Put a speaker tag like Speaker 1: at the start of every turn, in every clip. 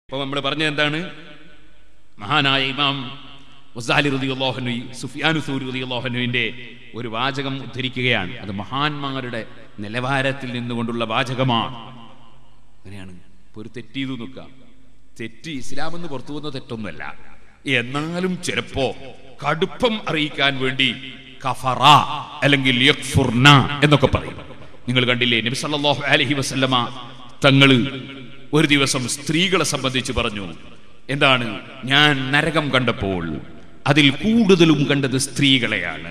Speaker 1: അപ്പോൾ നമ്മൾ പറഞ്ഞത് എന്താണ്? മഹാനായ ഇമാം ഗസാലി റളിയല്ലാഹു അൻഹു സുഫിയാനു സൗരി റളിയല്ലാഹു അൻഹുവിന്റെ ഒരു വാചകം ഉദ്ധരിക്കുകയാണ്. അത് മഹാന്മാരുടെ നിലവാരത്തിൽ നിന്നുകൊണ്ടുള്ള വാചകമാണ്. അങ്ങനെയാണ്. ഇപ്പോൾ ഒരു തെറ്റ് ചെയ്തു നോക്കാം. തെറ്റ് ഇസ്ലാമെന്ന് പുറത്തു വന്ന തെറ്റൊന്നുമല്ല. എന്നാലും ചിലപ്പോ കടുപ്പം അറിയിക്കാൻ വേണ്ടി കഫറ അല്ലെങ്കിൽ യക്ഫുർന എന്നൊക്കെ പറയും. നിങ്ങൾ കണ്ടില്ലേ, നബി സല്ലല്ലാഹു അലൈഹി വസല്ലമ തങ്ങള് ഒരു ദിവസം സ്ത്രീകളെ സംബന്ധിച്ച് പറഞ്ഞു. എന്താണ്? ഞാൻ നരകം കണ്ടപ്പോൾ അതിൽ കൂടുതലും കണ്ടത് സ്ത്രീകളെയാണ്.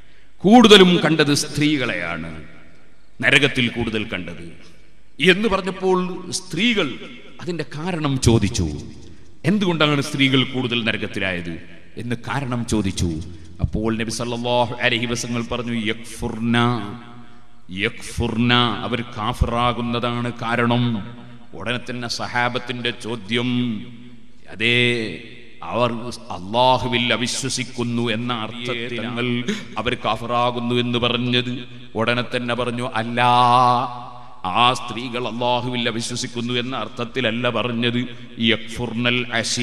Speaker 1: നരകത്തിൽ കൂടുതൽ കണ്ടത് എന്ന് പറഞ്ഞപ്പോൾ സ്ത്രീകൾ അതിന്റെ കാരണം ചോദിച്ചു. എന്തുകൊണ്ടാണ് സ്ത്രീകൾ കൂടുതൽ നരകത്തിലായത് എന്ന് കാരണം ചോദിച്ചു. അപ്പോൾ നബി സല്ലല്ലാഹു അലൈഹി വസല്ലം പറഞ്ഞു, യക്ഫുർന, അവർ കാഫിറാകുന്നതാണ് കാരണം. ഉടനെ തന്നെ സഹാബത്തിന്റെ ചോദ്യം, അതേ, അവർ അല്ലാഹുവിൽ അവിശ്വസിക്കുന്നു എന്ന അർത്ഥത്തിൽ അവർ കാഫിറാകുന്നു എന്ന് പറഞ്ഞത്? ഉടനെ തന്നെ പറഞ്ഞു, അല്ല, ആ സ്ത്രീകൾ അല്ലാഹുവിൽ അവിശ്വസിക്കുന്നു എന്ന അർത്ഥത്തിലല്ല പറഞ്ഞത്. യക്ഫുർനൽ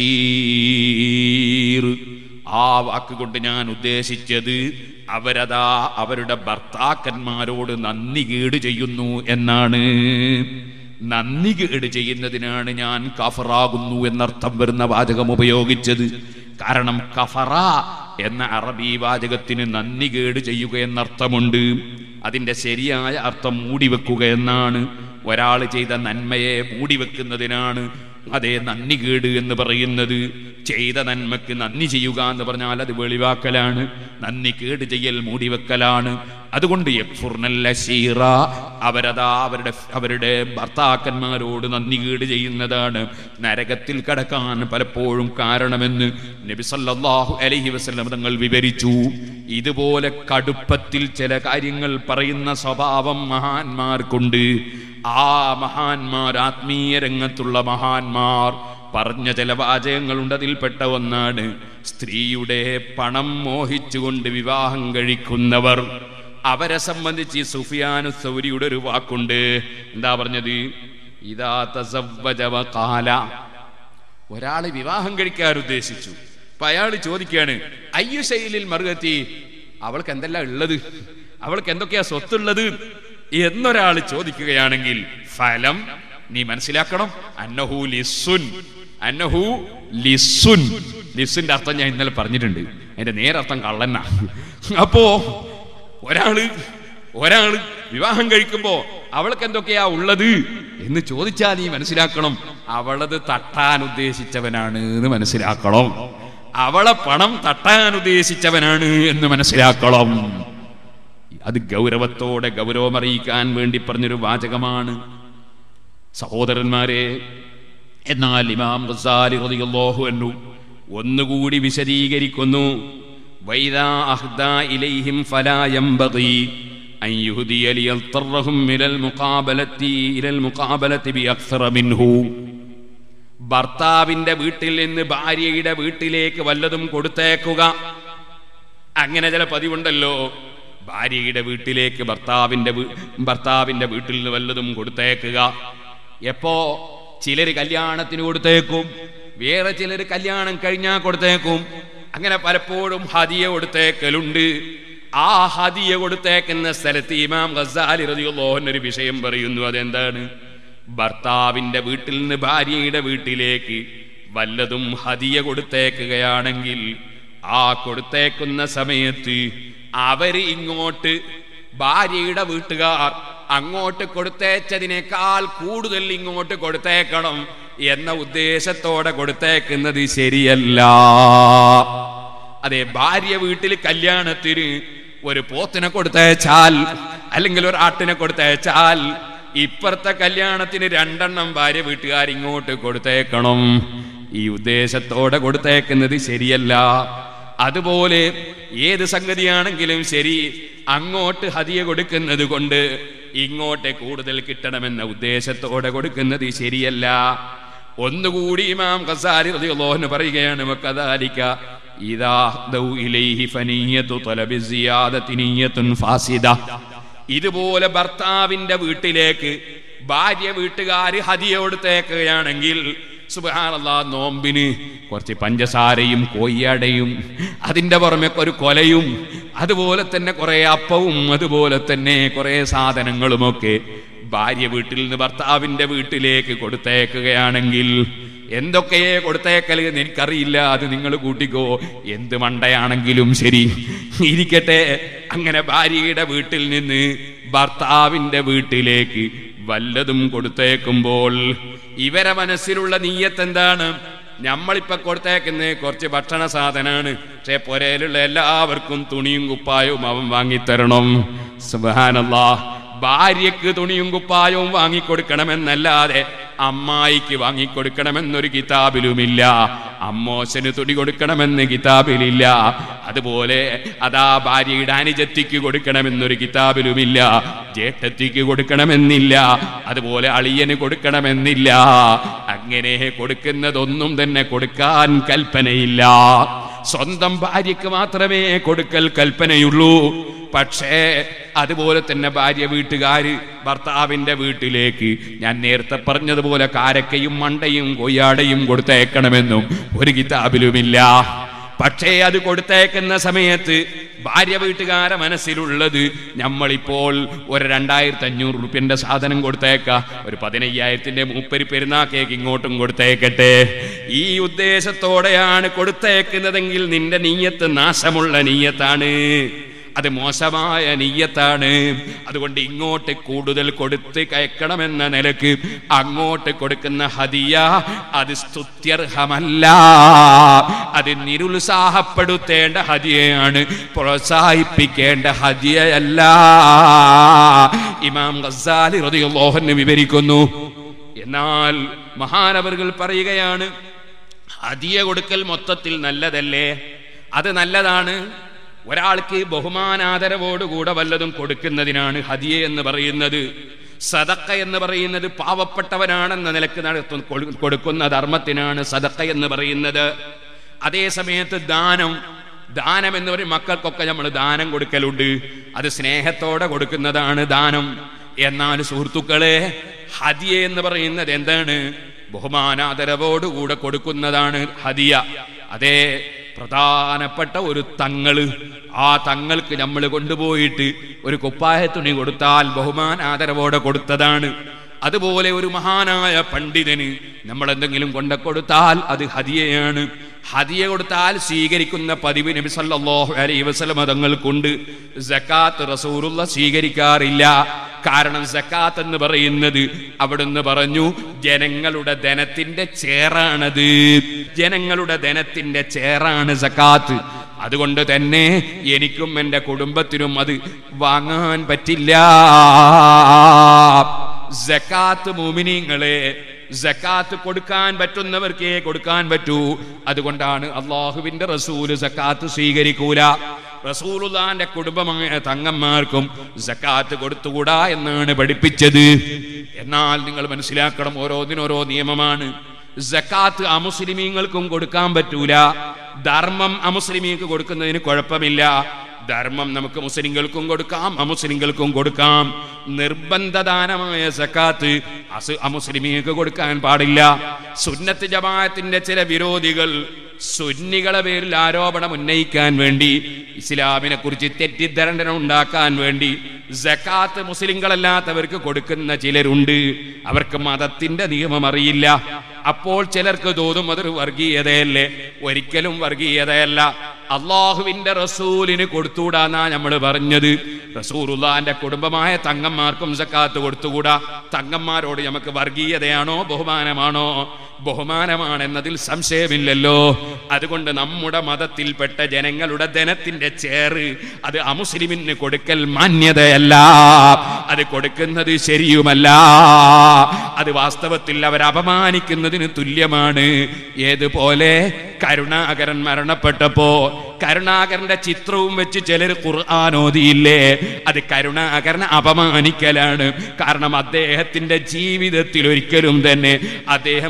Speaker 1: അശീർ, ആ വാക്കുകൊണ്ട് ഞാൻ ഉദ്ദേശിച്ചത് അവരതാ അവരുടെ ഭർത്താക്കന്മാരോട് നന്ദികേട് ചെയ്യുന്നു എന്നാണ്. നന്ദികേട് ചെയ്യുന്നതിനാണ് ഞാൻ കഫറാകുന്നു എന്നർത്ഥം വരുന്ന വാചകം ഉപയോഗിച്ചത്. കാരണം കഫറ എന്ന അറബി വാചകത്തിന് നന്ദികേട് ചെയ്യുക എന്നർത്ഥമുണ്ട്. അതിന്റെ ശരിയായ അർത്ഥം മൂടിവെക്കുക എന്നാണ്. ഒരാൾ ചെയ്ത നന്മയെ മൂടിവെക്കുന്നതിനാണ് അതേ നന്ദികേട് എന്ന് പറയുന്നത്. ചെയ്ത നന്മക്ക് നന്ദി ചെയ്യുക എന്ന് പറഞ്ഞാൽ അത് വെളിവാക്കലാണ്. നന്ദി കേട് ചെയ്യൽ മൂടിവെക്കലാണ്. അതുകൊണ്ട് യക്ഫുർനൽ അശീറ, അവരതാ അവരുടെ ഭർത്താക്കന്മാരോട് നന്ദി കേട് ചെയ്യുന്നതാണ് നരകത്തിൽ കടക്കാൻ പലപ്പോഴും കാരണമെന്ന് നബി സല്ലല്ലാഹു അലൈഹി വസല്ലം തങ്ങൾ വിവരിച്ചു. ഇതുപോലെ കടുപ്പത്തിൽ ചില കാര്യങ്ങൾ പറയുന്ന സ്വഭാവം മഹാന്മാർക്കുണ്ട്. ആ മഹാന്മാർ, ആത്മീയ രംഗത്തുള്ള മഹാന്മാർ പറഞ്ഞ ചില വാചകങ്ങളുണ്ട്. അതിൽപ്പെട്ട ഒന്നാണ്, സ്ത്രീയുടെ പണം മോഹിച്ചുകൊണ്ട് വിവാഹം കഴിക്കുന്നവർ, അവരെ സംബന്ധിച്ച് സുഫിയാനു സൗരിയുടെ ഒരു വാക്കുണ്ട്. എന്താ പറഞ്ഞത്? ഇദാ തസവ്വജ വഖാല, ഒരാള് വിവാഹം കഴിക്കാൻ ഉദ്ദേശിച്ചു. അപ്പൊ അയാൾ ചോദിക്കുകയാണ്, അയ്യു ശൈലിൽ മറുകത്തി, അവൾക്ക് എന്തെല്ലാം ഉള്ളത്, അവൾക്ക് എന്തൊക്കെയാ സ്വത്തുള്ളത് എന്നൊരാൾ ചോദിക്കുകയാണെങ്കിൽ ഫലം നീ മനസ്സിലാക്കണം, അന്നഹു ലിസ്സുൻ. ലിസ്സിന്റെ അർത്ഥം ഞാൻ ഇന്നലെ പറഞ്ഞിട്ടുണ്ട്. അതിന്റെ നേരർത്ഥം കള്ളന്ന. അപ്പോ ഒരാള് വിവാഹം കഴിക്കുമ്പോ അവൾക്ക് എന്തൊക്കെയാ ഉള്ളത് എന്ന് ചോദിച്ചാൽ നീ മനസ്സിലാക്കണം, അവളത് തട്ടാൻ ഉദ്ദേശിച്ചവനാണ് എന്ന് മനസ്സിലാക്കണം. അവളെ പണം തട്ടാൻ ഉദ്ദേശിച്ചവനാണ് എന്ന് മനസ്സിലാക്കണം. അത് ഗൗരവത്തോടെ ഗൗരവമറിയിക്കാൻ വേണ്ടി പറഞ്ഞൊരു വാചകമാണ് സഹോദരന്മാരെ. എന്നാൽ ഇമാം ഗസാലി റളിയല്ലാഹു അൻഹു ഒന്നുകൂടി വിശദീകരിക്കുന്നു. വൈദാ അഹ്ദാ ഇലൈഹിം ഫലാ യംബഗി അൻ യുഹ്ദിയ ലിയൽതറഹും ഇലൽ മുഖാബലതി ബിഅക്സറ മിൻഹു. ഭർത്താവിന്റെ വീട്ടിൽ നിന്ന് ഭാര്യയുടെ വീട്ടിലേക്ക് വല്ലതും കൊടുത്തേക്കുക. അങ്ങനെ ചില പതിവുണ്ടല്ലോ, ഭാര്യയുടെ വീട്ടിലേക്ക് ഭർത്താവിന്റെ വീട്ടിൽ നിന്ന് വല്ലതും കൊടുത്തേക്കുക. എപ്പോ? ചിലര് കല്യാണത്തിന് കൊടുത്തേക്കും, വേറെ ചിലര് കല്യാണം കഴിഞ്ഞാൽ കൊടുത്തേക്കും. അങ്ങനെ പലപ്പോഴും ഹദിയ കൊടുത്തേക്കലുണ്ട്. ആ ഹദിയ കൊടുത്തേക്കുന്ന സ്ഥലത്ത് ഇമാം ഗസാലി റളിയല്ലാഹു അൻഹു ഒരു വിഷയം പറയുന്നു. അതെന്താണ്? ഭർത്താവിന്റെ വീട്ടിൽ നിന്ന് ഭാര്യയുടെ വീട്ടിലേക്ക് വല്ലതും ഹദിയ കൊടുത്തേക്കുകയാണെങ്കിൽ ആ കൊടുത്തേക്കുന്ന സമയത്ത് അവര് ഇങ്ങോട്ട്, ഭാര്യയുടെ വീട്ടുകാർ അങ്ങോട്ട് കൊടുത്തേച്ചതിനേക്കാൾ കൂടുതൽ ഇങ്ങോട്ട് കൊടുത്തേക്കണം എന്ന ഉദ്ദേശത്തോടെ കൊടുത്തേക്കുന്നത് ശരിയല്ല. അതെ, ഭാര്യ വീട്ടിൽ കല്യാണത്തിന് ഒരു പോത്തിനെ കൊടുത്തേച്ചാൽ അല്ലെങ്കിൽ ഒരു ആട്ടിനെ കൊടുത്തേച്ചാൽ ഇപ്പുറത്തെ കല്യാണത്തിന് 2 ഭാര്യ വീട്ടുകാർ ഇങ്ങോട്ട് കൊടുത്തേക്കണം. ഈ ഉദ്ദേശത്തോടെ കൊടുത്തേക്കുന്നത് ശരിയല്ല. അതുപോലെ ഏത് സംഗതിയാണെങ്കിലും ശരി, അങ്ങോട്ട് ഹദിയ കൊടുക്കുന്നത് കൊണ്ട് ഇങ്ങോട്ട് കൂടുതൽ കിട്ടണമെന്ന ഉദ്ദേശത്തോടെ കൊടുക്കുന്നത് ശരിയല്ല. ഒന്നുകൂടി ഇമാം ഗസാലി റളിയല്ലാഹു അൻഹു പറയുകയാണ്, വകദാലിക ഇദാ ദൗ ഇലൈഹി ഫനിയതു തലബി സിയാദതി നിയത്തുൻ ഫാസിദ. ഇതുപോലെ ഭർത്താവിന്റെ വീട്ടിലേക്ക് ഭാര്യ വീട്ടുകാർ ഹദിയ കൊടുത്തേക്കുകയാണെങ്കിൽ സുബ്ഹാനല്ലാഹ് നോമ്പിന് കുറച്ച് പഞ്ചസാരയും കോയ്യാടയും അതിൻ്റെ പുറമെ ഒരു കൊലയും അതുപോലെ തന്നെ കുറെ അപ്പവും അതുപോലെ തന്നെ കുറെ സാധനങ്ങളുമൊക്കെ ഭാര്യ വീട്ടിൽ നിന്ന് ഭർത്താവിൻ്റെ വീട്ടിലേക്ക് കൊടുത്തേക്കുകയാണെങ്കിൽ എന്തൊക്കെയേ കൊടുത്തേക്കൽ എന്ന് എനിക്കറിയില്ല, അത് നിങ്ങൾ കൂട്ടിക്കോ. എന്ത് മണ്ടയാണെങ്കിലും ശരി ഇരിക്കട്ടെ. അങ്ങനെ ഭാര്യയുടെ വീട്ടിൽ നിന്ന് ഭർത്താവിൻ്റെ വീട്ടിലേക്ക് വല്ലതും കൊടുത്തേക്കുമ്പോൾ ഇവരെ മനസ്സിലുള്ള നീയത്ത് എന്താണ്? നമ്മളിപ്പോ കൊടുത്തേക്കുന്ന കുറച്ച് ഭക്ഷണ സാധനമാണ്, പക്ഷെ പുരയിലുള്ള എല്ലാവർക്കും തുണിയും കുപ്പായവും അവൻ വാങ്ങിത്തരണം. സുബ്ഹാനല്ലാഹ്. ഭാര്യക്ക് തുണിയും കുപ്പായവും വാങ്ങിക്കൊടുക്കണമെന്നല്ലാതെ അമ്മായിക്ക് വാങ്ങിക്കൊടുക്കണമെന്നൊരു കിതാബിലുമില്ല. അമ്മോശന് തുണി കൊടുക്കണമെന്ന് കിതാബിലില്ല. അതുപോലെ അതാ ഭാര്യയുടെ അനുജത്തിക്ക് കൊടുക്കണമെന്നൊരു കിതാബിലുമില്ല. ജേഷ്ഠത്തിക്ക് കൊടുക്കണമെന്നില്ല. അതുപോലെ അളിയന് കൊടുക്കണമെന്നില്ല. അങ്ങനെ കൊടുക്കുന്നതൊന്നും തന്നെ കൊടുക്കാൻ കൽപ്പനയില്ല. സ്വന്തം ഭാര്യക്ക് മാത്രമേ കൊടുക്കൽ കൽപ്പനയുള്ളൂ. പക്ഷേ അതുപോലെ തന്നെ ഭാര്യ വീട്ടുകാര് ഭർത്താവിൻ്റെ വീട്ടിലേക്ക് ഞാൻ നേരത്തെ പറഞ്ഞതുപോലെ കാരക്കയും മണ്ടയും കൊയ്യാടയും കൊടുത്തേക്കണമെന്നും ഒരു കിതാബിലുമില്ല. പക്ഷേ അത് കൊടുത്തേക്കുന്ന സമയത്ത് ഭാര്യ വീട്ടുകാരെ മനസ്സിലുള്ളത് നമ്മളിപ്പോൾ ഒരു 2500 റുപ്യന്റെ സാധനം കൊടുത്തേക്ക, ഒരു 15,000 മൂപ്പര് പെരുന്നാക്കേക്ക് ഇങ്ങോട്ടും കൊടുത്തേക്കട്ടെ. ഈ ഉദ്ദേശത്തോടെയാണ് കൊടുത്തേക്കുന്നതെങ്കിൽ നിന്റെ നീയത്ത് നാശമുള്ള നീയത്താണ്, അത് മോശമായ നീയത്താണ്. അതുകൊണ്ട് ഇങ്ങോട്ട് കൂടുതൽ കൊടുത്ത് കയക്കണമെന്ന നിലക്ക് അങ്ങോട്ട് കൊടുക്കുന്ന ഹദിയ അത് സ്തുത്യർഹമല്ല, അത് നിരുത്സാഹപ്പെടുത്തേണ്ട ഹദിയയാണ്, പ്രോത്സാഹിപ്പിക്കേണ്ട ഹദിയയല്ല. ഇമാം ഗസ്സാലി റളിയല്ലാഹു അൻഹു വിവരിക്കുന്നു. എന്നാൽ മഹാനവറുകൾ പറയുകയാണ്, ഹദിയ കൊടുക്കൽ മൊത്തത്തിൽ നല്ലതല്ലേ? അത് നല്ലതാണ്. ഒരാൾക്ക് ബഹുമാനാദരവോടുകൂടെ വല്ലതും കൊടുക്കുന്നതിനാണ് ഹദിയ എന്ന് പറയുന്നത്. സദക്ക എന്ന് പറയുന്നത് പാവപ്പെട്ടവനാണെന്ന നിലക്ക് കൊടുക്കുന്ന ധർമ്മത്തിനാണ് സദക്ക എന്ന് പറയുന്നത്. അതേ സമയത്ത് ദാനം എന്ന് പറയും, മക്കൾക്കൊക്കെ നമ്മൾ ദാനം കൊടുക്കലുണ്ട്, അത് സ്നേഹത്തോടെ കൊടുക്കുന്നതാണ് ദാനം. എന്നാൽ സുഹൃത്തുക്കളെ, ഹദിയ എന്ന് പറയുന്നത് എന്താണ്? ബഹുമാനാദരവോടുകൂടെ കൊടുക്കുന്നതാണ് ഹദിയ. അതേ പ്രധാനപ്പെട്ട ഒരു തങ്ങള്, ആ തങ്ങൾക്ക് നമ്മൾ കൊണ്ടുപോയിട്ട് ഒരു കുപ്പായ തുണി കൊടുത്താൽ ബഹുമാനാദരവോടെ കൊടുത്തതാണ്. അതുപോലെ ഒരു മഹാനായ പണ്ഡിതന് നമ്മൾ എന്തെങ്കിലും കൊടുത്താൽ അത് ഹദിയയാണ്. ഹദിയ കൊടുത്താൽ സ്വീകരിക്കുന്ന പതിവ് നബി സല്ലല്ലാഹു അലൈഹി വസല്ലം തങ്ങൾക്കുണ്ട്. സകാത്ത് റസൂലുള്ളാഹി സ്വീകരിക്കാറില്ല. കാരണം സകാത്ത് എന്ന് പറയുന്നത് അവിടുന്ന് പറഞ്ഞു ജനങ്ങളുടെ ധനത്തിന്റെ ചേറാണത്, ജനങ്ങളുടെ ധനത്തിന്റെ ചേറാണ് സകാത്ത്. അതുകൊണ്ട് തന്നെ എനിക്കും എൻ്റെ കുടുംബത്തിനും അത് വാങ്ങാൻ പറ്റില്ല. സകാത്ത് മുഅ്മിനീങ്ങളെ, സകാത്ത് കൊടുക്കാൻ പറ്റുന്നവർക്കേ കൊടുക്കാൻ പറ്റൂ. അതുകൊണ്ടാണ് അള്ളാഹുവിന്റെ റസൂല് സകാത്ത് സ്വീകരിക്കൂല. റസൂലുള്ളാഹിന്റെ കുടുംബമായ തങ്ങന്മാർക്കും സകാത്ത് കൊടുത്തുകൂടാ എന്നാണ് പഠിപ്പിച്ചത്. എന്നാൽ നിങ്ങൾ മനസ്സിലാക്കണം, ഓരോന്നിനോരോ നിയമമാണ്. സകാത്ത് അമുസ്ലിമീങ്ങൾക്കും കൊടുക്കാൻ പറ്റൂല. ധർമ്മം അമുസ്ലിമീങ്ങൾക്ക് കൊടുക്കുന്നതിന് കുഴപ്പമില്ല. ധർമ്മം നമുക്ക് മുസ്ലിങ്ങൾക്കും കൊടുക്കാം, അമുസ്ലിങ്ങൾക്കും കൊടുക്കാം. നിർബന്ധദാനമായ സകാത്ത് അമുസ്ലിമീങ്ങൾക്ക് കൊടുക്കാൻ പാടില്ല. സുന്നത്ത് ജമാഅത്തിന്റെ ചില വിരോധികൾ സുന്നികളെ പേരിൽ ആരോപണം ഉന്നയിക്കാൻ വേണ്ടി, ഇസ്ലാമിനെ കുറിച്ച് തെറ്റിദ്ധാരണ ഉണ്ടാക്കാൻ വേണ്ടി സകാത്ത് മുസ്ലിങ്ങളല്ലാത്തവർക്ക് കൊടുക്കുന്ന ചിലരുണ്ട്. അവർക്ക് മതത്തിന്റെ നിയമം അറിയില്ല. അപ്പോൾ ചിലർക്ക് തോന്നും അതൊരു വർഗീയതയല്ലേ? ഒരിക്കലും വർഗീയതയല്ല. അള്ളാഹുവിന്റെ റസൂലിന് കൊടുത്തുകൂടാന്നാ നമ്മൾ പറഞ്ഞത്. റസൂലുള്ളാഹിന്റെ കുടുംബമായ തങ്ങന്മാർക്കും സകാത്ത് കൊടുത്തുകൂടാ. തങ്ങന്മാരോട് നമുക്ക് വർഗീയതയാണോ ബഹുമാനമാണോ? ബഹുമാനമാണെന്നതിൽ സംശയമില്ലല്ലോ. അതുകൊണ്ട് നമ്മുടെ മതത്തിൽപ്പെട്ട ജനങ്ങളുടെ ധനത്തിന്റെ ചേറ് അത് അമുസ്ലിമിന് കൊടുക്കൽ മാന്യതയല്ല, അത് കൊടുക്കുന്നത് ശരിയുമല്ല. അത് വാസ്തവത്തിൽ അവരെ അപമാനിക്കുന്നതിന് തുല്യമാണ്. ഏതുപോലെ കരുണാകരൻ മരണപ്പെട്ടപ്പോ കരുണാകരന്റെ ചിത്രവും വെച്ച് ചിലർ ഖുർആൻ ഓതിയില്ലേ? അത് കരുണാകരനെ അപമാനിക്കലാണ്. കാരണം അദ്ദേഹത്തിന്റെ ജീവിതത്തിൽ ഒരിക്കലും തന്നെ അദ്ദേഹം ഖുർആൻ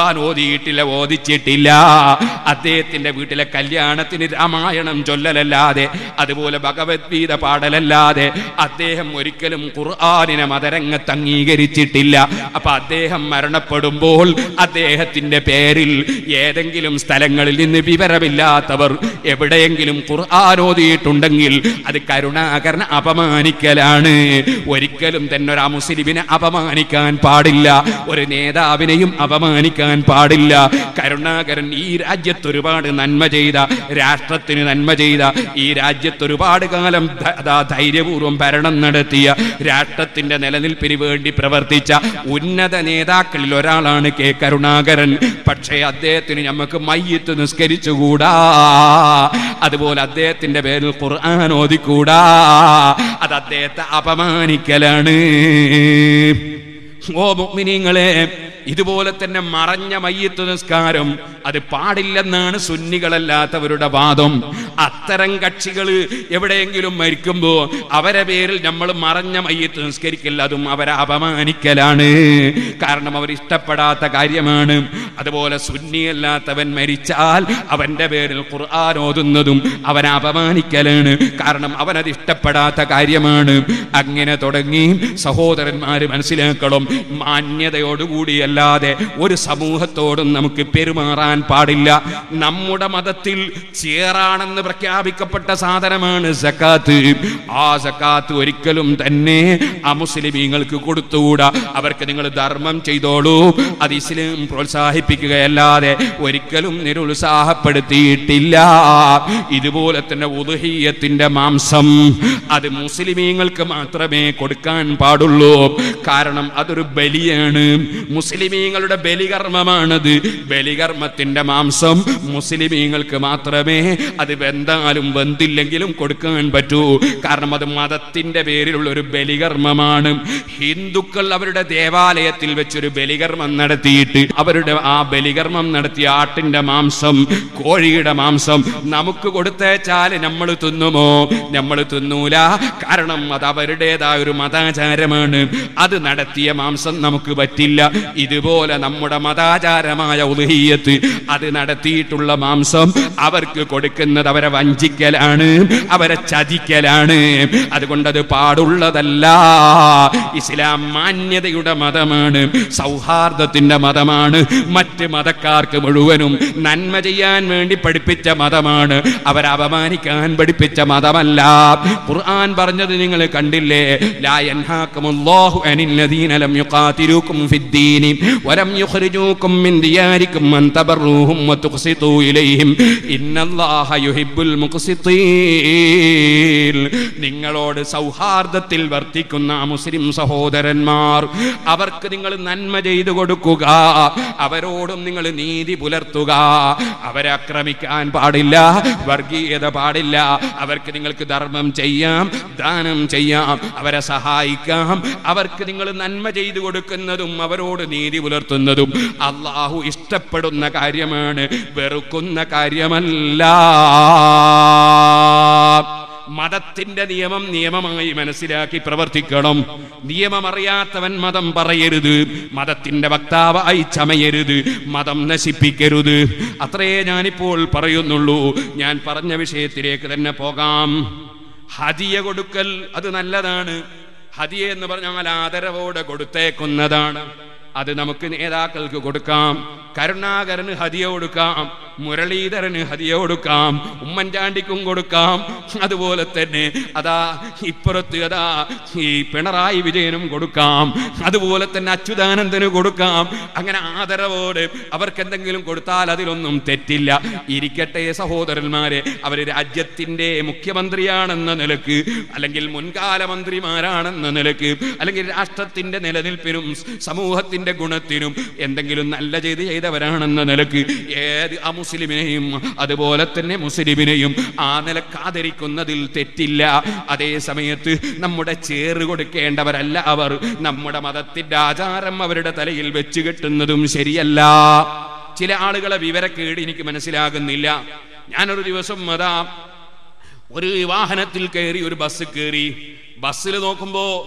Speaker 1: ഖുർആൻ ഓതിയിട്ടില്ല, ഓദിച്ചിട്ടില്ല. അദ്ദേഹത്തിന്റെ വീട്ടിലെ കല്യാണത്തിന് രാമായണം ചൊല്ലലല്ലാതെ അതുപോലെ ഭഗവത്ഗീത പാടലല്ലാതെ അദ്ദേഹം ഒരിക്കലും ഖുർആനിനെ മതരംഗത്ത് അംഗീകരിച്ചിട്ടില്ല. അപ്പൊ അദ്ദേഹം മരണപ്പെടുമ്പോൾ അദ്ദേഹത്തിന്റെ പേരിൽ ഏതെങ്കിലും സ്ഥലങ്ങളിൽ നിന്ന് വിവരമില്ലാത്തവർ എവിടെയെങ്കിലും ഖുർആൻ ഓതിയിട്ടുണ്ടെങ്കിൽ അത് കരുണാകരൻ അപമാനിക്കലാണ്. ഒരിക്കലും തന്നെ ഒരു മുസ്ലിമിനെ അപമാനിക്കാൻ പാടില്ല, ഒരു നേതാവിനെയും അപമാനിക്കാൻ പാടില്ല. കരുണാകരൻ ഈ രാജ്യത്ത് ഒരുപാട് നന്മ ചെയ്ത, രാഷ്ട്രത്തിന് നന്മ ചെയ്ത, ഈ രാജ്യത്ത് ഒരുപാട് കാലം ധൈര്യപൂർവ്വം ഭരണം നടത്തിയ, രാഷ്ട്രത്തിന്റെ നിലനിൽപ്പിന് വേണ്ടി പ്രവർത്തിച്ച ഉന്നത നേതാക്കളിൽ ഒരാളാണ് കെ കരുണാകരൻ. പക്ഷേ അദ്ദേഹത്തിന് നമുക്ക് മയ്യിത്ത് നിസ്കരിച്ചുകൂടാ, അതുപോലെ അദ്ദേഹത്തിന്റെ പേരിൽ ഖുർആൻ ഓതിക്കൂടാ. അത് അദ്ദേഹത്തെ അപമാനിക്കലാണ്. ഓ മുഅ്മിനീങ്ങളെ, ഇതുപോലെ തന്നെ മറഞ്ഞ മയ്യിത്ത് നിസ്കാരം അത് പാടില്ലെന്നാണ് സുന്നികളല്ലാത്തവരുടെ വാദം. അത്തരം കക്ഷികൾ എവിടെയെങ്കിലും മരിക്കുമ്പോ അവരെ പേരിൽ നമ്മൾ മറഞ്ഞ മയ്യിത്ത് നിസ്കരിക്കില്ല, അതും അവരെ അപമാനിക്കലാണ്. കാരണം അവർ ഇഷ്ടപ്പെടാത്ത കാര്യമാണ്. അതുപോലെ സുന്നിയല്ലാത്തവൻ മരിച്ചാൽ അവന്റെ പേരിൽ ഖുർആൻ ഓതുന്നതും അവനെ അപമാനിക്കലാണ്. കാരണം അവനത് ഇഷ്ടപ്പെടാത്ത കാര്യമാണ്. അങ്ങനെ തുടങ്ങി സഹോദരന്മാര് മനസ്സിലാക്കണം, മാന്യതയോടുകൂടിയല്ല ല്ലാതെ ഒരു സമൂഹത്തോടും നമുക്ക് പെരുമാറാൻ പാടില്ല. നമ്മുടെ മതത്തിൽ ചേറാണെന്ന് പ്രഖ്യാപിക്കപ്പെട്ട സാധനമാണ് സക്കാത്ത്. ആ സക്കാത്ത് ഒരിക്കലും തന്നെ അമുസ്ലിമീങ്ങൾക്ക് കൊടുത്തുകൂടാ. അവർക്ക് നിങ്ങൾ ധർമ്മം ചെയ്തോളൂ, അത് ഇസ്ലാം പ്രോത്സാഹിപ്പിക്കുകയല്ലാതെ ഒരിക്കലും നിരുത്സാഹപ്പെടുത്തിയിട്ടില്ല. ഇതുപോലെ തന്നെ ഉദ്ഹിയ്യത്തിന്റെ മാംസം അത് മുസ്ലിമീങ്ങൾക്ക് മാത്രമേ കൊടുക്കാൻ പാടുള്ളൂ. കാരണം അതൊരു ബലിയാണ്, മുസ്ലിമീങ്ങളുടെ ബലികർമ്മമാണത്. ബലികർമ്മത്തിന്റെ മാംസം മുസ്ലിമീങ്ങൾക്ക് മാത്രമേ അത് വെന്താലും വെന്തില്ലെങ്കിലും കൊടുക്കാൻ പറ്റൂ. കാരണം അത് മതത്തിന്റെ പേരിലുള്ള ഒരു ബലികർമ്മമാണ്. ഹിന്ദുക്കൾ അവരുടെ ദേവാലയത്തിൽ വെച്ചൊരു ബലികർമ്മം നടത്തിയിട്ട് അവരുടെ ആ ബലികർമ്മം നടത്തിയ ആട്ടിന്റെ മാംസം, കോഴിയുടെ മാംസം നമുക്ക് കൊടുത്തേച്ചാല് നമ്മൾ തിന്നുമോ? നമ്മൾ തിന്നൂല. കാരണം അത് അവരുടേതായ ഒരു മതാചാരമാണ്. അത് നടത്തിയ മാംസം നമുക്ക് പറ്റില്ല. ഇതുപോലെ നമ്മുടെ മതാചാരമായ ഉദ്ഹിയ്യത്ത് അത് നടത്തിയിട്ടുള്ള മാംസം അവർക്ക് കൊടുക്കുന്നത് അവരെ വഞ്ചിക്കലാണ്, അവരെ ചതിക്കലാണ്. അതുകൊണ്ടത് പാടുള്ളതല്ല. ഇസ്ലാം മാന്യതയുടെ മതമാണ്, സൗഹാർദ്ദത്തിന്റെ മതമാണ്, മറ്റ് മതക്കാർക്ക് മുഴുവനും നന്മ ചെയ്യാൻ വേണ്ടി പഠിപ്പിച്ച മതമാണ്, അവരെ അപമാനിക്കാൻ പഠിപ്പിച്ച മതമല്ല. ഖുർആൻ പറഞ്ഞത് നിങ്ങൾ കണ്ടില്ലേ? ലാ യൻഹാകുമുല്ലാഹു അനില്ലദീന ലം യുഖാതിലൂകും ഫിദ്ദീൻ വലം യുഖ്രിജൂകും മിൻ ദിയാരികും അൻ തബറൂഹും വതുഖ്സിതൂ ഇലൈഹിം ഇന്നല്ലാഹ യുഹിബ്ബുൽ മുഖ്സിതീൻ. നിങ്ങളോട് സൗഹാർദ്ദത്തിൽ വർത്തിക്കുന്ന മുസ്ലിം സഹോദരന്മാർ, അവർക്ക് നിങ്ങൾ നന്മ ചെയ്തു കൊടുക്കുക, അവരോടും നിങ്ങൾ നീതി പുലർത്തുക. അവരെ ആക്രമിക്കാൻ പാടില്ല, വർഗീയത പാടില്ല. അവർക്ക് നിങ്ങൾക്ക് ധർമ്മം ചെയ്യാം, ദാനം ചെയ്യാം, അവരെ സഹായിക്കാം. അവർക്ക് നിങ്ങൾ നന്മ ചെയ്തു കൊടുക്കുന്നതും അവരോട് നീതി പുലർത്തുന്നതും അല്ലാഹു ഇഷ്ടപ്പെടുന്ന കാര്യമാണ്, വെറുക്കുന്ന കാര്യമല്ല. മതത്തിന്റെ നിയമം നിയമമായി മനസ്സിലാക്കി പ്രവർത്തിക്കണം. നിയമമറിയാത്തവൻ മതം പറയരുത്, മതത്തിന്റെ വക്താവായി ചമയരുത്, മതം നശിപ്പിക്കരുത്. അത്രേ ഞാനിപ്പോൾ പറയുന്നുള്ളൂ. ഞാൻ പറഞ്ഞ വിഷയത്തിലേക്ക് തന്നെ പോകാം. ഹദിയ കൊടുക്കൽ അത് നല്ലതാണ്. ഹദിയ എന്ന് പറഞ്ഞാൽ ആദരവോടെ കൊടുത്തേക്കുന്നതാണ്. അത് നമുക്ക് നേതാക്കൾക്ക് കൊടുക്കാം, കരുണാകരന് ഹദിയ കൊടുക്കാം, മുരളീധരന് ഹദിയ കൊടുക്കാം, ഉമ്മൻചാണ്ടിക്കും കൊടുക്കാം. അതുപോലെ തന്നെ അതാ ഇപ്പുറത്ത് അതാ ഈ പിണറായി വിജയനും കൊടുക്കാം, അതുപോലെ തന്നെ അച്യുതാനന്ദന് കൊടുക്കാം. അങ്ങനെ ആദരവോട് അവർക്ക് എന്തെങ്കിലും കൊടുത്താൽ അതിലൊന്നും തെറ്റില്ല. ഇരിക്കട്ടെ സഹോദരന്മാരെ, അവർ രാജ്യത്തിന്റെ മുഖ്യമന്ത്രിയാണെന്ന നിലക്ക്, അല്ലെങ്കിൽ മുൻകാല മന്ത്രിമാരാണെന്ന നിലക്ക്, അല്ലെങ്കിൽ രാഷ്ട്രത്തിന്റെ നിലനിൽപ്പിനും സമൂഹത്തിന്റെ ഗുണത്തിനും എന്തെങ്കിലും നല്ല ചെയ്തവരാണെന്ന നിലക്ക് ഏത് അമുസ്ലിമിനെയും അതുപോലെ തന്നെ മുസ്ലിമിനെയും ആ നിലക്ക് ആദരിക്കുന്നതിൽ തെറ്റില്ല. അതേ സമയത്ത് നമ്മുടെ ചേറ് കൊടുക്കേണ്ടവരല്ല അവർ. നമ്മുടെ മതത്തിന്റെ ആചാരം അവരുടെ തലയിൽ വെച്ച് കെട്ടുന്നതും ശരിയല്ല. ചില ആളുകളെ വിവരക്കേട് എനിക്ക് മനസ്സിലാകുന്നില്ല. ഞാനൊരു ദിവസം ഒരു വാഹനത്തിൽ കയറി, ഒരു ബസ് കയറി. ബസ്സിൽ നോക്കുമ്പോ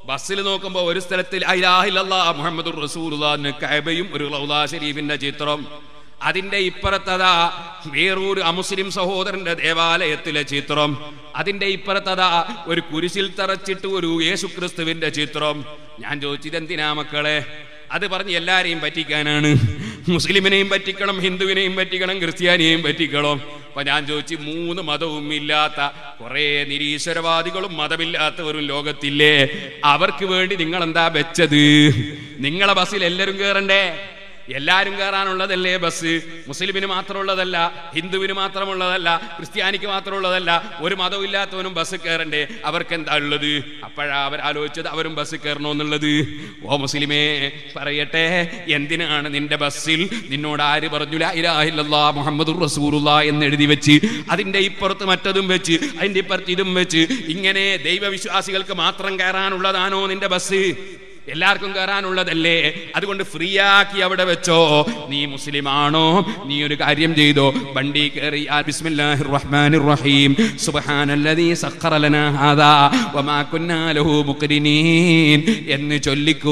Speaker 1: ബസ്സിൽ നോക്കുമ്പോ ഒരു സ്ഥലത്തിൽ ലാ ഇലാഹ ഇല്ലല്ലാഹ് മുഹമ്മദുർ റസൂലുള്ളാഹ് കഅബയും ഒരു റൗള ശരീഫിന്റെ ചിത്രം, അതിന്റെ ഇപ്പുറത്തതാ വേറൊരു അമുസ്ലിം സഹോദരന്റെ ദേവാലയത്തിലെ ചിത്രം, അതിന്റെ ഇപ്പുറത്തതാ ഒരു കുരിശിൽ തറച്ചിട്ട് ഒരു യേശുക്രിസ്തുവിന്റെ ചിത്രം. ഞാൻ ചോദിച്ചു, ഇതെന്തിനാ മക്കളെ? അത് പറഞ്ഞ് എല്ലാരെയും പറ്റിക്കാനാണ്. മുസ്ലിമിനെയും പറ്റിക്കണം, ഹിന്ദുവിനെയും പറ്റിക്കണം, ക്രിസ്ത്യാനിയെയും പറ്റിക്കണം. അപ്പൊ ഞാൻ ചോദിച്ചു, 3 മതവും ഇല്ലാത്ത കുറെ നിരീശ്വരവാദികളും മതമില്ലാത്തവരും ലോകത്തില്ലേ? അവർക്ക് വേണ്ടി നിങ്ങൾ എന്താ വെച്ചത്? നിങ്ങളെ ബസ്സിൽ എല്ലാവരും കയറണ്ടേ? എല്ലാരും കയറാനുള്ളതല്ലേ ബസ്? മുസ്ലിമിന് മാത്രമുള്ളതല്ല, ഹിന്ദുവിന് മാത്രമുള്ളതല്ല, ക്രിസ്ത്യാനിക്ക് മാത്രമുള്ളതല്ല. ഒരു മതവും ഇല്ലാത്തവനും ബസ് കയറണ്ടേ? അവർക്ക് എന്താ ഉള്ളത്? അപ്പോഴാ അവർ ആലോചിച്ചത് അവരും ബസ് കയറണമെന്നുള്ളത്. ഓ മുസ്ലിമേ, പറയട്ടെ, എന്തിനാണ് നിന്റെ ബസ്സിൽ നിന്നോട് ആര് പറഞ്ഞു ലാ ഇലാഹ ഇല്ലല്ലാഹ് മുഹമ്മദുർ റസൂലുള്ളാഹ് എന്ന് എഴുതി വെച്ച്, അതിന്റെ ഇപ്പുറത്ത് മറ്റതും വെച്ച്, അതിന്റെ ഇപ്പുറത്ത് ഇതും വെച്ച്, ഇങ്ങനെ ദൈവവിശ്വാസികൾക്ക് മാത്രം കയറാനുള്ളതാണോ നിന്റെ ബസ്? എല്ലാവർക്കും കയറാനുള്ളതല്ലേ? അതുകൊണ്ട് ഫ്രീ ആക്കി അവിടെ വെച്ചോ. നീ മുസ്ലിമാണോ? നീ ഒരു കാര്യം ചെയ്തോ, വണ്ടി കയറി ബിസ്മില്ലാഹിർ റഹ്മാനിർ റഹീം സുബ്ഹാനല്ലദീ സഖറ ലനാ ഹാദാ വമാ കുന്നാ ലഹു മുഖ്രിനീൻ എന്ന് ചൊല്ലിക്കോ.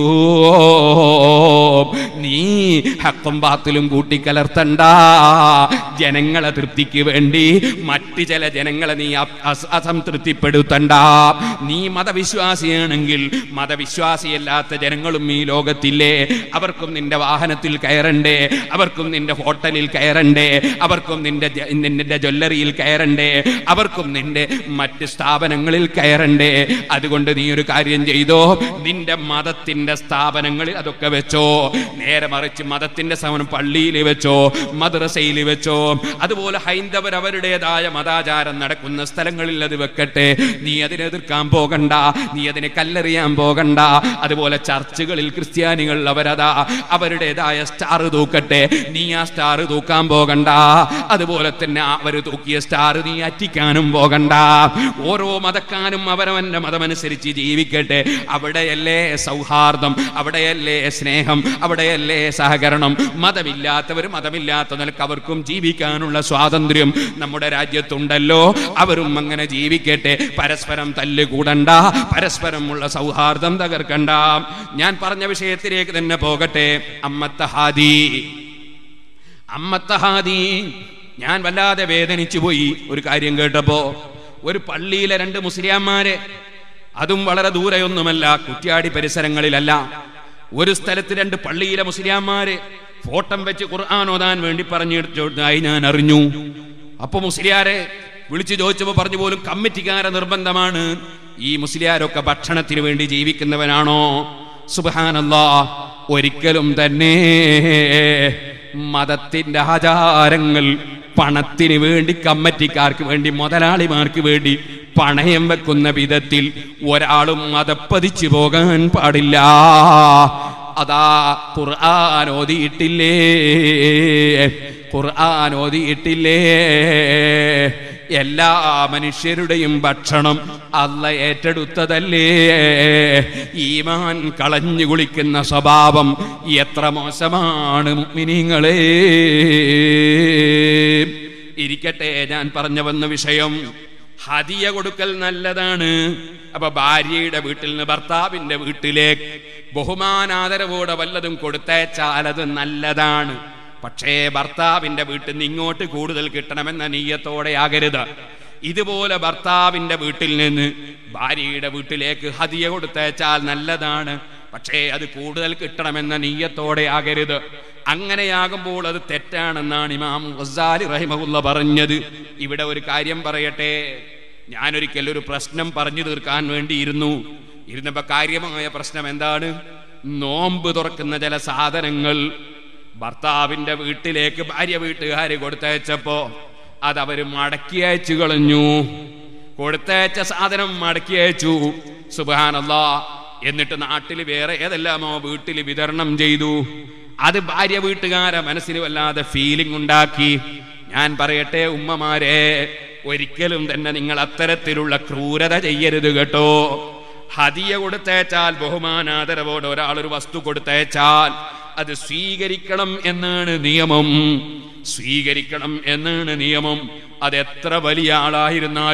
Speaker 1: നീ ഹഖും ബാത്തിലും കൂട്ടിക്കലർത്തണ്ട. ജനങ്ങളെ തൃപ്തിക്ക് വേണ്ടി മറ്റ് ചില ജനങ്ങളെ നീ അസംതൃപ്തിപ്പെടുത്തണ്ട. നീ മതവിശ്വാസിയാണെങ്കിൽ മതവിശ്വാസിയല്ലാത്ത ജനങ്ങളും ഈ ലോകത്തില്ലേ? അവർക്കും നിന്റെ വാഹനത്തിൽ കയറണ്ടേ? അവർക്കും നിന്റെ ഹോട്ടലിൽ കയറണ്ടേ? അവർക്കും നിന്റെ ജ്വല്ലറിയിൽ കയറണ്ടേ? അവർക്കും നിന്റെ മറ്റ് സ്ഥാപനങ്ങളിൽ കയറണ്ടേ? അതുകൊണ്ട് നീ ഒരു കാര്യം ചെയ്തോ, നിന്റെ മതത്തിന്റെ സ്ഥാപനങ്ങളിൽ അതൊക്കെ വെച്ചോ. നേരെ മറിച്ച് മതത്തിന്റെ സ്ഥാപനം പള്ളിയിൽ വെച്ചോ, മദ്രസയിൽ വെച്ചോ. അതുപോലെ ഹൈന്ദവർ അവരുടേതായ മതാചാരം നടക്കുന്ന സ്ഥലങ്ങളിൽ അത് വെക്കട്ടെ. നീ അതിനെ എതിർക്കാൻ പോകണ്ട, നീ അതിനെ കല്ലെറിയാൻ പോകണ്ട. അതുപോലെ ചർച്ചുകളിൽ ക്രിസ്ത്യാനികൾ അവരതാ അവരുടേതായ സ്റ്റാർ തൂക്കട്ടെ, നീ ആ സ്റ്റാർ തൂക്കാൻ പോകണ്ട. അതുപോലെ തന്നെ അവർ തൂക്കിയ സ്റ്റാർ നീ അറ്റിക്കാനും പോകണ്ട. ഓരോ മതക്കാരും അവരവന്റെ മതമനുസരിച്ച് ജീവിക്കട്ടെ. അവിടെയല്ലേ സൗഹാർദ്ദം, അവിടെയല്ലേ സ്നേഹം, അവിടെയല്ലേ സഹകരണം. മതമില്ലാത്തവർ മതമില്ലാത്ത നിലക്ക് അവർക്കും ജീവിക്കാനുള്ള സ്വാതന്ത്ര്യം നമ്മുടെ രാജ്യത്തുണ്ടല്ലോ. അവരും അങ്ങനെ ജീവിക്കട്ടെ. പരസ്പരം തല്ലുകൂടണ്ട, പരസ്പരമുള്ള സൗഹാർദ്ദം തകർക്കണ്ട. ഞാൻ പറഞ്ഞ വിഷയത്തിലേക്ക് തന്നെ പോകട്ടെ. അമ്മത്തഹാദി ഞാൻ വല്ലാതെ വേദനിച്ചു പോയി ഒരു കാര്യം കേട്ടപ്പോ. ഒരു പള്ളിയിലെ 2 മുസ്ലിയാന്മാരെ, അതും വളരെ ദൂരെയൊന്നുമല്ല, കുറ്റ്യാടി പരിസരങ്ങളിലല്ല, ഒരു സ്ഥലത്ത് 2 പള്ളിയിലെ മുസ്ലിയാന്മാരെ ഫോട്ടം വെച്ച് ഖുർആൻ ഓതാൻ വേണ്ടി പറഞ്ഞതായി ഞാൻ അറിഞ്ഞു. അപ്പൊ മുസ്ലിയാരെ വിളിച്ചു ചോദിച്ചപ്പോ പറഞ്ഞു പോലും കമ്മിറ്റിക്കാരെ നിർബന്ധമാണ്. ഈ മുസ്ലിയാരൊക്കെ ഭക്ഷണത്തിന് വേണ്ടി ജീവിക്കുന്നവനാണോ? സുബ്ഹാനല്ലാഹ്, ഒരിക്കലും തന്നെ. മതത്തിന്റെ ആചാരങ്ങൾ പണത്തിന് വേണ്ടി, കമ്മിറ്റിക്കാർക്ക് വേണ്ടി, മുതലാളിമാർക്ക് വേണ്ടി പണയം വെക്കുന്ന വിധത്തിൽ ഒരാളും മതപ്പതിച്ചു പോകാൻ പാടില്ല. അതാ ഖുർആൻ ഓതിയിട്ടില്ലേ? ഖുർആൻ ഓതിയിട്ടില്ലേ? എല്ലാ മനുഷ്യരുടെയും ഭക്ഷണം അല്ലാഹ് ഏറ്റെടുത്തതല്ലേ? ഈമാൻ കളഞ്ഞു കുളിക്കുന്ന സ്വഭാവം എത്ര മോശമാണ് മുഅ്മിനീങ്ങളെ. ഇരിക്കട്ടെ, ഞാൻ പറഞ്ഞു വന്ന വിഷയം ഹദിയ കൊടുക്കൽ നല്ലതാണ്. അപ്പൊ ഭാര്യയുടെ വീട്ടിൽ നിന്ന് ഭർത്താവിന്റെ വീട്ടിലേക്ക് ബഹുമാനാദരവോടെ വല്ലതും കൊടുത്തയച്ചാൽ അത് നല്ലതാണ്. പക്ഷേ ഭർത്താവിന്റെ വീട്ടിൽ നിന്ന് ഇങ്ങോട്ട് കൂടുതൽ കിട്ടണമെന്ന നീയത്തോടെ ആകരുത്. ഇതുപോലെ ഭർത്താവിന്റെ വീട്ടിൽ നിന്ന് ഭാര്യയുടെ വീട്ടിലേക്ക് ഹദിയ കൊടുത്തയച്ചാൽ നല്ലതാണ്. പക്ഷേ അത് കൂടുതൽ കിട്ടണമെന്ന നീയത്തോടെ ആകരുത്. അങ്ങനെയാകുമ്പോൾ അത് തെറ്റാണെന്നാണ് ഇമാം ഗസാലി റഹിമഹുല്ല പറഞ്ഞത്. ഇവിടെ ഒരു കാര്യം പറയട്ടെ. ഞാനൊരിക്കൽ ഒരു പ്രശ്നം പറഞ്ഞു തീർക്കാൻ വേണ്ടി ഇരുന്നപ്പോ കാര്യമായ പ്രശ്നം എന്താണ്? നോമ്പ് തുറക്കുന്ന ചില സാധനങ്ങൾ ഭർത്താവിന്റെ വീട്ടിലേക്ക് ഭാര്യ വീട്ടുകാര് കൊടുത്തയച്ചപ്പോ അതവര് മടക്കി അയച്ചു കളഞ്ഞു. കൊടുത്തയച്ച സാധനം മടക്കി അയച്ചു. സുബ്ഹാനല്ലാഹ്. എന്നിട്ട് നാട്ടിൽ വേറെ ഏതെല്ലാമോ വീട്ടിൽ വിതരണം ചെയ്തു. അത് ഭാര്യ വീട്ടുകാരെ മനസ്സിന് വല്ലാതെ ഫീലിംഗ് ഉണ്ടാക്കി. ഞാൻ പറയട്ടെ ഉമ്മമാരെ, ഒരിക്കലും തന്നെ നിങ്ങൾ അത്തരത്തിലുള്ള ക്രൂരത ചെയ്യരുത് കേട്ടോ. ഹദിയ കൊടുത്തയച്ചാൽ, ബഹുമാനാദരവോടെ ഒരാളൊരു വസ്തു കൊടുത്തയച്ചാൽ അത് സ്വീകരിക്കണം എന്നാണ് നിയമം. സ്വീകരിക്കണം എന്നാണ് നിയമം. അതെത്ര വലിയ ആളായിരുന്നാലും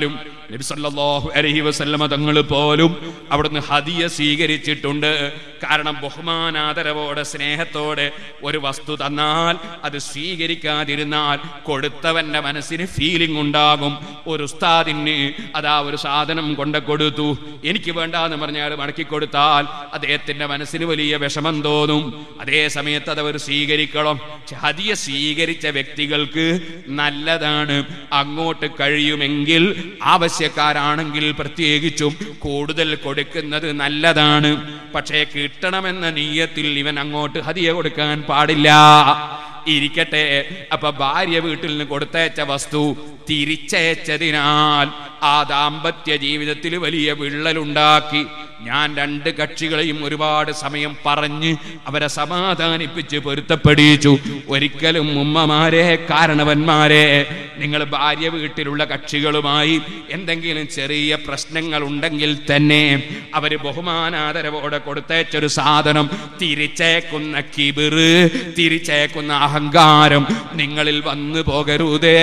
Speaker 1: നബി സല്ലല്ലാഹു അലൈഹി വസല്ലമ തങ്ങൾ പോലും അവിടുന്ന് ഹദിയ സ്വീകരിച്ചിട്ടുണ്ട്. കാരണം ബഹുമാനാദരവോടെ സ്നേഹത്തോടെ ഒരു വസ്തു തന്നാൽ അത് സ്വീകരിക്കാതിരുന്നാൽ കൊടുത്തവന്റെ മനസ്സിന് ഫീലിംഗ് ഉണ്ടാകും. ഒരു ഉസ്താദിന് അതാ ഒരു സാധനം കൊണ്ട് കൊടുത്തു, എനിക്ക് വേണ്ടാന്ന് പറഞ്ഞാൽ മടക്കി കൊടുത്താൽ അദ്ദേഹത്തിന്റെ മനസ്സിന് വലിയ വിഷമം തോന്നും. അതേ സമയത്ത് അതവർ സ്വീകരിക്കണം. ഹദിയ സ്വീകരിച്ച വ്യക്തികൾക്ക് നല്ലതാണ്. അങ്ങോട്ട് കഴിയുമെങ്കിൽ ആവശ്യക്കാരാണെങ്കിൽ പ്രത്യേകിച്ചും കൂടുതൽ കൊടുക്കുന്നത് നല്ലതാണ്. പക്ഷേ കിട്ടണമെന്ന നീയത്തിൽ ഇവൻ അങ്ങോട്ട് ഹദിയ കൊടുക്കാൻ പാടില്ല. ഇരിക്കട്ടെ, അപ്പൊ ഭാര്യ വീട്ടിൽ നിന്ന് കൊടുത്തയച്ച വസ്തു തിരിച്ചയച്ചതിനാൽ ആ ദാമ്പത്യ ജീവിതത്തിൽ വലിയ വിള്ളലുണ്ടാക്കി. ഞാൻ രണ്ട് കക്ഷികളെയും ഒരുപാട് സമയം പറഞ്ഞ് അവരെ സമാധാനിപ്പിച്ച് പൊരുത്തപ്പെടിച്ചു. ഒരിക്കലും ഉമ്മമാരെ, കാരണവന്മാരെ, നിങ്ങൾ ഭാര്യ വീട്ടിലുള്ള കക്ഷികളുമായി എന്തെങ്കിലും ചെറിയ പ്രശ്നങ്ങൾ ഉണ്ടെങ്കിൽ തന്നെ അവര് ബഹുമാനാദരവോടെ കൊടുത്തയച്ചൊരു സാധനം തിരിച്ചയക്കുന്ന കിബിറ്, തിരിച്ചയക്കുന്ന അഹങ്കാരം നിങ്ങളിൽ വന്നു പോകരുതേ.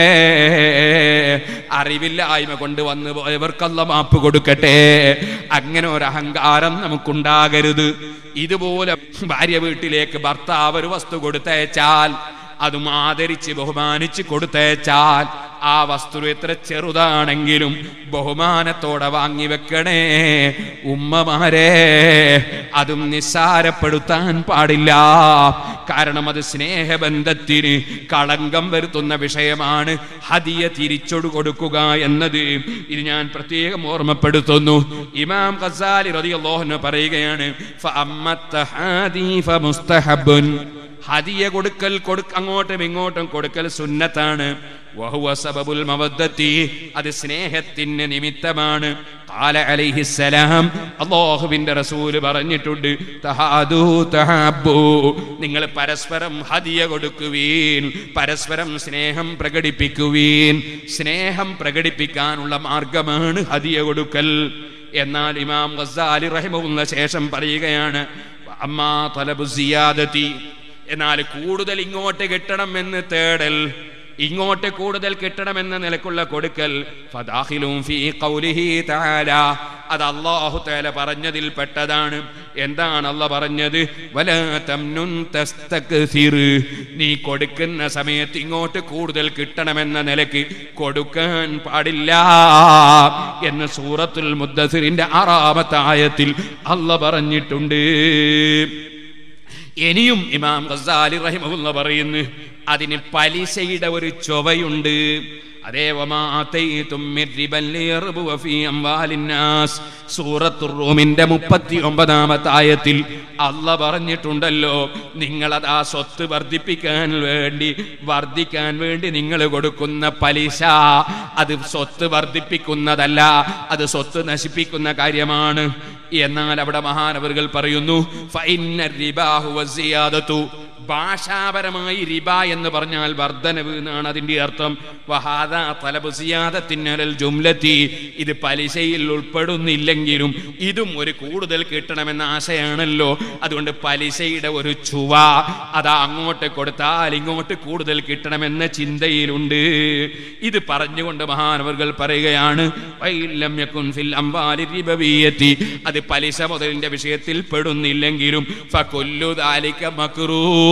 Speaker 1: അറിവില്ലായ്മ കൊണ്ട് വന്നു പോയവർക്ക് അല്ലാഹ് മാപ്പ് കൊടുക്കട്ടെ. അങ്ങനെ ഒരു അഹങ്കാരം നമുക്കുണ്ടാകരുത്. ഇതുപോലെ ഭാര്യ വീട്ടിലേക്ക് ഭർത്താവ് ഒരു വസ്തു കൊടുത്തയച്ചാൽ, അതും ആദരിച്ച് ബഹുമാനിച്ച് കൊടുത്തയച്ചാൽ, ആ വസ്തു എത്ര ചെറുതാണെങ്കിലും ബഹുമാനത്തോടെ വാങ്ങി വെക്കണേ ഉമ്മമാരെ. അതും നിസ്സാരപ്പെടുത്താൻ പാടില്ല. കാരണം അത് സ്നേഹബന്ധത്തിന് കളങ്കം വരുത്തുന്ന വിഷയമാണ് ഹദിയ തിരിച്ചൊടു കൊടുക്കുക എന്നത്. ഇത് ഞാൻ പ്രത്യേകം ഓർമ്മപ്പെടുത്തുന്നു. ഇമാം ഖസാലി റളിയല്ലാഹു അൻഹു പറയുകയാണ്, ഹദിയ കൊടുക്കൽ അങ്ങോട്ടും ഇങ്ങോട്ടും കൊടുക്കൽ സുന്നത്താണ്. വഹുവ സബബുൽ മവദ്ദത്തി, അത് സ്നേഹത്തിന് നിമിത്തമാണ്. ഖാല അലൈഹിസ്സലാം, അല്ലാഹുവിന്റെ റസൂൽ പറഞ്ഞിട്ടുണ്ട്, തഹാദു തഹബ്ബു, നിങ്ങൾ പരസ്പരം ഹദിയ കൊടുക്കുവീൻ, പരസ്പരം സ്നേഹം പ്രകടിപ്പിക്കുവീൻ. സ്നേഹം പ്രകടിപ്പിക്കാനുള്ള മാർഗമാണ് ഹദിയ കൊടുക്കൽ. എന്നാൽ ഇമാം ഗസ്സാലി റഹിമഹുള്ള ശേഷം പറയുകയാണ്, അമ്മാ തലബു സിയാദതി, എന്നാൽ കൂടുതൽ ഇങ്ങോട്ട് കിട്ടണമെന്ന് തേടൽ, ഇങ്ങോട്ട് കൂടുതൽ കിട്ടണമെന്ന നിലക്കുള്ള കൊടുക്കൽ, ഫദാഖിലും ഫീ ഖൗലിഹി തആല, അത് അല്ലാഹു തആല പറഞ്ഞതിൽ പെട്ടതാണ്. എന്താണ് അല്ലാഹ് പറഞ്ഞത്? വലാ തംനുൻ തസ്തക്സിർ, നീ കൊടുക്കുന്ന സമയത്ത് ഇങ്ങോട്ട് കൂടുതൽ കിട്ടണമെന്ന നിലയ്ക്ക് കൊടുക്കാൻ പാടില്ല എന്ന് സൂറത്തുൽ മുദ്ദസിറിന്റെ 6-ാമത്തെ ആയത്തിൽ അല്ലാഹ് പറഞ്ഞിട്ടുണ്ട്. ഇനിയും ഇമാം ഗസ്സാലി റഹിമഹുല്ലാ പറയുന്നു, അതിന് പലിശയുടെ ഒരു ചൊവയുണ്ട്. അതേ സൂറത്തുർ റൂമിന്റെ 39-ാമത്തെ ആയത്തിൽ അല്ലാഹ് പറഞ്ഞിട്ടുണ്ടല്ലോ, നിങ്ങളതാ സ്വത്ത് വർദ്ധിക്കാൻ വേണ്ടി നിങ്ങൾ കൊടുക്കുന്ന പലിശ, അത് സ്വത്ത് വർദ്ധിപ്പിക്കുന്നതല്ല, അത് സ്വത്ത് നശിപ്പിക്കുന്ന കാര്യമാണ്. എന്നാൽ അവിടെ മഹാനവറുകൾ പറയുന്നു, ഫഇന്ന റിബാ ഹുവ സിയാദതു, ഭാഷാപരമായി റിബ എന്ന് പറഞ്ഞാൽ വർദ്ധനവ് എന്നാണ് അതിന്റെ അർത്ഥം. വഹാദാ തലബു സിയാദത്തിൻ അലൽ ജുംലതി, ഇത് പലിശയിൽ ഉൾപ്പെടുന്നില്ലെങ്കിലും ഇതും ഒരു കൂടുതൽ കിട്ടണമെന്ന ആശയാണല്ലോ. അതുകൊണ്ട് പലിശയുടെ ഒരു ചുവ, അതാ അങ്ങോട്ട് കൊടുത്താൽ ഇങ്ങോട്ട് കൂടുതൽ കിട്ടണമെന്ന ചിന്തയിലുണ്ട്. ഇത് പറഞ്ഞുകൊണ്ട് മഹാനവറുകൾ പറയുകയാണ്, വൈലം യകുൻ ഫിൽ അംവാലി റിബവിയതി, അത് പലിശ മുതലിന്റെ വിഷയത്തിൽ പെടുന്നില്ലെങ്കിലും ഫകുല്ലു ദാലിക മക്റൂഹ്,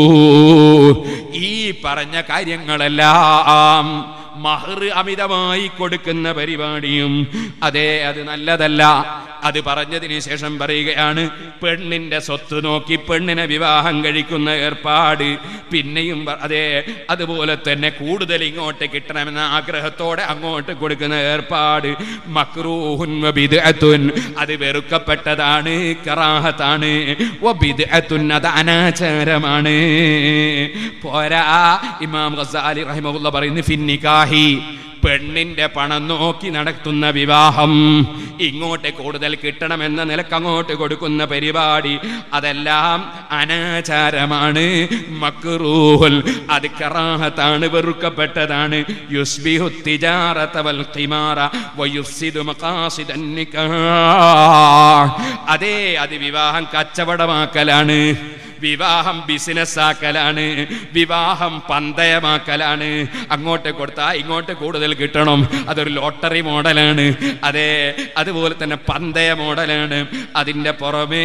Speaker 1: ഈ പറഞ്ഞ കാര്യങ്ങളെല്ലാം മഹർ അമിതമായി കൊടുക്കുന്ന പരിപാടിയും അതേ അത് നല്ലതല്ല. അത് പറഞ്ഞതിന് ശേഷം പറയുകയാണ്, പെണ്ണിന്റെ സ്വത്ത് നോക്കി പെണ്ണിനെ വിവാഹം കഴിക്കുന്ന ഏർപ്പാട്, പിന്നെയും അതേ അതുപോലെ തന്നെ കൂടുതൽ ഇങ്ങോട്ട് കിട്ടണമെന്ന ആഗ്രഹത്തോടെ അങ്ങോട്ട് കൊടുക്കുന്ന ഏർപ്പാട് മക്റൂഹുൻ വ ബിദ്അത്തുൻ, അത് വെറുക്കപ്പെട്ടതാണ്, കറാഹത്താണ്. വ ബിദ്അത്തുൻ, അത് അനാചാരമാണ്. പോരാ, ഇമാം ഗസ്സാലി റഹിമഹുല്ലാ പറയുന്നു, ഫിന്നിക്കാഹി, പെണ്ണിന്റെ പണം നോക്കി നടത്തുന്ന വിവാഹം, ഇങ്ങോട്ട് കൂടുതൽ കിട്ടണമെന്ന നിലക്ക് അങ്ങോട്ട് കൊടുക്കുന്ന പരിപാടി, അതെല്ലാം അനാചാരമാണ്, മക്റൂഹുൽ, അത് കറാഹത്താണ്, വെറുക്കപ്പെട്ടതാണ്. യുസ്ബിഹു തിജാറത വൽ ഖിമാറ വയുഫ്സിദു മഖാസിദൻ നികാഹ്, അതേ അത് വിവാഹം കച്ചവടമാക്കലാണ്. വിവാഹം ബിസിനസ് ആക്കലാണ്, വിവാഹം പന്തയമാക്കലാണ്. അങ്ങോട്ട് കൊടുത്താൽ ഇങ്ങോട്ട് കൂടുതൽ കിട്ടണം, അതൊരു ലോട്ടറി മോഡലാണ്. അതെ, അതുപോലെ തന്നെ പന്തയ മോഡലാണ്. അതിൻ്റെ പുറമെ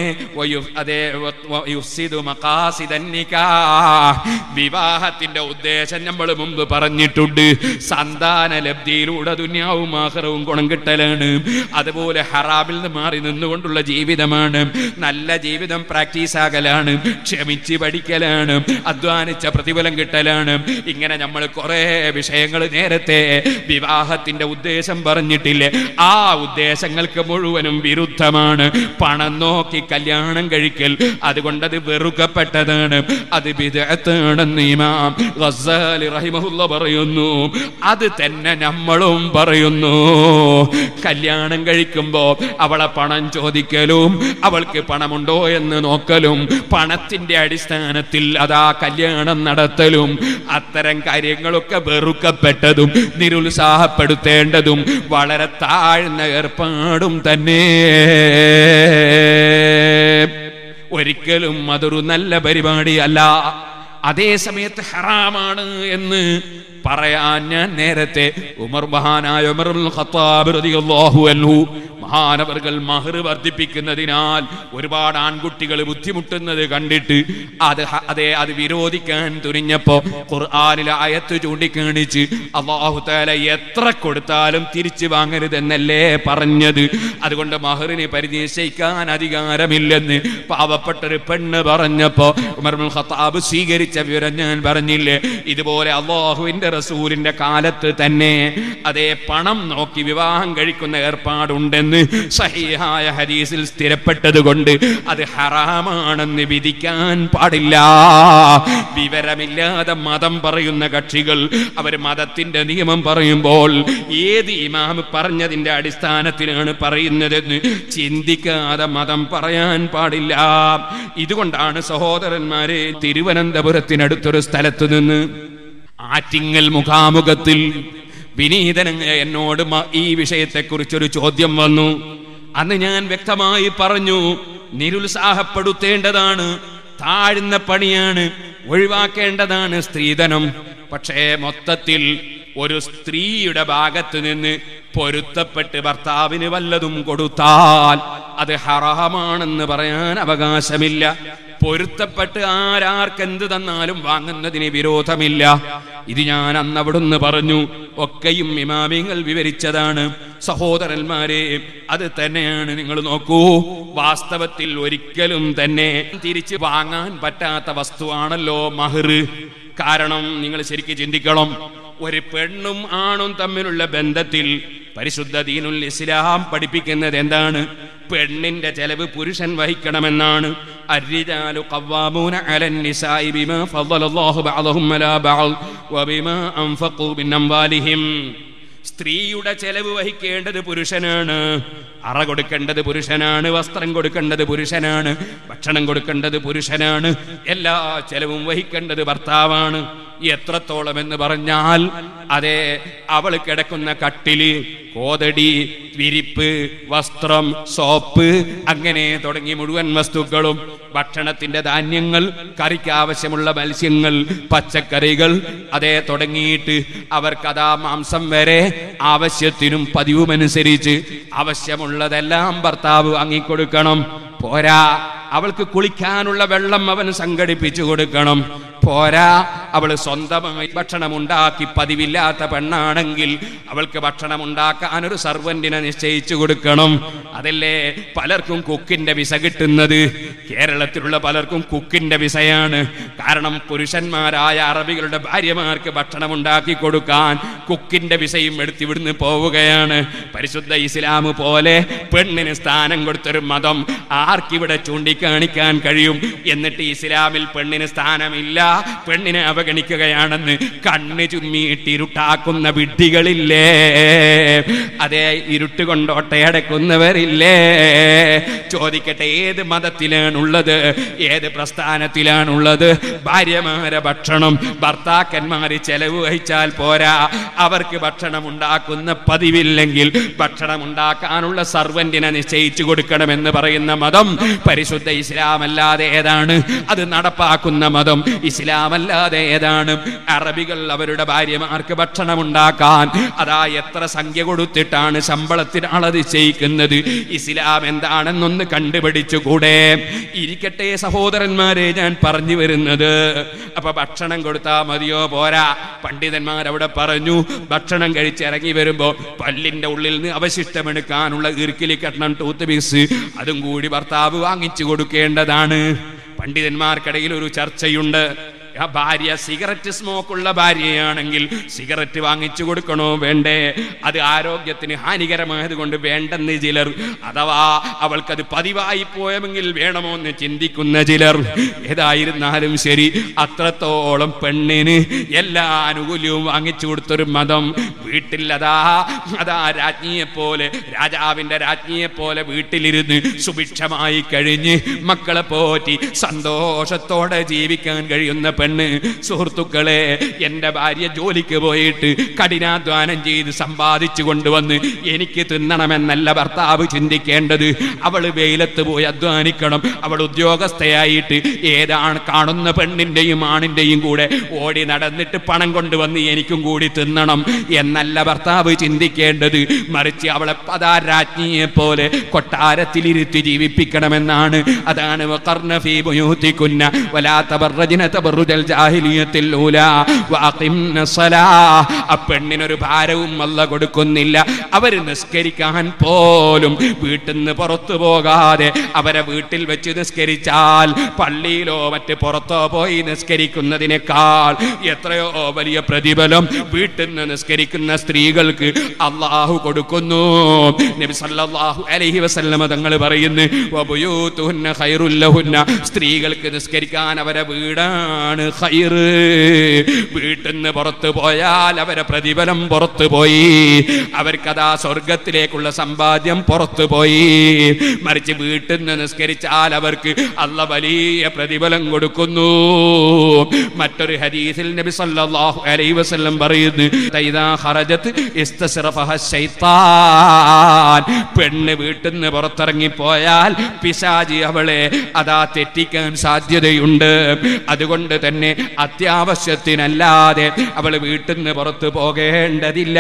Speaker 1: വിവാഹത്തിന്റെ ഉദ്ദേശം നമ്മൾ മുമ്പ് പറഞ്ഞിട്ടുണ്ട്, സന്താന ലബ്ധിയിലൂടെ ദുനിയാവും ആഖിറവും ഗുണം കിട്ടലാണ്. അതുപോലെ ഹറാമിൽ നിന്ന് മാറി നിന്നുകൊണ്ടുള്ള ജീവിതമാണ്, നല്ല ജീവിതം പ്രാക്ടീസ് ആകലാണ്, ക്ഷമിച്ച് പഠിക്കലാണ്, അധ്വാനിച്ച പ്രതിഫലം കിട്ടലാണ്. ഇങ്ങനെ നമ്മൾ കുറെ വിഷയങ്ങൾ നേരത്തെ വിവാഹത്തിന്റെ ഉദ്ദേശം പറഞ്ഞിട്ടില്ലേ? ആ ഉദ്ദേശങ്ങൾക്ക് മുഴുവനും വിരുദ്ധമാണ് പണം നോക്കി കല്യാണം കഴിക്കൽ. അതുകൊണ്ടത് വെറുക്കപ്പെട്ടതാണ്, അത് ബിദ്അത്താണെന്ന് ഇമാം ഗസ്സാലി റഹിമഹുല്ലാഹ് പറയുന്നു. അത് തന്നെ നമ്മളും പറയുന്നു. കല്യാണം കഴിക്കുമ്പോ അവളെ പണം ചോദിക്കലും അവൾക്ക് പണമുണ്ടോ എന്ന് നോക്കലും പണത്തിന്റെ അടിസ്ഥാനത്തിൽ അതാ കല്യാണം നടത്തലും അത്തരം കാര്യങ്ങളൊക്കെ വെറുക്കപ്പെട്ടതും നിരുത്സാഹപ്പെടുത്തേണ്ടതും വളരെ താഴ്ന്ന ഏർപ്പാടും തന്നെ. ഒരിക്കലും അതൊരു നല്ല പരിപാടിയല്ല. അതേ സമയത്ത് ഹറാമാണ് എന്ന് പറയാൻ ഞാൻ നേരത്തെ മഹാനായ ഉമർ ഇബ്നുൽ ഖത്താബ് റളിയല്ലാഹു അൻഹു മഹാനവർകൾ മഹർ വർദ്ധിപ്പിക്കുന്നതിനാൽ ഒരുപാട് ആൺകുട്ടികൾ ബുദ്ധിമുട്ടുന്നത് കണ്ടിട്ട് അത് വിരോധിക്കാൻ തുനിഞ്ഞപ്പോ ഖുർആനിലെ ആയത്ത് ചൂണ്ടിക്കാണിച്ച് അല്ലാഹു തആല എത്ര കൊടുത്താലും തിരിച്ചു വാങ്ങരുതെന്നല്ലേ പറഞ്ഞത്. അതുകൊണ്ട് മഹറിനെ പരിനിശ്ചയിക്കാൻ അധികാരമില്ലെന്ന് പാവപ്പെട്ടൊരു പെണ്ണ് പറഞ്ഞപ്പോ ഉമർ ഇബ്നുൽ ഖത്താബ് സ്വീകരിച്ച വിവരം ഞാൻ പറഞ്ഞില്ലേ? ഇതുപോലെ അല്ലാഹുവിന്റെ റസൂലിന്റെ കാലത്ത് തന്നെ അതേ പണം നോക്കി വിവാഹം കഴിക്കുന്ന ഏർപ്പാടുണ്ടെന്ന് സഹീഹായ ഹദീസിൽ സ്ഥിരപ്പെട്ടത് കൊണ്ട് അത് ഹറാമാണെന്ന് വിധിക്കാൻ പാടില്ല. വിവരമില്ലാതെ മതം പറയുന്ന കക്ഷികൾ അവർ മതത്തിന്റെ നിയമം പറയുമ്പോൾ ഏത് ഇമാം പറഞ്ഞതിന്റെ അടിസ്ഥാനത്തിലാണ് പറയുന്നതെന്ന് ചിന്തിക്കാതെ മതം പറയാൻ പാടില്ല. ഇതുകൊണ്ടാണ് സഹോദരന്മാരെ തിരുവനന്തപുരത്തിനടുത്തൊരു സ്ഥലത്ത് നിന്ന് ആറ്റിങ്ങൽ മുഖാമുഖത്തിൽ വിനീതനായ എന്നോട് ഈ വിഷയത്തെക്കുറിച്ചൊരു ചോദ്യം വന്നു. അന്ന് ഞാൻ വ്യക്തമായി പറഞ്ഞു, നിരുത്സാഹപ്പെടുത്തേണ്ടതാണ്, താഴ്ന്ന പണിയാണ്, ഒഴിവാക്കേണ്ടതാണ് സ്ത്രീധനം. പക്ഷേ മൊത്തത്തിൽ ഒരു സ്ത്രീയുടെ ഭാഗത്ത് നിന്ന് പൊരുത്തപ്പെട്ട് ഭർത്താവിന് വല്ലതും കൊടുത്താൽ അത് ഹറാമാണെന്ന് പറയാൻ അവകാശമില്ല. പൊരുത്തപ്പെട്ട് ആരാർക്കെന്ത് തന്നാലും വാങ്ങുന്നതിന് വിരോധമില്ല. ഇത് ഞാൻ അന്ന് അവിടുന്ന് പറഞ്ഞു. ഒക്കെയും ഇമാമിങ്ങൾ വിവരിച്ചതാണ്. സഹോദരന്മാരെ, അത് തന്നെയാണ്. നിങ്ങൾ നോക്കൂ, വാസ്തവത്തിൽ ഒരിക്കലും തന്നെ തിരിച്ച് വാങ്ങാൻ പറ്റാത്ത വസ്തുവാണല്ലോ മഹർ. കാരണം നിങ്ങൾ ശരിക്കും ചിന്തിക്കണം, ഒരു പെണ്ണും ആണും തമ്മിലുള്ള ബന്ധത്തിൽ പരിശുദ്ധ ദീനുൽ ഇസ്ലാം പഠിപ്പിക്കുന്നത് എന്താണ്? പെണ്ണിന്റെ ചെലവ് പുരുഷൻ വഹിക്കണമെന്നാണ്. അർരിജാലു ഖവ്വാമൂന അലൻ നിസാഇ ബിമാ ഫളലല്ലാഹു ബഅദഹും അലാ ബഅദ് വബിമാ അൻഫഖൂ മിൻ അംവാലിഹിം. സ്ത്രീയുടെ ചെലവ് വഹിക്കേണ്ടത് പുരുഷനാണ്, അറ കൊടുക്കേണ്ടത് പുരുഷനാണ്, വസ്ത്രം കൊടുക്കേണ്ടത് പുരുഷനാണ്, ഭക്ഷണം കൊടുക്കേണ്ടത് പുരുഷനാണ്, എല്ലാ ചെലവും വഹിക്കേണ്ടത് ഭർത്താവാണ്. എത്രത്തോളം എന്ന് പറഞ്ഞാൽ അതെ, അവൾ കിടക്കുന്ന കട്ടില്, കോതടി, വിരിപ്പ്, വസ്ത്രം, സോപ്പ്, അങ്ങനെ തുടങ്ങി മുഴുവൻ വസ്തുക്കളും, ഭക്ഷണത്തിന്റെ ധാന്യങ്ങൾ, കറിക്ക് ആവശ്യമുള്ള മത്സ്യങ്ങൾ, പച്ചക്കറികൾ, അതേ തുടങ്ങിയിട്ട് അവർക്കതാ മാംസം വരെ ആവശ്യത്തിനും പതിവുമനുസരിച്ച് ആവശ്യമുള്ളതെല്ലാം ഭർത്താവ് വാങ്ങിക്കൊടുക്കണം. പോരാ, അവൾക്ക് കുളിക്കാനുള്ള വെള്ളം അവൻ സംഘടിപ്പിച്ചു കൊടുക്കണം. പോരാ, അവൾ സ്വന്തമായി ഭക്ഷണം ഉണ്ടാക്കി, പതിവില്ലാത്ത പെണ്ണാണെങ്കിൽ അവൾക്ക് ഭക്ഷണം ഉണ്ടാക്കാൻ ഒരു സർവന്റിനെ നിശ്ചയിച്ചു കൊടുക്കണം. അതല്ലേ പലർക്കും കുക്കിന്റെ വിസ കിട്ടുന്നത്? കേരളത്തിലുള്ള പലർക്കും കുക്കിന്റെ വിസയാണ്. കാരണം പുരുഷന്മാരായ അറബികളുടെ ഭാര്യമാർക്ക് ഭക്ഷണം ഉണ്ടാക്കി കൊടുക്കാൻ കുക്കിന്റെ വിസയും എടുത്ത് ഇവിടുന്ന് പോവുകയാണ്. പരിശുദ്ധ ഇസ്ലാം പോലെ പെണ്ണിന് സ്ഥാനം കൊടുത്തൊരു മതം ആർക്കിവിടെ ചൂണ്ടിക്കാണിക്കാൻ കഴിയും? എന്നിട്ട് ഇസ്ലാമിൽ പെണ്ണിന് സ്ഥാനമില്ല, പെണ്ണിനെ അവഗണിക്കുന്നു അവഗണിക്കുകയാണെന്ന് കണ്ണ് ചുമ്മിയിട്ടിരുട്ടാക്കുന്ന വിഡ്ഢികളില്ലേ? അതേ, ഇരുട്ട് കൊണ്ട് ഒട്ടയടക്കുന്നവരില്ലേ? ചോദിക്കട്ടെ, ഏത് മതത്തിലാണുള്ളത്? ഏത് പ്രസ്ഥാനത്തിലാണുള്ളത്? ഭാര്യമാരെ ഭക്ഷണം ഭർത്താക്കന്മാര് ചെലവ് വഹിച്ചാൽ പോരാ, അവർക്ക് ഭക്ഷണം ഉണ്ടാക്കുന്ന പതിവില്ലെങ്കിൽ ഭക്ഷണം ഉണ്ടാക്കാനുള്ള സർവന്റിനെ നിശ്ചയിച്ചു കൊടുക്കണമെന്ന് പറയുന്ന മതം പരിശുദ്ധ ഇസ്ലാമല്ലാതെ ഏതാണ്? അത് നടപ്പാക്കുന്ന മതം ഇസ്ലാമല്ലാതെ ഏതാണ്? അറബികൾ അവരുടെ ഭാര്യമാർക്ക് ഭക്ഷണം ഉണ്ടാക്കാൻ അതാ എത്ര സംഖ്യ കൊടുത്തിട്ടാണ് ശമ്പളത്തിന് അളവ് നിശ്ചയിക്കുന്നത്? ഇസ്ലാം എന്താണെന്നൊന്ന് കണ്ടുപിടിച്ചുകൂടെ? ഇരിക്കട്ടെ സഹോദരന്മാരെ, ഞാൻ പറഞ്ഞു വരുന്നത്, അപ്പൊ ഭക്ഷണം കൊടുത്താൽ മതിയോ? പോരാ. പണ്ഡിതന്മാർ അവിടെ പറഞ്ഞു, ഭക്ഷണം കഴിച്ചിറങ്ങി വരുമ്പോ പല്ലിന്റെ ഉള്ളിൽ നിന്ന് അവശിഷ്ടമെടുക്കാനുള്ള ഈർക്കിലി കഷ്ണം, ടൂത്ത് പീസ്, അതും കൂടി ഭർത്താവ് വാങ്ങിച്ചു കൊടുക്കേണ്ടതാണ്. പണ്ഡിതന്മാർക്കിടയിൽ ഒരു ചർച്ചയുണ്ട്. ആ ഭാര്യ സിഗരറ്റ് സ്മോക്കുള്ള ഭാര്യയാണെങ്കിൽ സിഗരറ്റ് വാങ്ങിച്ചു കൊടുക്കണോ വേണ്ടേ? അത് ആരോഗ്യത്തിന് ഹാനികരമായത് കൊണ്ട് വേണ്ടെന്ന് ചിലർ, അഥവാ അവൾക്കത് പതിവായി പോയെങ്കിൽ വേണമോ എന്ന് ചിന്തിക്കുന്ന ചിലർ. ഏതായിരുന്നാലും ശരി, അത്രത്തോളം പെണ്ണിന് എല്ലാ ആനുകൂല്യവും വാങ്ങിച്ചു കൊടുത്തൊരു മതം വീട്ടിൽ അതാ രാജ്ഞിയെ പോലെ, രാജാവിന്റെ രാജ്ഞിയെ പോലെ വീട്ടിലിരുന്ന് സുഭിക്ഷമായി കഴിഞ്ഞ് മക്കളെ പോറ്റി സന്തോഷത്തോടെ ജീവിക്കാൻ കഴിയുന്ന പെണ്ണ്. സുഹൃത്തുക്കളെ, എന്റെ ഭാര്യ ജോലിക്ക് പോയിട്ട് കഠിനാധ്വാനം ചെയ്ത് സമ്പാദിച്ചു കൊണ്ടുവന്ന് എനിക്ക് തിന്നണമെന്നല്ല ഭർത്താവ് ചിന്തിക്കേണ്ടത്. അവൾ വെയിലത്ത് പോയി അധ്വാനിക്കണം. അവൾ ഉദ്യോഗസ്ഥയായിട്ട് ഏതാണ് കാണുന്ന പെണ്ണിന്റെയും ആണിന്റെയും കൂടെ ഓടി നടന്നിട്ട് പണം കൊണ്ടുവന്ന് എനിക്കും കൂടി തിന്നണം എന്നല്ല ഭർത്താവ് ചിന്തിക്കേണ്ടത്. മറിച്ച് അവളെ പദാരാജ്ഞിയെ പോലെ കൊട്ടാരത്തിലിരുത്തി ജീവിപ്പിക്കണമെന്നാണ്. അതാണ് വഖർന ഫീ ബുയൂതികുന്ന വലാ തബറജ്ന തബറുജൽ ജാഹിലിയത്തിൽ ഊലാ വഅഖിംന സ്വലാഹ്. ആ പെണ്ണിനൊരു ഭാരവും അല്ലാഹു കൊടുക്കുന്നില്ല. അവർ നിസ്കരിക്കാൻ പോലും വീട്ടിൽ നിന്ന് പുറത്തു പോകാതെ അവരെ വീട്ടിൽ വെച്ച് നിസ്കരിച്ചാൽ പള്ളിയിലോ മറ്റ് പുറത്തോ പോയി നിസ്കരിക്കുന്നതിനേക്കാൾ എത്രയോ വലിയ പ്രതിഫലം വീട്ടിൽ നിന്ന് നിസ്കരിക്കുന്ന സ്ത്രീകൾക്ക് അല്ലാഹു കൊടുക്കുന്നു. നബി സല്ലല്ലാഹു അലൈഹി വസല്ലം തങ്ങൾ പറയുന്നു, വബുയൂതുഹുന്ന ഖൈറുൽ ലഹുന്ന, സ്ത്രീകൾക്ക് നിസ്കരിക്കാൻ അവരെ വീടാണ് ഖൈർ. വീട്ടിൽ നിന്ന് പുറത്തു പോയാൽ അവരെ പ്രതിഫലം പുറത്തു പോയി, അവർക്കതാ സ്വർഗത്തിലേക്കുള്ള സമ്പാദ്യം പുറത്തു പോയി. മറിച്ച് വീട്ടിൽ നിന്ന് നിസ്കരിച്ചാൽ അവർക്ക് അല്ലാഹു വലിയ പ്രതിഫലം കൊടുക്കുന്നു. മറ്റൊരു ഹദീസിൽ നബി സല്ലല്ലാഹു അലൈഹി വസല്ലം പറയുന്നു, തൈദാ ഖറജത് ഇസ്തസ്റഫഹ ശൈത്താൻ, പെണ്ണ് വീട്ടിൽ നിന്ന് പുറത്തിറങ്ങിപ്പോയാൽ പിശാചി അവളെ അതാ തെറ്റിക്കാൻ സാധ്യതയുണ്ട്. അതുകൊണ്ട് തന്നെ അത്യാവശ്യത്തിനല്ലാതെ അവൾ വീട്ടിൽ നിന്ന് പുറത്തു പോകേണ്ടതില്ല.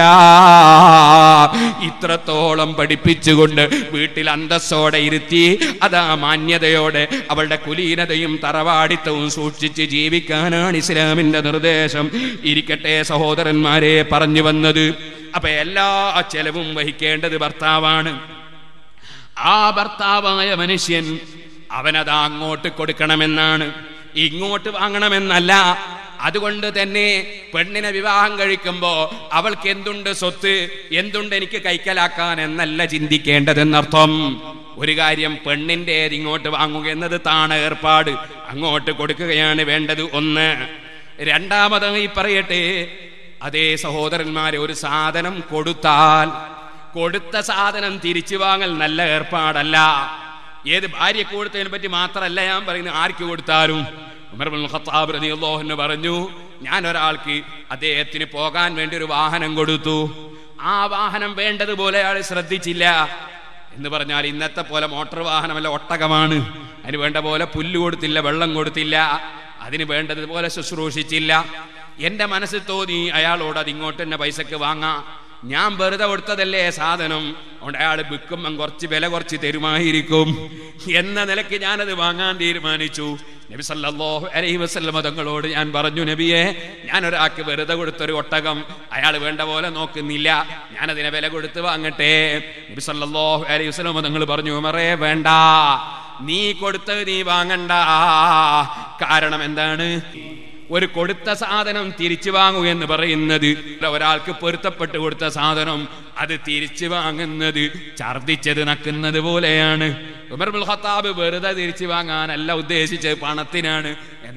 Speaker 1: ഇത്രത്തോളം പഠിപ്പിച്ചുകൊണ്ട് വീട്ടിൽ അന്തസ്സോടെ ഇരുത്തി അതാ മാന്യതയോടെ അവളുടെ കുലീനതയും തറവാടിത്തവും സൂക്ഷിച്ച് ജീവിക്കാനാണ് ഇസ്ലാമിന്റെ നിർദ്ദേശം. ഇരിക്കട്ടെ സഹോദരന്മാരെ, പറഞ്ഞു വന്നത്, അപ്പൊ എല്ലാ ചെലവും വഹിക്കേണ്ടത് ഭർത്താവാണ്. ആ ഭർത്താവായ മനുഷ്യൻ അവനത് അങ്ങോട്ട് കൊടുക്കണമെന്നാണ്, ഇങ്ങോട്ട് വാങ്ങണമെന്നല്ല. അതുകൊണ്ട് തന്നെ പെണ്ണിനെ വിവാഹം കഴിക്കുമ്പോ അവൾക്ക് എന്തുണ്ട് സ്വത്ത്, എന്തുണ്ട് എനിക്ക് കൈക്കലാക്കാൻ എന്നല്ല ചിന്തിക്കേണ്ടതെന്നർത്ഥം. ഒരു കാര്യം, പെണ്ണിന്റെ ഇങ്ങോട്ട് വാങ്ങുക എന്നത് താണ് ഏർപ്പാട്, അങ്ങോട്ട് കൊടുക്കുകയാണ് വേണ്ടത്. ഒന്ന്. രണ്ടാമതായി പറയട്ടെ, അതേ സഹോദരന്മാരെ, ഒരു സാധനം കൊടുത്താൽ കൊടുത്ത സാധനം തിരിച്ചു വാങ്ങൽ നല്ല ഏർപ്പാടല്ല. ഏത് ഭാര്യയ്ക്ക് കൊടുത്തതിനെ പറ്റി മാത്രമല്ല ഞാൻ പറയുന്നത്, ആർക്ക് കൊടുത്താലും. ഉമർ ഇബ്നുൽ ഖത്താബ് റളിയല്ലാഹു അൻഹു പറഞ്ഞു, ഞാൻ ഒരാൾക്ക് അദ്ദേഹത്തിന് പോകാൻ വേണ്ടി ഒരു വാഹനം കൊടുത്തു. ആ വാഹനം വേണ്ടതുപോലെ അയാൾ ശ്രദ്ധിച്ചില്ല. എന്ന് പറഞ്ഞാൽ ഇന്നത്തെ പോലെ മോട്ടോർ വാഹനമല്ല, ഒട്ടകമാണ്. അതിന് വേണ്ട പോലെ പുല്ല് കൊടുത്തില്ല, വെള്ളം കൊടുത്തില്ല, അതിന് വേണ്ടതുപോലെ ശുശ്രൂഷിച്ചില്ല. എന്റെ മനസ്സിൽ തോന്നി അയാളോട് അത് ഇങ്ങോട്ട് തന്നെ പൈസക്ക് വാങ്ങാം, ഞാൻ വെറുതെ കൊടുത്തതല്ലേ സാധനം, അതുകൊണ്ട് അയാൾ വിൽക്കുമ്പം കുറച്ച് വില കുറച്ച് തരുമായിരിക്കും എന്ന നിലയ്ക്ക് ഞാനത് വാങ്ങാൻ തീരുമാനിച്ചു. നബി സല്ലല്ലാഹു അലൈഹി വസല്ലം തങ്ങളോട് ഞാൻ പറഞ്ഞു, നബിയെ, ഞാൻ ഒരാൾക്ക് വെറുതെ കൊടുത്തൊരു ഒട്ടകം അയാൾ വേണ്ട പോലെ നോക്കുന്നില്ല, ഞാനതിനെ വില കൊടുത്ത് വാങ്ങട്ടെ. നബി സല്ലല്ലാഹു അലൈഹി വസല്ലം തങ്ങൾ പറഞ്ഞു, ഉമറേ വേണ്ട, നീ കൊടുത്തത് നീ വാങ്ങണ്ട. കാരണം എന്താണ്? ഒരു കൊടുത്ത സാധനം തിരിച്ചു വാങ്ങുക എന്ന് പറയുന്നത്, ഒരാൾക്ക് പൊരുത്തപ്പെട്ട് കൊടുത്ത സാധനം അത് തിരിച്ചു വാങ്ങുന്നത് ഛർദിച്ചത് നക്കുന്നത് പോലെയാണ്. ഉമർ ഇബ്നുൽ ഖത്താബ് വെറുതെ തിരിച്ചു വാങ്ങാനല്ല ഉദ്ദേശിച്ചത്, പണത്തിനാണ്. എന്നാൽ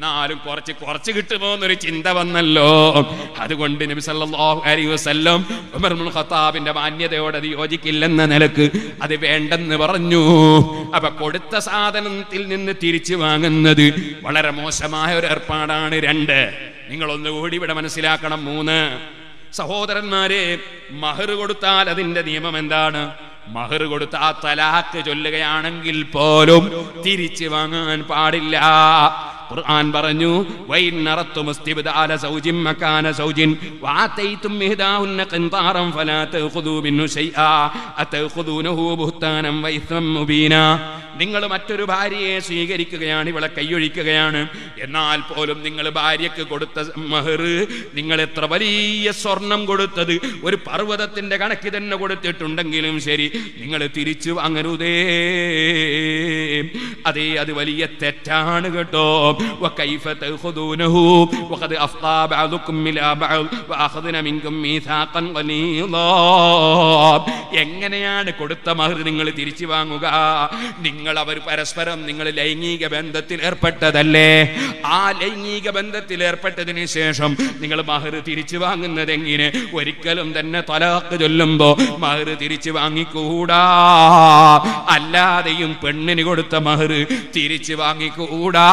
Speaker 1: എന്നാലും കുറച്ച് കിട്ടുമോ എന്നൊരു ചിന്ത വന്നല്ലോ. അതുകൊണ്ട് നബി സല്ലല്ലാഹു അലൈഹി വസല്ലം ഉമർ ഇബ്നുൽ ഖത്താബിന്റെ മാന്യതയോട് അത് യോജിക്കില്ലെന്ന നിലക്ക് അത് വേണ്ടെന്ന് പറഞ്ഞു. അപ്പൊ കൊടുത്ത സാധനത്തിൽ നിന്ന് തിരിച്ചു വാങ്ങുന്നത് വളരെ മോശമായ ഒരു ഏർപ്പാടാണ്. 2, നിങ്ങളൊന്നുകൂടി ഇവിടെ മനസ്സിലാക്കണം. 3, സഹോദരന്മാരെ, മഹർ കൊടുത്താൽ അതിന്റെ നിയമം എന്താണ്? മഹർ കൊടുത്താൽ തലാഖ് ചൊല്ലുകയാണെങ്കിൽ പോലും തിരിച്ചു വാങ്ങാൻ പാടില്ല. ഖുർആൻ പറഞ്ഞു, വൈൻ നറത്തും ഇസ്തിബ്ദാല സൗജിൻ മകാന സൗജിൻ വആതൈതും ഇഹ്ദാഹുന്ന ഖിൻതാറൻ ഫലാ തഖുദൂ മിൻഹു ശൈആ അതഖുദൂനഹു ബുഹ്താനം വഇസ്മൻ മുബീന. നിങ്ങൾ മറ്റൊരു ഭാര്യയെ സ്വീകരിക്കുകയാണ്, ഇവളെ കൈയൊഴിക്കുകയാണ്. എന്നാൽ പോലും നിങ്ങൾ ഭാര്യയ്ക്ക് കൊടുത്ത മഹർ, നിങ്ങൾ എത്ര വലിയ സ്വർണം കൊടുത്തത്, ഒരു പർവ്വതത്തിന്റെ കണക്ക് തന്നെ കൊടുത്തിട്ടുണ്ടെങ്കിലും ശരി, നിങ്ങൾ തിരിച്ചു വാങ്ങരുതേ. അതേ, അത് വലിയ തെറ്റാണ് കേട്ടോ. وكيف تأخذونه وقد أفضى بعضكم إلى بعض وأخذنا منكم ميثاقا غليظا. എങ്ങനെയാണ് കൊടുത്ത മഹർ നിങ്ങൾ തിരിച്ചു വാങ്ങുക? നിങ്ങൾ അവർ പരസ്പരം നിങ്ങൾ ലൈംഗിക ബന്ധത്തിൽ ഏർപ്പെട്ടതല്ലേ? ആ ലൈംഗിക ബന്ധത്തിൽ ഏർപ്പെട്ടതിന് ശേഷം നിങ്ങൾ മഹർ തിരിച്ചു വാങ്ങുന്നത് എങ്ങനെ? ഒരിക്കലും തന്നെ തലാഖ് ചൊല്ലുമ്പോ മഹർ തിരിച്ചു വാങ്ങിക്കൂടാ. അല്ലാതെയും പെണ്ണിന് കൊടുത്ത മഹർ തിരിച്ചു വാങ്ങിക്കൂടാ.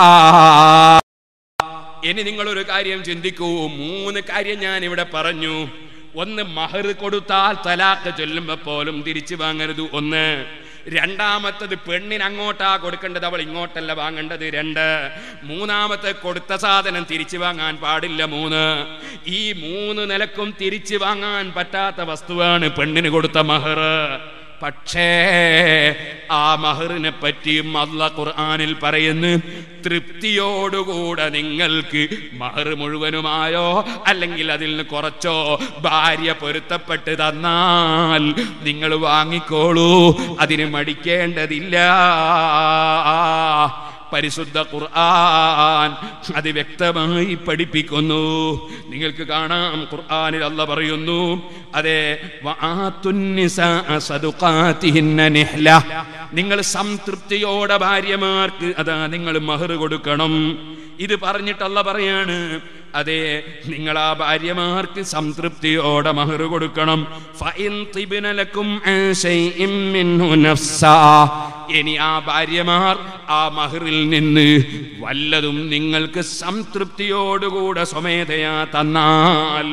Speaker 1: ഇനി നിങ്ങളൊരു കാര്യം ചിന്തിക്കൂ. 3 കാര്യം ഞാൻ ഇവിടെ പറഞ്ഞു. 1, മഹർ കൊടുത്താൽ തലാഖ് ചൊല്ലുമ്പോ പോലും തിരിച്ചു വാങ്ങരുത്. 1. രണ്ടാമത്തത്, പെണ്ണിന് അങ്ങോട്ടാ കൊടുക്കേണ്ടത്, അവൾ ഇങ്ങോട്ടല്ല വാങ്ങേണ്ടത്. 2. മൂന്നാമത്തെ, കൊടുത്ത സാധനം തിരിച്ചു വാങ്ങാൻ പാടില്ല. 3. ഈ 3 നിലക്കും തിരിച്ചു വാങ്ങാൻ പറ്റാത്ത വസ്തുവാണ് പെണ്ണിന് കൊടുത്ത മഹർ. പക്ഷേ ആ മഹറിനെ പറ്റിയും അല്ലാഹ് ഖുർആനിൽ പറയുന്നു, തൃപ്തിയോടുകൂടെ നിങ്ങൾക്ക് മഹർ മുഴുവനുമായോ അല്ലെങ്കിൽ അതിൽ നിന്ന് കുറച്ചോ ഭാര്യ പൊരുത്തപ്പെട്ട് തന്നാൽ നിങ്ങൾ വാങ്ങിക്കോളൂ, അതിന് മടിക്കേണ്ടതില്ല. പരിശുദ്ധ ഖുർആൻ അത് വ്യക്തമായി പഠിപ്പിക്കുന്നു. നിങ്ങൾക്ക് കാണാം, ഖുർആനിൽ അല്ലാഹ് പറയുന്നു, അതെ, നിങ്ങൾ സംതൃപ്തിയോടെ ഭാര്യമാർക്ക് അതാ നിങ്ങൾ മഹർ കൊടുക്കണം. ഇത് പറഞ്ഞിട്ട് അല്ലാഹ് പറയാണ്, അതെ, നിങ്ങൾ ആ ഭാര്യമാർക്ക് സംതൃപ്തിയോടെ മഹർ കൊടുക്കണം. ഇനി ആ ഭാര്യമാർ ആ മഹറിൽ നിന്ന് വല്ലതും നിങ്ങൾക്ക് സംതൃപ്തിയോടുകൂടെ സ്വമേധയാ തന്നാൽ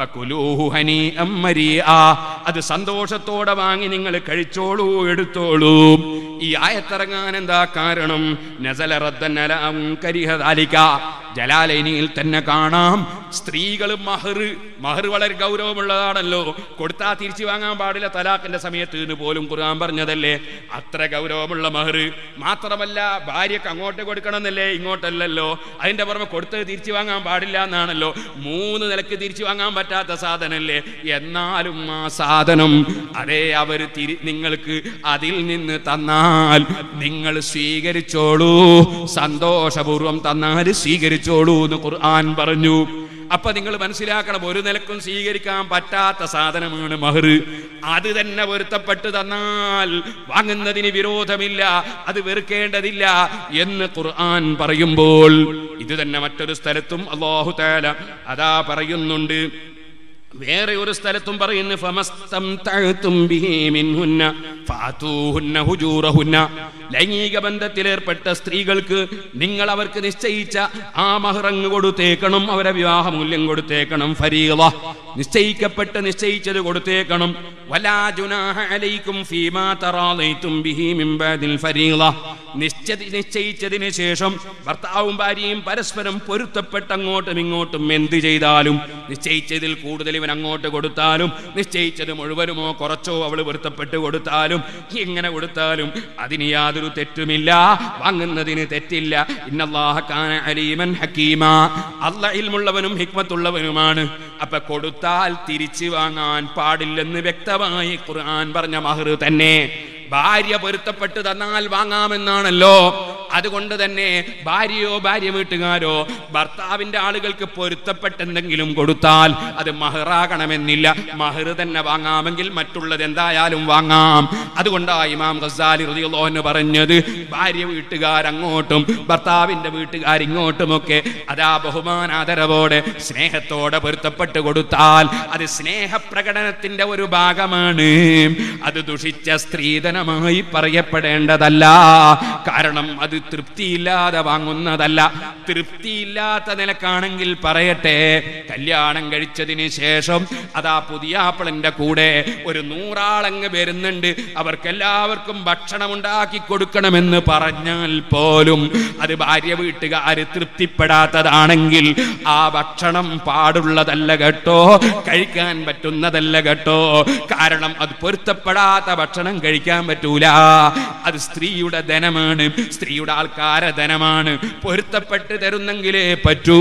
Speaker 1: അത് സന്തോഷത്തോടെ വാങ്ങി നിങ്ങൾ കഴിച്ചോളൂ, എടുത്തോളൂ. ഈ ആയത്തിറങ്ങാൻ എന്താ കാരണം? നസല റദ്ദൻ അലാ മുൻകരിഹ ദാലിക. ജലാലൈനിയിൽ തന്നെ കാണാം, സ്ത്രീകൾ മഹർ വളരെ ഗൗരവമുള്ളതാണല്ലോ. കൊടുത്താൽ തിരിച്ചു വാങ്ങാൻ പാടില്ല തലാഖിന്റെ സമയത്ത് എന്ന് പോലും ഖുർആൻ പറഞ്ഞതല്ലേ. അത്ര ഗൗരവമുള്ള മഹർ മാത്രമല്ല, ഭാര്യക്ക് അങ്ങോട്ട് കൊടുക്കണം എന്നല്ലേ, ഇങ്ങോട്ടല്ലല്ലോ. അതിന്റെ പുറമെ കൊടുത്തത് തിരിച്ചു വാങ്ങാൻ പാടില്ല എന്നാണല്ലോ. 3 നിലക്ക് തിരിച്ചു വാങ്ങാൻ പറ്റാത്ത സാധനല്ലേ. എന്നാലും ആ സാധനം അതേ അവർ നിങ്ങൾക്ക് അതിൽ നിന്ന് തന്നാൽ നിങ്ങൾ സ്വീകരിച്ചോളൂ, സന്തോഷപൂർവം തന്നാൽ സ്വീകരിച്ചോളൂ എന്ന് ഖുർആൻ പറഞ്ഞു. അപ്പൊ നിങ്ങൾ മനസ്സിലാക്കണം, ഒരു നിലക്കും സ്വീകരിക്കാൻ പറ്റാത്ത സാധനമാണ് മഹർ. അത് തന്നെ പൊരുത്തപ്പെട്ട് തന്നാൽ വാങ്ങുന്നതിന് വിരോധമില്ല, അത് വെറുക്കേണ്ടതില്ല എന്ന് ഖുർആൻ പറയുമ്പോൾ, ഇത് തന്നെ മറ്റൊരു സ്ഥലത്തും അല്ലാഹു തആല അതാ പറയുന്നുണ്ട്. വേറെ ഒരു സ്ഥലത്തും പറയുന്നു, ഫമസ്തംതഅതും ബിഹി മിൻഹുന്ന ഫാതൂഹുന്ന ഹുജൂറഹുന്ന. ലൈംഗിക ബന്ധത്തിലേർപ്പെട്ട സ്ത്രീകൾക്ക് നിങ്ങൾ അവർക്ക് നിശ്ചയിച്ച ആ മഹ്റങ്ങ് കൊടുത്തേക്കണം, അവരെ വിവാഹ മൂല്യം കൊടുത്തേക്കണം. ഫരീള, നിശ്ചയിച്ചത് കൊടുത്തേക്കണം. വലാ ജുനാഹ അലൈക്കും ഫീമാ തറാളൈതും ബിഹി മിൻ ബഅദിൽ ഫരീള. നിശ്ചയിച്ചതിന് ശേഷം ഭർത്താവും ഭാര്യയും പരസ്പരം പൊരുത്തപ്പെട്ട് അങ്ങോട്ടും ഇങ്ങോട്ടും എന്ത് ചെയ്താലും, നിശ്ചയിച്ചതിൽ കൂടുതൽ ഇവൻ അങ്ങോട്ട് കൊടുത്താലും, നിശ്ചയിച്ചത് മുഴുവനുമോ കുറച്ചോ അവൾ പൊരുത്തപ്പെട്ട് കൊടുത്താലും, ഇങ്ങനെ കൊടുത്താലും അതിന് യാതൊരു തെറ്റുമില്ല, വാങ്ങുന്നതിന് തെറ്റില്ല. ഇന്നല്ലാഹ കാന അലീമൻ ഹകീമാ. അല്ലാഹ് ഇൽമുള്ളവനും ഹിക്മത്തുള്ളവനുമാണ്. അപ്പൊ കൊടുത്താൽ തിരിച്ചു വാങ്ങാൻ പാടില്ലെന്ന് വ്യക്തമായി ഖുർആൻ പറഞ്ഞ മഹർ തന്നെ. ഭാര്യ പൊരുത്തപ്പെട്ട് തന്നാൽ വാങ്ങാമെന്നാണല്ലോ. അതുകൊണ്ട് തന്നെ ഭാര്യയോ ഭാര്യ വീട്ടുകാരോ ഭർത്താവിന്റെ ആളുകൾക്ക് പൊരുത്തപ്പെട്ടെന്തെങ്കിലും കൊടുത്താൽ അത് മഹറാകണമെന്നില്ല. മഹർ തന്നെ വാങ്ങാമെങ്കിൽ മറ്റുള്ളത് എന്തായാലും വാങ്ങാം. അതുകൊണ്ടാണ് ഇമാം ഗസാലി റളിയല്ലാഹു അൻഹു പറഞ്ഞത്, ഭാര്യ വീട്ടുകാരങ്ങോട്ടും ഭർത്താവിന്റെ വീട്ടുകാരിങ്ങോട്ടുമൊക്കെ അതാ ബഹുമാനാദരവോടെ സ്നേഹത്തോടെ പൊരുത്തപ്പെട്ട് കൊടുത്താൽ അത് സ്നേഹപ്രകടനത്തിന്റെ ഒരു ഭാഗമാണ്. അത് ദുഷിച്ച സ്ത്രീധനമായി പറയപ്പെടേണ്ടതല്ല. കാരണം അത് തൃപ്തിയില്ലാതെ വാങ്ങുന്നതല്ല. തൃപ്തിയില്ലാത്ത നിലക്കാണെങ്കിൽ പറയട്ടെ, കല്യാണം കഴിച്ചതിന് ശേഷം അതാ പുതിയാപ്പിളന്റെ കൂടെ ഒരു 100 ആളങ്ങ് വരുന്നുണ്ട്, അവർക്കെല്ലാവർക്കും ഭക്ഷണം ഉണ്ടാക്കി കൊടുക്കണമെന്ന് പറഞ്ഞാൽ പോലും അത് ഭാര്യ വീട്ടുകാര് തൃപ്തിപ്പെടാത്തതാണെങ്കിൽ ആ ഭക്ഷണം പാടുള്ളതല്ല കേട്ടോ, കഴിക്കാൻ പറ്റുന്നതല്ല കേട്ടോ. കാരണം അത് പൊരുത്തപ്പെടാത്ത ഭക്ഷണം കഴിക്കാൻ പറ്റൂല. അത് സ്ത്രീയുടെ ധനമാണ്, സ്ത്രീയുടെ ആൾക്കാരെ ധനമാണ്. പൊരുത്തപ്പെട്ട് തരുന്നെങ്കിലേ പറ്റൂ.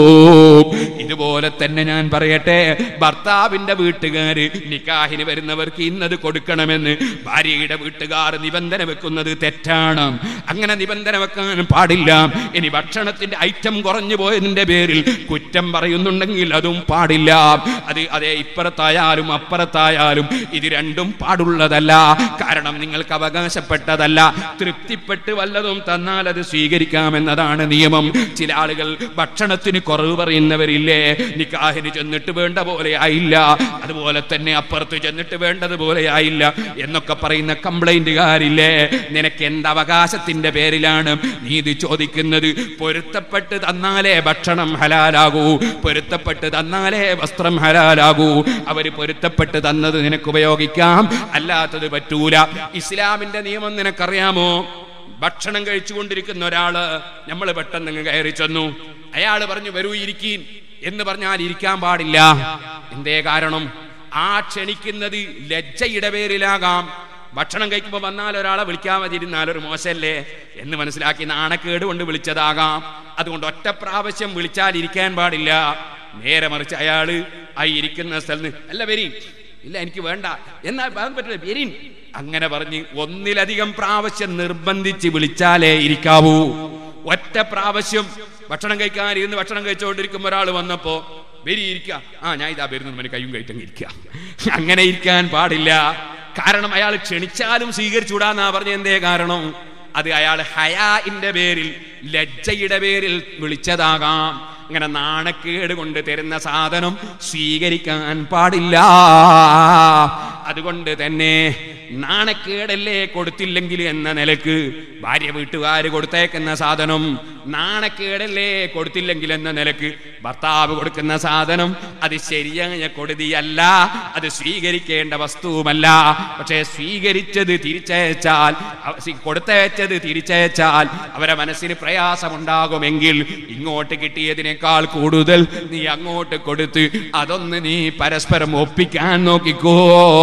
Speaker 1: ഇതുപോലെ തന്നെ ഞാൻ പറയട്ടെ, ഭർത്താവിന്റെ വീട്ടുകാര് നിക്കാഹിന് വരുന്നവർക്ക് ഇന്നത് കൊടുക്കണമെന്ന് ഭാര്യയുടെ വീട്ടുകാർ നിബന്ധന വെക്കുന്നത് തെറ്റാണ്. അങ്ങനെ നിബന്ധന വെക്കാൻ പാടില്ല. ഇനി ഭക്ഷണത്തിന്റെ ഐറ്റം കുറഞ്ഞു പോയതിന്റെ പേരിൽ കുറ്റം പറയുന്നുണ്ടെങ്കിൽ അതും പാടില്ല. അത് അതേ ഇപ്പുറത്തായാലും അപ്പുറത്തായാലും ഇത് രണ്ടും പാടുള്ളതല്ല. കാരണം നിങ്ങൾക്ക് അവകാശപ്പെട്ടതല്ല. തൃപ്തിപ്പെട്ട് വല്ലതും തന്നാൽ അത് സ്വീകരിക്കാമെന്നതാണ് നിയമം. ചില ആളുകൾ ഭക്ഷണത്തിന് കുറവ് പറയുന്നവരില്ലേ, നിക്കാഹിന് ചെന്നിട്ട് വേണ്ട പോലെ ആയില്ല, അതുപോലെ തന്നെ അപ്പുറത്ത് ചെന്നിട്ട് വേണ്ടതുപോലെ ആയില്ല എന്നൊക്കെ പറയുന്ന കംപ്ലൈന്റുകാരില്ലേ, നിനക്ക് എന്ത് അവകാശത്തിന്റെ പേരിലാണ് നീ ഇത് ചോദിക്കുന്നത്? പൊരുത്തപ്പെട്ട് തന്നാലേ ഭക്ഷണം ഹലാലാകൂ, പൊരുത്തപ്പെട്ട് തന്നാലേ വസ്ത്രം ഹലാലാകൂ. അവര് പൊരുത്തപ്പെട്ട് തന്നത് നിനക്ക് ഉപയോഗിക്കാം, അല്ലാത്തത് പറ്റൂല. ഇസ്ലാമിന്റെ നിയമം നിനക്കറിയാമോ? ഭക്ഷണം കഴിച്ചുകൊണ്ടിരിക്കുന്ന ഒരാള് നമ്മൾ പെട്ടെന്ന് കയറി ചെന്നു, അയാള് പറഞ്ഞു വരൂ ഇരിക്കീൻ എന്ന് പറഞ്ഞാൽ ഇരിക്കാൻ പാടില്ല. എന്തേ കാരണം? ആ ക്ഷണിക്കുന്നത് ലജ്ജയുടെ പേരിലാകാം. ഭക്ഷണം കഴിക്കുമ്പോൾ വന്നാൽ ഒരാളെ വിളിക്കാൻ മതിയിരുന്നാൽ ഒരു മോശമല്ലേ എന്ന് മനസ്സിലാക്കി നാണക്കേട് കൊണ്ട് വിളിച്ചതാകാം. അതുകൊണ്ട് ഒറ്റ പ്രാവശ്യം വിളിച്ചാൽ ഇരിക്കാൻ പാടില്ല. നേരെ മറിച്ച് അയാള് ആ ഇരിക്കുന്ന സ്ഥലത്ത് അല്ല വരീൻ, ഇല്ല എനിക്ക് വേണ്ട, എന്നാൽ പറ്റില്ല വരീൻ അങ്ങനെ പറഞ്ഞ് ഒന്നിലധികം പ്രാവശ്യം നിർബന്ധിച്ച് വിളിച്ചാലേ ഇരിക്കാവൂ. ഒറ്റ പ്രാവശ്യം ഭക്ഷണം കഴിക്കാൻ ഇരുന്ന് ഭക്ഷണം കഴിച്ചുകൊണ്ടിരിക്കുമ്പോൾ ഒരാൾ വന്നപ്പോ വരി ഇരിക്കുക, ഞാൻ ഇതാ വരുന്നു കയ്യും കഴിട്ടങ്ങ് ഇരിക്കുക, അങ്ങനെ ഇരിക്കാൻ പാടില്ല. കാരണം അയാൾ ക്ഷണിച്ചാലും സ്വീകരിച്ചുകൂടാന്നാ പറഞ്ഞ. എന്തേ കാരണം? അത് അയാൾ ഹയാഇന്റെ പേരിൽ ലജ്ജയുടെ പേരിൽ വിളിച്ചതാകാം. അങ്ങനെ നാണക്കേട് കൊണ്ട് തരുന്ന സാധനം സ്വീകരിക്കാൻ പാടില്ല. അതുകൊണ്ട് തന്നെ നാണക്കേടല്ലേ കൊടുത്തില്ലെങ്കിൽ എന്ന നിലക്ക് ഭാര്യ വീട്ടുകാര് കൊടുത്തേക്കുന്ന സാധനം നാണക്കേടല്ലേ കൊടുത്തില്ലെങ്കിൽ എന്ന നിലക്ക് ഭർത്താവ് കൊടുക്കുന്ന സാധനം അത് ശരിയായ കൊടുതിയല്ല, അത് സ്വീകരിക്കേണ്ട വസ്തുവുമല്ല. പക്ഷേ സ്വീകരിച്ചത് തിരിച്ചയച്ചാൽ, കൊടുത്തയച്ചത് തിരിച്ചയച്ചാൽ അവരെ മനസ്സിന് പ്രയാസമുണ്ടാകുമെങ്കിൽ ഇങ്ങോട്ട് കിട്ടിയതിനേക്കാൾ കൂടുതൽ നീ അങ്ങോട്ട് കൊടുത്ത് അതൊന്ന് നീ പരസ്പരം ഒപ്പിക്കാൻ നോക്കിക്കോ.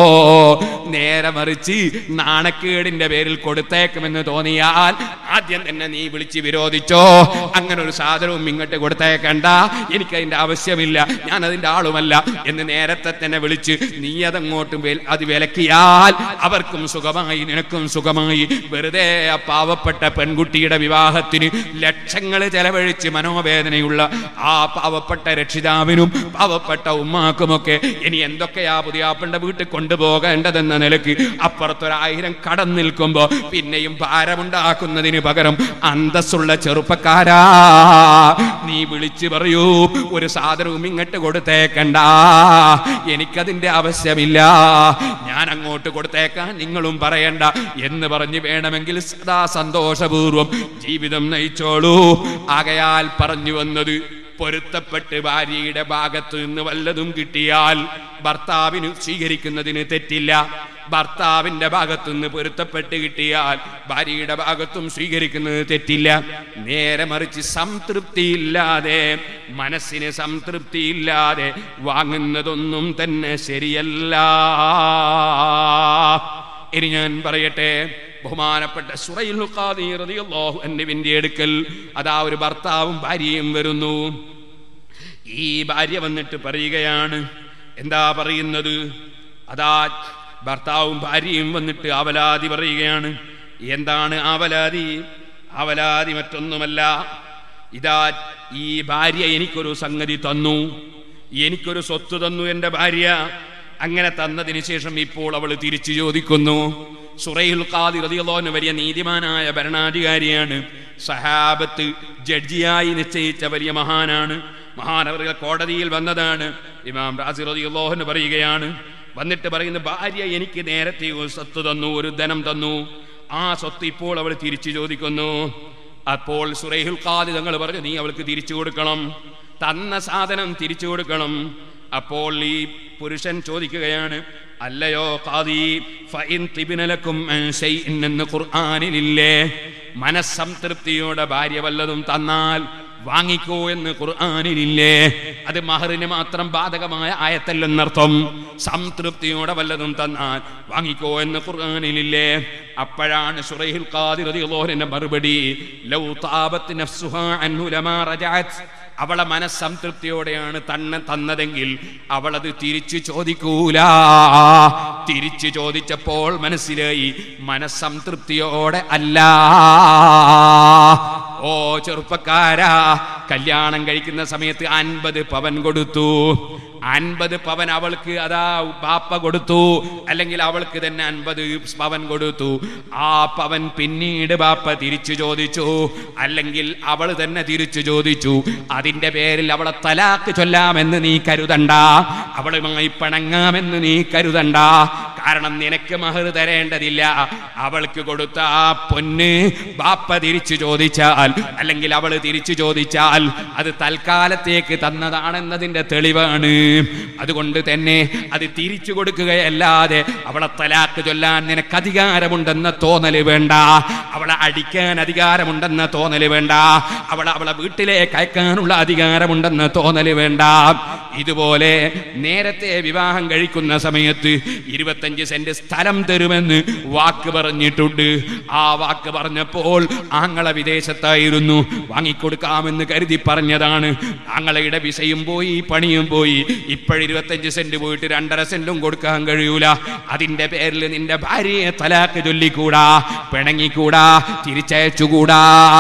Speaker 1: നേരെ മറിച്ച് നാണക്കേടിന്റെ പേരിൽ കൊടുത്തേക്കുമെന്ന് തോന്നിയാൽ ആദ്യം തന്നെ നീ വിളിച്ച് വിരോധിച്ചോ. അങ്ങനെ ഒരു സാധനവും ഇങ്ങോട്ട് കൊടുത്തേക്കണ്ട, എനിക്കതിന്റെ ആവശ്യമില്ല, ഞാൻ അതിന്റെ ആളുമല്ല എന്ന് നേരത്തെ തന്നെ വിളിച്ച് നീ അതങ്ങോട്ടും അത് വിലക്കിയാൽ അവർക്കും സുഖമായി നിനക്കും സുഖമായി. വെറുതെ ആ പാവപ്പെട്ട പെൺകുട്ടിയുടെ വിവാഹത്തിന് ലക്ഷങ്ങൾ ചെലവഴിച്ച് മനോവേദനയുള്ള ആ പാവപ്പെട്ട രക്ഷിതാവിനും പാവപ്പെട്ട ഉമ്മാക്കുമൊക്കെ ഇനി എന്തൊക്കെയാ പുതിയാപ്പളുടെ വീട്ടിൽ കൊണ്ടുപോകേണ്ടതെന്ന നിലക്ക് അപ്പുറത്തൊരായിരം കടം നിൽക്കുമ്പോ പിന്നെയും ഭാരമുണ്ടാക്കുന്നതിന് പകരം അന്തസ്സുള്ള ചെറുപ്പക്കാരാ നീ വിളിച്ചു പറയൂ, ഒരു സാധനവും ഇങ്ങോട്ട് കൊടുത്തേക്കണ്ട, എനിക്കതിന്റെ ആവശ്യമില്ല, ഞാൻ അങ്ങോട്ട് കൊടുത്തേക്കാൻ നിങ്ങളും പറയണ്ട എന്ന് പറഞ്ഞ് വേണമെങ്കിൽ സദാ സന്തോഷപൂർവം ജീവിതം നയിച്ചോളൂ. ആകയാൽ പറഞ്ഞു വന്നത്, പൊരുത്തപ്പെട്ട് ഭാര്യയുടെ ഭാഗത്ത് നിന്ന് വല്ലതും കിട്ടിയാൽ ഭർത്താവിന് സ്വീകരിക്കുന്നതിന് തെറ്റില്ല. ഭർത്താവിന്റെ ഭാഗത്തുനിന്ന് പൊരുത്തപ്പെട്ട് കിട്ടിയാൽ ഭാര്യയുടെ ഭാഗത്തും സ്വീകരിക്കുന്നത് തെറ്റില്ല. നേരെ മറിച്ച് സംതൃപ്തിയില്ലാതെ, മനസ്സിന് സംതൃപ്തിയില്ലാതെ വാങ്ങുന്നതൊന്നും തന്നെ ശരിയല്ല. ഇനി ഞാൻ പറയട്ടെ, ബഹുമാനപ്പെട്ട ശുറൈൽ ഖാദി റളിയല്ലാഹു അൻഹുവിന്റെ അടുക്കൽ അതാ ഒരു ഭർത്താവും ഭാര്യയും വരുന്നു. ഈ ഭാര്യ വന്നിട്ട് പറയുകയാണ്, എന്താ പറയുന്നത്? അതാ ഭർത്താവും ഭാര്യയും വന്നിട്ട് ആവലാതി പറയുകയാണ്. എന്താണ് ആവലാതി? അവലാതി മറ്റൊന്നുമല്ല, ഇതാ ഈ ഭാര്യ എനിക്കൊരു സംഗതി തന്നു, എനിക്കൊരു സ്വത്ത് തന്നു എൻ്റെ ഭാര്യ. അങ്ങനെ തന്നതിന് ശേഷം ഇപ്പോൾ അവൾ തിരിച്ചു ചോദിക്കുന്നു. സുറൈഹുൽ ഖാദി റളിയല്ലാഹു അൻഹു വലിയ നീതിമാനായ ഭരണാധികാരിയാണ്, സഹാബത്ത് ജഡ്ജിയായി നിശ്ചയിച്ച വലിയ മഹാനാണ്. മഹാനവറുകൾ കോടതിയിൽ വന്നതാണ്. ഇമാം റാസി റളിയല്ലാഹു അൻഹു പറയുകയാണ്, വന്നിട്ട് പറയുന്നു, ഭാര്യ എനിക്ക് നേരത്തെ ഒരു സ്വത്ത് തന്നു, ഒരു ധനം തന്നു, ആ സ്വത്ത് ഇപ്പോൾ അവൾ തിരിച്ചു ചോദിക്കുന്നു. അപ്പോൾ സുറൈഹുൽ ഖാദി തങ്ങൾ പറഞ്ഞു, നീ അവൾക്ക് തിരിച്ചു കൊടുക്കണം, തന്ന സാധനം തിരിച്ചു കൊടുക്കണം. അപ്പോൾ ഈ പുരുഷൻ ചോദിക്കുകയാണ്, അല്ലയോ ഖാദി, ഫഇൻ തിബ്ന ലക്കും അൻ ശൈഇൻ എന്ന് ഖുർആനിലില്ലേ? മനസ്സംതൃപ്തിയോടെ ഭാര്യ വല്ലതും തന്നാൽ വാങ്ങിക്കോ എന്ന് ഖുർആനിലില്ലേ? അത് മഹറിന് മാത്രം ബാധകമായ ആയത്തല്ലെന്നർത്ഥം. സംതൃപ്തിയോടെ വല്ലതും തന്നാൽ വാങ്ങിക്കോ എന്ന് ഖുർആനിലില്ലേ? അപ്പോഴാണ് സുറൈഹുൽ ഖാദി റളിയല്ലാഹു അൻഹു മറുപടി, ലൗ താബത് നഫ്സുഹാ അൻഹു ലമാ റജഅത്. അവളെ മനസ്സംതൃപ്തിയോടെയാണ് തന്നതെങ്കിൽ അവളത് തിരിച്ചു ചോദിക്കൂല. തിരിച്ചു ചോദിച്ചപ്പോൾ മനസ്സിലായി മനസ്സംതൃപ്തിയോടെ അല്ല. ഓ ചെറുപ്പക്കാരാ, കല്യാണം കഴിക്കുന്ന സമയത്ത് 50 പവൻ കൊടുത്തു. 50 പവൻ അവൾക്ക് അതാ ബാപ്പ കൊടുത്തു, അല്ലെങ്കിൽ അവൾക്ക് തന്നെ 50 പവൻ കൊടുത്തു. ആ പവൻ പിന്നീട് ബാപ്പ തിരിച്ചു ചോദിച്ചു, അല്ലെങ്കിൽ അവൾ തന്നെ തിരിച്ചു ചോദിച്ചു. അതിന്റെ പേരിൽ അവളെ തലാക്ക് ചൊല്ലാമെന്ന് നീ കരുതണ്ട, അവളുമായി പിണങ്ങാമെന്ന് നീ കരുതണ്ട. കാരണം നിനക്ക് മഹർ തരേണ്ടതില്ല. അവൾക്ക് കൊടുത്ത ആ പൊന്ന് ബാപ്പ തിരിച്ചു ചോദിച്ചാൽ, അല്ലെങ്കിൽ അവൾ തിരിച്ചു ചോദിച്ചാൽ, അത് തൽക്കാലത്തേക്ക് തന്നതാണെന്നതിന്റെ തെളിവാണ്. അതുകൊണ്ട് തന്നെ അത് തിരിച്ചു കൊടുക്കുകയല്ലാതെ അവളെ തലാക്ക് ചൊല്ലാൻ നിനക്ക് അധികാരമുണ്ടെന്ന തോന്നല് വേണ്ട, അവളെ അടിക്കാൻ അധികാരമുണ്ടെന്ന തോന്നല് വേണ്ട, അവളെ വീട്ടിലേക്ക് അയക്കാനുള്ള അധികാരമുണ്ടെന്ന തോന്നല് വേണ്ട. ഇതുപോലെ നേരത്തെ വിവാഹം കഴിക്കുന്ന സമയത്ത് 25 സെന്റ് സ്ഥലം തരുമെന്ന് വാക്ക് പറഞ്ഞിട്ടുണ്ട്. ആ വാക്ക് പറഞ്ഞപ്പോൾ ആങ്ങളെ വിദേശത്തായിരുന്നു, വാങ്ങിക്കൊടുക്കാമെന്ന് കരുതി പറഞ്ഞതാണ്. ആങ്ങളയുടെ വിസയും പോയി, പണിയും പോയി. ഇപ്പോഴും 25 സെന്റ് പോയിട്ട് 2.5 സെന്റും കൊടുക്കാൻ കഴിയൂല. അതിന്റെ പേരിൽ നിന്റെ ഭാര്യയെ തലാക്ക് ചൊല്ലിക്കൂടാ, പിണങ്ങിക്കൂടാ, തിരിച്ചയച്ചുകൂടാ.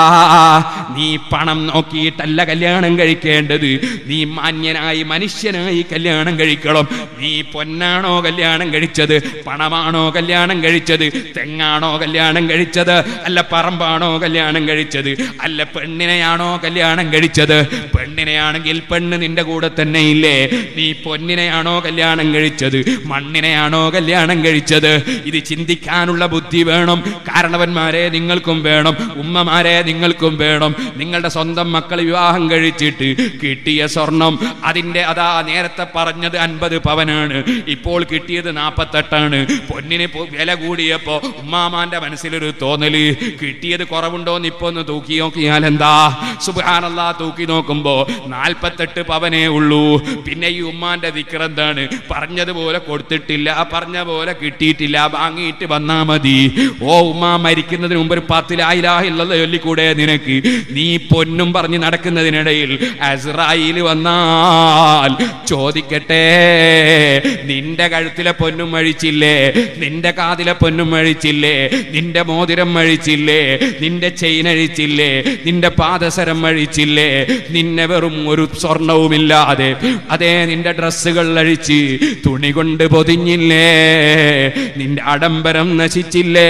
Speaker 1: നീ പണം നോക്കിയിട്ടല്ല കല്യാണം കഴിക്കേണ്ടത്, നീ മാന്യനായി മനുഷ്യനായി കല്യാണം കഴിക്കണം. നീ പൊന്നാണോ കല്യാണം കഴിച്ചത്, പണമാണോ കല്യാണം കഴിച്ചത്, തെങ്ങാണോ കല്യാണം കഴിച്ചത്, അല്ല പറമ്പാണോ കല്യാണം കഴിച്ചത്, അല്ല പെണ്ണിനെയാണോ കല്യാണം കഴിച്ചത്? പെണ്ണിനെയാണെങ്കിൽ പെണ്ണ് നിന്റെ കൂടെ തന്നെ ഇല്ലേ? നീ പൊന്നിനെയാണോ കല്യാണം കഴിച്ചത്, മണ്ണിനെയാണോ കല്യാണം കഴിച്ചത്? ഇത് ചിന്തിക്കാനുള്ള ബുദ്ധി വേണം. കാരണവന്മാരെ നിങ്ങൾക്കും വേണം, ഉമ്മമാരെ നിങ്ങൾക്കും വേണം. നിങ്ങളുടെ സ്വന്തം മക്കൾ വിവാഹം കഴിച്ചിട്ട് കിട്ടിയ സ്വർണം, അതിന്റെ അതാ നേരത്തെ പറഞ്ഞത് 50 പവനാണ്, ഇപ്പോൾ കിട്ടിയത് 48ആണ്. പൊന്നിന് വില കൂടിയപ്പോ ഉമ്മാമാന്റെ മനസ്സിലൊരു തോന്നല്, കിട്ടിയത് കുറവുണ്ടോന്ന് ഇപ്പൊ ഒന്ന് തൂക്കി നോക്കിയാൽ എന്താ? സുബ്ഹാനല്ലാഹ്, തൂക്കി നോക്കുമ്പോ 48 പവനേ ഉള്ളൂ. പിന്നെ ഈ ഉമ്മാന്റെ ദിക്ർ എന്താണ്? പറഞ്ഞതുപോലെ കൊടുത്തിട്ടില്ല, പറഞ്ഞ പോലെ കിട്ടിയിട്ടില്ല, വാങ്ങിയിട്ട് വന്നാ മതി. ഓ ഉമ്മ, മരിക്കുന്നതിന് മുമ്പ് ഒരു 10 ലാ ഇലാഹ ഇല്ലല്ലാഹ് ചൊല്ലിക്കൂടെ നിനക്ക്? നീ പൊന്നും പറഞ്ഞ് നടക്കുന്നതിനിടയിൽ അസ്റായീൽ വന്നാൽ ചോദിക്കട്ടെ, നിന്റെ കഴുത്തിലെ പൊന്നും അഴിച്ചില്ലേ? നിന്റെ കാതിലെ പൊന്നും അഴിച്ചില്ലേ? നിന്റെ മോതിരം അഴിച്ചില്ലേ? നിന്റെ ചെയിൻ അഴിച്ചില്ലേ? നിന്റെ പാദസരം അഴിച്ചില്ലേ? നിന്നെ വെറും ഒരു സ്വർണവുമില്ലാതെ അതേ നിന്റെ ഡ്രസ്സുകൾ അഴിച്ച് തുണി കൊണ്ട് പൊതിഞ്ഞില്ലേ? നിന്റെ ആഡംബരം നശിച്ചില്ലേ?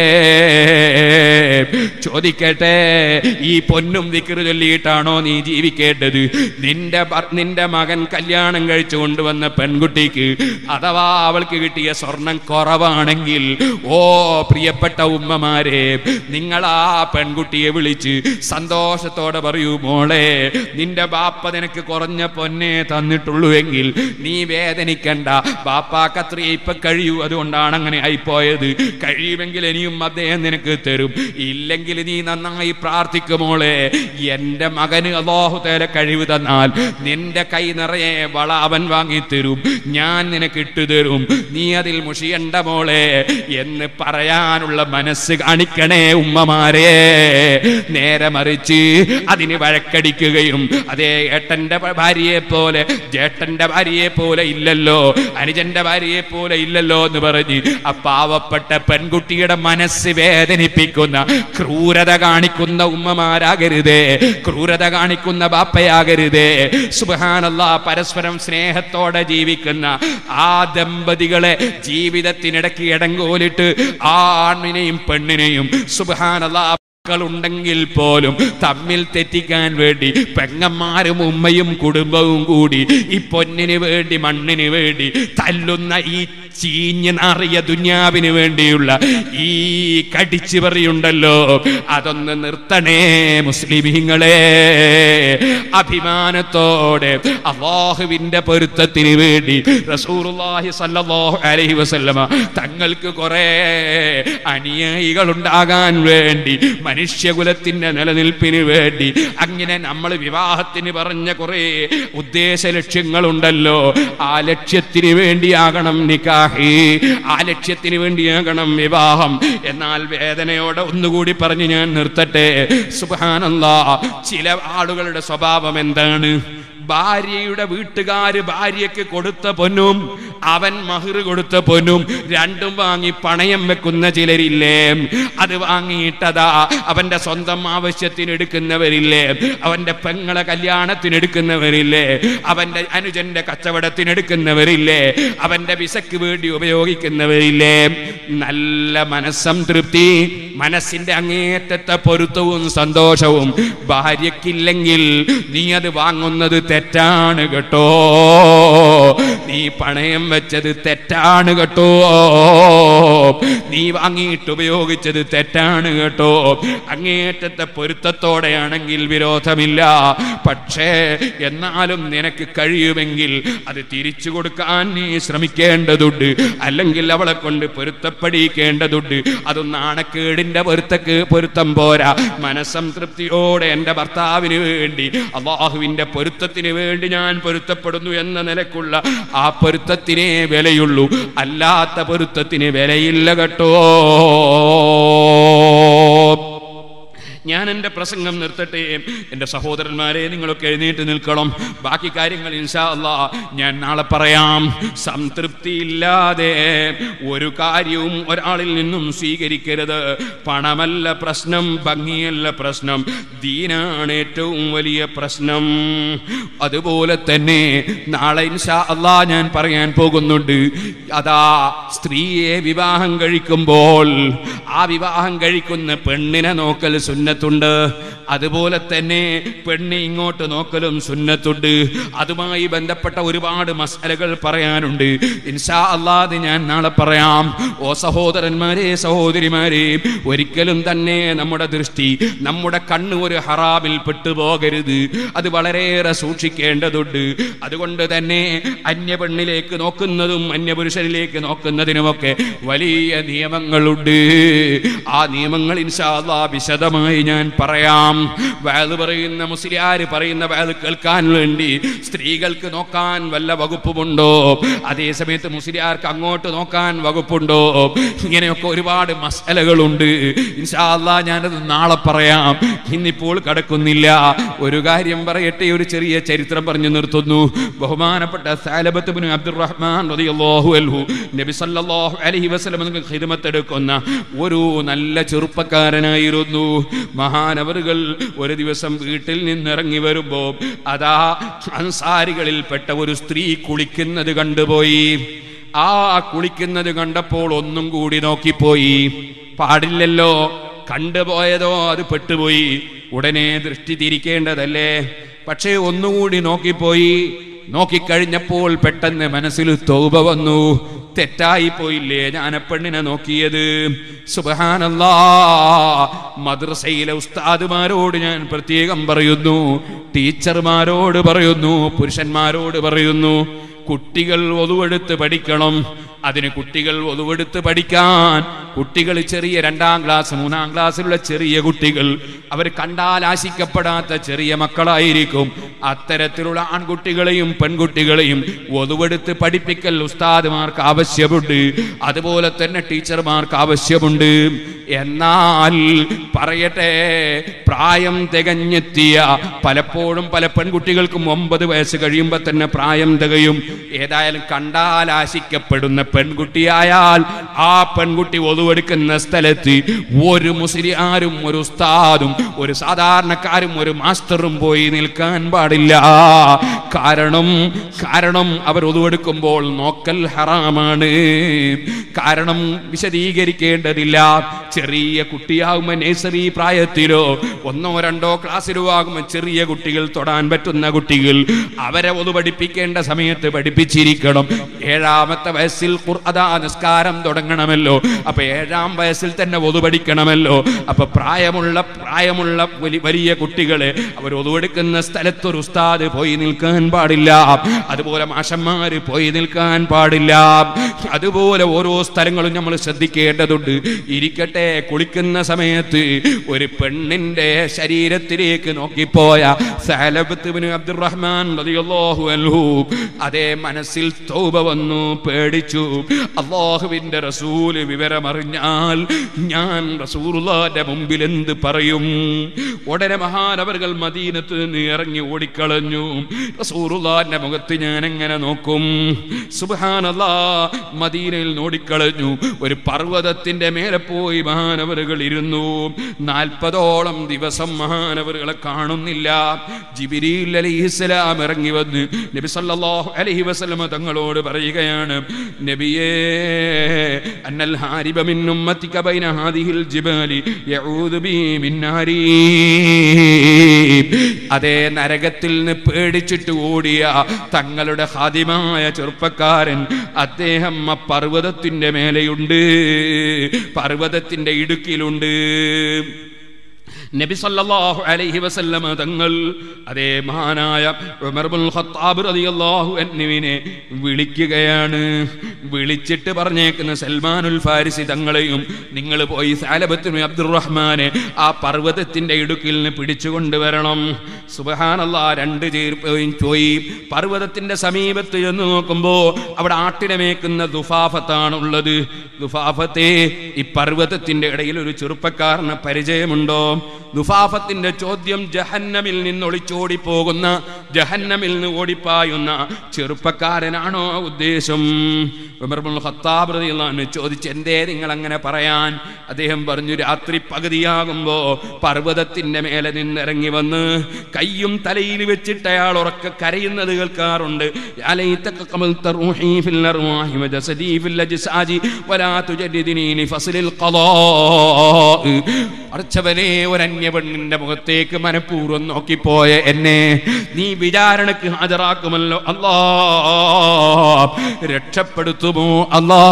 Speaker 1: ചോദിക്കട്ടെ, ഈ പൊന്നും ദിക്ർ ചൊല്ലിയിട്ടാണോ നീ ജീവിക്കേണ്ടത്? നിന്റെ മകൻ കല്യാണം കഴിച്ചു കൊണ്ടുവന്ന പെൺകുട്ടിക്ക് അഥവാ അവൾക്ക് കിട്ടിയ സ്വർണം കുറവാണെങ്കിൽ, ഓ പ്രിയപ്പെട്ട ഉമ്മമാരെ, നിങ്ങൾ ആ പെൺകുട്ടിയെ വിളിച്ച് സന്തോഷത്തോടെ പറയൂ, മോളെ, നിന്റെ ബാപ്പ നിനക്ക് കുറഞ്ഞ പൊന്നെ തന്നിട്ടുള്ളൂ എങ്കിൽ നീ വേദനിക്കണ്ട. ബാപ്പാക്ക് അത്രേ ഇപ്പൊ കഴിയൂ, അതുകൊണ്ടാണ് അങ്ങനെ ആയിപ്പോയത്. കഴിയുമെങ്കിൽ ഇനിയും അദ്ദേഹം നിനക്ക് തരും. ഇല്ലെങ്കിൽ നീ നന്നായി പ്രാർത്ഥിക്കുമോളെ, എന്റെ മകന് അല്ലാഹു തആല കഴിവ് തന്നാൽ നിന്റെ കൈ നിറയെ വള അവൻ വാങ്ങിത്തരും, ഞാൻ നിനക്ക് ഇട്ടുതരും, നീ അതിൽ മുഷിയണ്ട മോളെ എന്ന് പറയാനുള്ള മനസ്സ് കാണിക്കണേ ഉമ്മമാരെ. നേരെ മറിച്ച് അതിന് വഴക്കടിക്കുകയും അതേ ഏട്ടന്റെ ഭാര്യയെ പോലെ ജ്യേഷ്ഠന്റെ ഭാര്യയെ പോലെ ഇല്ലല്ലോ, അനുജന്റെ ഭാര്യയെ പോലെ ഇല്ലല്ലോ എന്ന് പറഞ്ഞ് ആ പാവപ്പെട്ട പെൺകുട്ടിയുടെ മനസ്സ് വേദനിപ്പിക്കുന്ന ക്രൂരത കാണിക്കുന്ന ഉമ്മമാരാകരുതേ, ക്രൂരത കാണിക്കുന്ന ബാപ്പയാകരുതേ. സുബ്ഹാനല്ലാഹ്, പരസ്പരം സ്നേഹത്തോടെ ജീവിക്കുന്ന ആ ദമ്പതികളെ ജീവിതത്തിനിടയ്ക്ക് ഇടങ്കോലിട്ട് ആ ആണിനെയും പെണ്ണിനെയും സുബ്ഹാനല്ലാഹ് ഉണ്ടെങ്കിൽ പോലും തമ്മിൽ തെറ്റിക്കാൻ വേണ്ടി പെങ്ങന്മാരും ഉമ്മയും കുടുംബവും കൂടി ഈ പൊന്നിന് വേണ്ടി മണ്ണിന് വേണ്ടി തല്ലുന്ന ഈ ചീഞ്ഞ് നാറിയ ദുനിയാവിന് വേണ്ടിയുള്ള ഈ കടിച്ചു പറയുണ്ടല്ലോ, അതൊന്ന് നിർത്തണേ മുസ്ലിമീങ്ങളെ. അഭിമാനത്തോടെ അല്ലാഹുവിന്റെ പൊരുത്തത്തിന് വേണ്ടി റസൂലുള്ളാഹി സ്വല്ലല്ലാഹു അലൈഹി വസല്ലമ തങ്ങൾക്ക് കുറെ അനുയായികൾ ഉണ്ടാകാൻ വേണ്ടി, മനുഷ്യകുലത്തിന്റെ നിലനിൽപ്പിന് വേണ്ടി, അങ്ങനെ നമ്മൾ വിവാഹത്തിന് പറഞ്ഞ കുറെ ഉദ്ദേശ ലക്ഷ്യങ്ങളുണ്ടല്ലോ, ആ ലക്ഷ്യത്തിന് വേണ്ടിയാകണം നിക്കാഹ്, ആ ലക്ഷ്യത്തിന് വേണ്ടിയാകണം വിവാഹം. എന്നാൽ വേദനയോടെ ഒന്നുകൂടി പറഞ്ഞ് ഞാൻ നിർത്തട്ടെ. സുബ്ഹാനല്ലാഹ്, ചില ആളുകളുടെ സ്വഭാവം എന്താണ്? ഭാര്യയുടെ വീട്ടുകാര് ഭാര്യയ്ക്ക് കൊടുത്ത പൊന്നും അവൻ മഹർ കൊടുത്ത പൊന്നും രണ്ടും വാങ്ങി പണയം വെക്കുന്ന ചിലരില്ലേ? അത് വാങ്ങിയിട്ടതാ അവന്റെ സ്വന്തം ആവശ്യത്തിന് എടുക്കുന്നവരില്ലേ? അവന്റെ പെങ്ങളെ കല്യാണത്തിന് എടുക്കുന്നവരില്ലേ? അവന്റെ അനുജന്റെ കച്ചവടത്തിന് എടുക്കുന്നവരില്ലേ? അവന്റെ വിസക്ക് വേണ്ടി ഉപയോഗിക്കുന്നവരില്ലേ? നല്ല മനസ്സംതൃപ്തി, മനസ്സിന്റെ അങ്ങേറ്റത്തെ പൊരുത്തവും സന്തോഷവും ഭാര്യയ്ക്കില്ലെങ്കിൽ നീ അത് വാങ്ങുന്നത് തെറ്റാണ് കേട്ടോ, നീ പണയം വെച്ചത് തെറ്റാണ് കേട്ടോ, നീ വാങ്ങിയിട്ട് ഉപയോഗിച്ചത് തെറ്റാണ് കേട്ടോ. അങ്ങേറ്റത്തെ പൊരുത്തത്തോടെയാണെങ്കിൽ വിരോധമില്ല. പക്ഷേ എന്നാലും നിനക്ക് കഴിയുമെങ്കിൽ അത് തിരിച്ചു കൊടുക്കാൻ നീ ശ്രമിക്കേണ്ടതുണ്ട്, അല്ലെങ്കിൽ അവളെ കൊണ്ട് പൊരുത്തപ്പെടിക്കേണ്ടതുണ്ട്. അത് നാണക്കേടിന്റെ പൊരുത്തം പോരാ. മനസ്സംതൃപ്തിയോടെ എൻ്റെ ഭർത്താവിന് വേണ്ടി, അല്ലാഹുവിന്റെ പൊരുത്തത്തിന് വേണ്ടി ഞാൻ പൊരുത്തപ്പെടുന്നു എന്ന നിലക്കുള്ള ആ പൊരുത്തത്തിനേ വിലയുള്ളൂ, അല്ലാത്ത പൊരുത്തത്തിന് വിലയില്ല കേട്ടോ. ഞാൻ എൻ്റെ പ്രസംഗം നിർത്തട്ടെ. എൻ്റെ സഹോദരന്മാരെ, നിങ്ങളൊക്കെ എഴുന്നേറ്റ് നിൽക്കണം. ബാക്കി കാര്യങ്ങൾ ഇൻഷാ അല്ലാഹ് ഞാൻ നാളെ പറയാം. സംതൃപ്തിയില്ലാതെ ഒരു കാര്യവും ഒരാളിൽ നിന്നും സ്വീകരിക്കരുത്. പണമല്ല പ്രശ്നം, ഭംഗിയല്ല പ്രശ്നം, ദീനാണ് ഏറ്റവും വലിയ പ്രശ്നം. അതുപോലെ തന്നെ നാളെ ഇൻഷാ അല്ലാഹ് ഞാൻ പറയാൻ പോകുന്നുണ്ട്. അതാ സ്ത്രീയെ വിവാഹം കഴിക്കുമ്പോൾ ആ വിവാഹം കഴിക്കുന്ന പെണ്ണിനെ നോക്കൽ സുന്നത്തുണ്ട്. അതുപോലെ തന്നെ പെണ്ണ് ഇങ്ങോട്ട് നോക്കലും സുന്നത്തുണ്ട്. അതുമായി ബന്ധപ്പെട്ട ഒരുപാട് മസലകൾ പറയാനുണ്ട്. ഇൻഷാ അല്ലാഹ് ഞാൻ നാളെ പറയാം. ഓ സഹോദരന്മാരെ, സഹോദരിമാരെ, ഒരിക്കലും തന്നെ നമ്മുടെ ദൃഷ്ടി, നമ്മുടെ കണ്ണ് ഒരു ഹറാമിൽ പെട്ടുപോകരുത്. അത് വളരെയേറെ സൂക്ഷിക്കേണ്ടതുണ്ട്. അതുകൊണ്ട് തന്നെ അന്യപെണ്ണിലേക്ക് നോക്കുന്നതും അന്യപുരുഷനിലേക്ക് നോക്കുന്നതിനുമൊക്കെ വലിയ നിയമങ്ങളുണ്ട്. ആ നിയമങ്ങൾ ഇൻഷാ അല്ലാഹ് വിശദമായി ഞാൻ പറയാം. വഅദ് പറയുന്ന മുസ്ലിയാർ പറയുന്ന വഅദ് കേൾക്കാൻ വേണ്ടി സ്ത്രീകൾക്ക് നോക്കാൻ വല്ല വകുപ്പുമുണ്ടോ? അതേസമയത്ത് മുസ്ലിയാർക്ക് അങ്ങോട്ട് നോക്കാൻ വകുപ്പുണ്ടോ? ഇങ്ങനെയൊക്കെ ഒരുപാട് മസലകളുണ്ട്. ഇൻഷാ അല്ലാഹ് ഞാനത് നാളെ പറയാം. ഇന്നിപ്പോൾ കടക്കുന്നില്ല. ഒരു കാര്യം പറയട്ടെ, ഒരു ചെറിയ ചരിത്രം പറഞ്ഞു നിർത്തുന്നു. ബഹുമാനപ്പെട്ട സഅലബത്ത് ഇബ്നു അബ്ദുറഹ്മാൻ റളിയല്ലാഹു അൻഹു നബി സല്ലല്ലാഹു അലൈഹി വസല്ലം ഖിദ്മത്ത് എടുക്കുന്ന ഒരു നല്ല ചെറുപ്പക്കാരനായിരുന്നു. മഹാനവറുകൾ ഒരു ദിവസം വീട്ടിൽ നിന്നിറങ്ങി വരുമ്പോ അതാ അൻസാരികളിൽപ്പെട്ട ഒരു സ്ത്രീ കുളിക്കുന്നത് കണ്ടുപോയി. ആ കുളിക്കുന്നത് കണ്ടപ്പോൾ ഒന്നും കൂടി നോക്കിപ്പോയി. പാടില്ലല്ലോ, കണ്ടുപോയതോ അത് പെട്ടുപോയി, ഉടനെ ദൃഷ്ടി തിരിക്കേണ്ടതല്ലേ. പക്ഷേ ഒന്നുകൂടി നോക്കിപ്പോയി. നോക്കിക്കഴിഞ്ഞപ്പോൾ പെട്ടെന്ന് മനസ്സിൽ തൗബ വന്നു. തെറ്റായി പോയില്ലേ ഞാൻ പെണ്ണിനെ നോക്കിയത്? സുബ്ഹാനല്ലാഹ്. മദ്രസയിലെ ഉസ്താദുമാരോട് ഞാൻ പ്രത്യേകം പറയുന്നു, ടീച്ചർമാരോട് പറയുന്നു, പുരുഷന്മാരോട് പറയുന്നു, കുട്ടികൾ ഒതുവെടുത്ത് പഠിക്കണം. അതിന് കുട്ടികൾ ഒതുവെടുത്ത് പഠിക്കാൻ കുട്ടികൾ ചെറിയ 2ാം ക്ലാസ് 3ാം ക്ലാസ്സിലുള്ള ചെറിയ കുട്ടികൾ, അവർ കണ്ടാൽ ആശിക്കപ്പെടാത്ത ചെറിയ മക്കളായിരിക്കും. അത്തരത്തിലുള്ള ആൺകുട്ടികളെയും പെൺകുട്ടികളെയും ഒതുവെടുത്ത് പഠിപ്പിക്കൽ ഉസ്താദുമാർക്ക് ആവശ്യമുണ്ട്, അതുപോലെ തന്നെ ടീച്ചർമാർക്ക് ആവശ്യമുണ്ട്. എന്നാൽ പറയട്ടെ, പ്രായം തികഞ്ഞെത്തിയ പലപ്പോഴും പല പെൺകുട്ടികൾക്കും 9 വയസ്സ് കഴിയുമ്പോൾ തന്നെ പ്രായം തികയും. ഏതായാലും കണ്ടാൽ ആശിക്കപ്പെടുന്ന പെൺകുട്ടിയായാൽ ആ പെൺകുട്ടി ഒതുവെടുക്കുന്ന സ്ഥലത്ത് ഒരു മുസ്ലിയാരും ഒരു ഉസ്താദും ഒരു സാധാരണക്കാരും ഒരു മാസ്റ്ററും പോയി നിൽക്കാൻ പാടില്ല. കാരണം അവർ ഒതുവെടുക്കുമ്പോൾ നോക്കൽ ഹറാമാണ്. കാരണം വിശദീകരിക്കേണ്ടതില്ല. ചെറിയ കുട്ടിയാകുമ്പോൾ നഴ്സറി പ്രായത്തിലോ 1ഓ 2ഓ ക്ലാസ്സിലോ ആകുമ്പോൾ ചെറിയ കുട്ടികൾ, തൊടാൻ പറ്റുന്ന കുട്ടികൾ, അവരെ ഒതു പഠിപ്പിക്കേണ്ട സമയത്ത് പഠിപ്പിച്ചിരിക്കണം. 7ാമത്തെ വയസ്സിൽ നിസ്കാരം തുടങ്ങണമല്ലോ. അപ്പൊ 7ാം വയസ്സിൽ തന്നെ ഒതു പഠിക്കണമല്ലോ. അപ്പൊ പ്രായമുള്ള വലിയ കുട്ടികളെ അവർ ഒതുവെടുക്കുന്ന സ്ഥലത്ത് ഒരു ഉസ്താദ് പോയി നിൽക്കാൻ പാടില്ല, അതുപോലെ മാഷന്മാര് പോയി നിൽക്കാൻ പാടില്ല. അതുപോലെ ഓരോ സ്ഥലങ്ങളും നമ്മൾ ശ്രദ്ധിക്കേണ്ടതുണ്ട്. ഇരിക്കട്ടെ, കുളിക്കുന്ന സമയത്ത് ഒരു പെണ്ണിന്റെ ശരീരത്തിലേക്ക് നോക്കിപ്പോയ സഅലബത്ത് ഇബ്നു അബ്ദുറഹ്മാൻ റളിയല്ലാഹു അൻഹു അതേ മനസ്സിൽ തൗബ വന്നു, പേടിച്ചു. അല്ലാഹുവിന്റെ റസൂൽ വിവരമറിഞ്ഞാൽ ഞാൻ റസൂലുള്ളാഹിന്റെ മുമ്പിൽ എന്ത് പറയും? ഉടനെ മഹാനവർകൾ മദീനത്ത് നിന്ന് ഇറങ്ങി ഓടിക്കളഞ്ഞു. റസൂലുള്ളാഹിന്റെ മുഖത്ത് ഞാൻ എങ്ങനെ നോക്കും? സുബ്ഹാനല്ലാഹ്, മദീനയിൽ ഓടിക്കളഞ്ഞു. ഒരു പർവ്വതത്തിന്റെ മേലെ പോയി മഹാനവറുകൾ ഇരുന്നു. 40ഓളം ദിവസം മഹാനവറുകളെ കാണുന്നില്ല. ജിബ്രീൽ അലൈഹിസ്സലാം ഇറങ്ങി വന്ന് നബി സല്ലല്ലാഹു അലൈഹി വസല്ലം തങ്ങളോട് പറയുകയാണ്, നബിയേ, അന്നൽ ഹാരിബ മിൻ ഉമ്മതിക ബൈന ഹാദിഹിൽ ജിബാലി യഊദു ബി മിൻ നാരി. അതേ നരകത്തിൽ നിന്ന് പേടിച്ചിട്ട് ഓടിയ തങ്ങളുടെ ഖാദിമായ ചെറുപ്പക്കാരൻ അദ്ദേഹം ആ പർവ്വതത്തിന്റെ മേലെയുണ്ട്, പർവ്വതത്തിന്റെ ഇടുക്കിലുണ്ട്. നബി സല്ലല്ലാഹു അലൈഹി വസല്ലം തങ്ങൾ അതേ മഹാനായ ഉമർ ഇബ്നുൽ ഖത്താബ് റളിയല്ലാഹു അൻഹുവിനെ വിളിക്കുകയാണ്. വിളിച്ചിട്ട് പറഞ്ഞേക്കുന്ന സൽമാനുൽ ഫാരിസി തങ്ങളെയും നിങ്ങൾ പോയി സഅലബത്ത് ഇബ്നു അബ്ദുറഹ്മാനെ ആ പർവ്വതത്തിന്റെ ഇടുക്കിൽ നിന്ന് പിടിച്ചുകൊണ്ടുവരണം. സുബ്ഹാനല്ലാഹ്, 2 ചേർ പോയി പർവ്വതത്തിന്റെ സമീപത്ത് ചെന്ന് നോക്കുമ്പോൾ അവിടെ ആട്ടിനെ മേക്കുന്ന ദുഫാഫത്താണുള്ളത്. ദുഫാഫത്തെ, ഈ പർവ്വതത്തിന്റെ ഇടയിൽ ഒരു ചെറുപ്പക്കാരന് പരിചയമുണ്ടോ? ദുഫാഫത്തിന്റെ ചോദ്യം, ജഹന്നമിൽ നിന്ന് ഒളിച്ചോടി പോകുന്ന, ജഹന്നമിൽ നിന്ന് ഓടിപ്പായുന്ന ചെറുപ്പക്കാരനാണോ ഉദ്ദേശം? ഉമർ ഇബ്നുൽ ഖത്താബ് റളിയല്ലാഹു അൻഹു ചോദിച്ചു, എന്തേ നിങ്ങൾ അങ്ങനെ പറയാൻ? അദ്ദേഹം പറഞ്ഞു, രാത്രി പകുതിയാകുമ്പോ പർവ്വതത്തിന്റെ മേലെ നിന്നിറങ്ങി വന്ന് കയ്യും തലയിൽ വെച്ചിട്ട് അയാൾ ഉറക്കെ കരയുന്നത് കേൾക്കാറുണ്ട്. അർച്ചവനെ, ഒരന്യ പെണ്ണിന്റെ മുഖത്തേക്ക് മനഃപൂർവ്വം നോക്കിപ്പോയ എന്നെ നീ വിചാരണക്ക് ഹാജരാക്കുമല്ലോ അല്ലാ, രക്ഷപ്പെടുത്തുമോ അല്ലാ?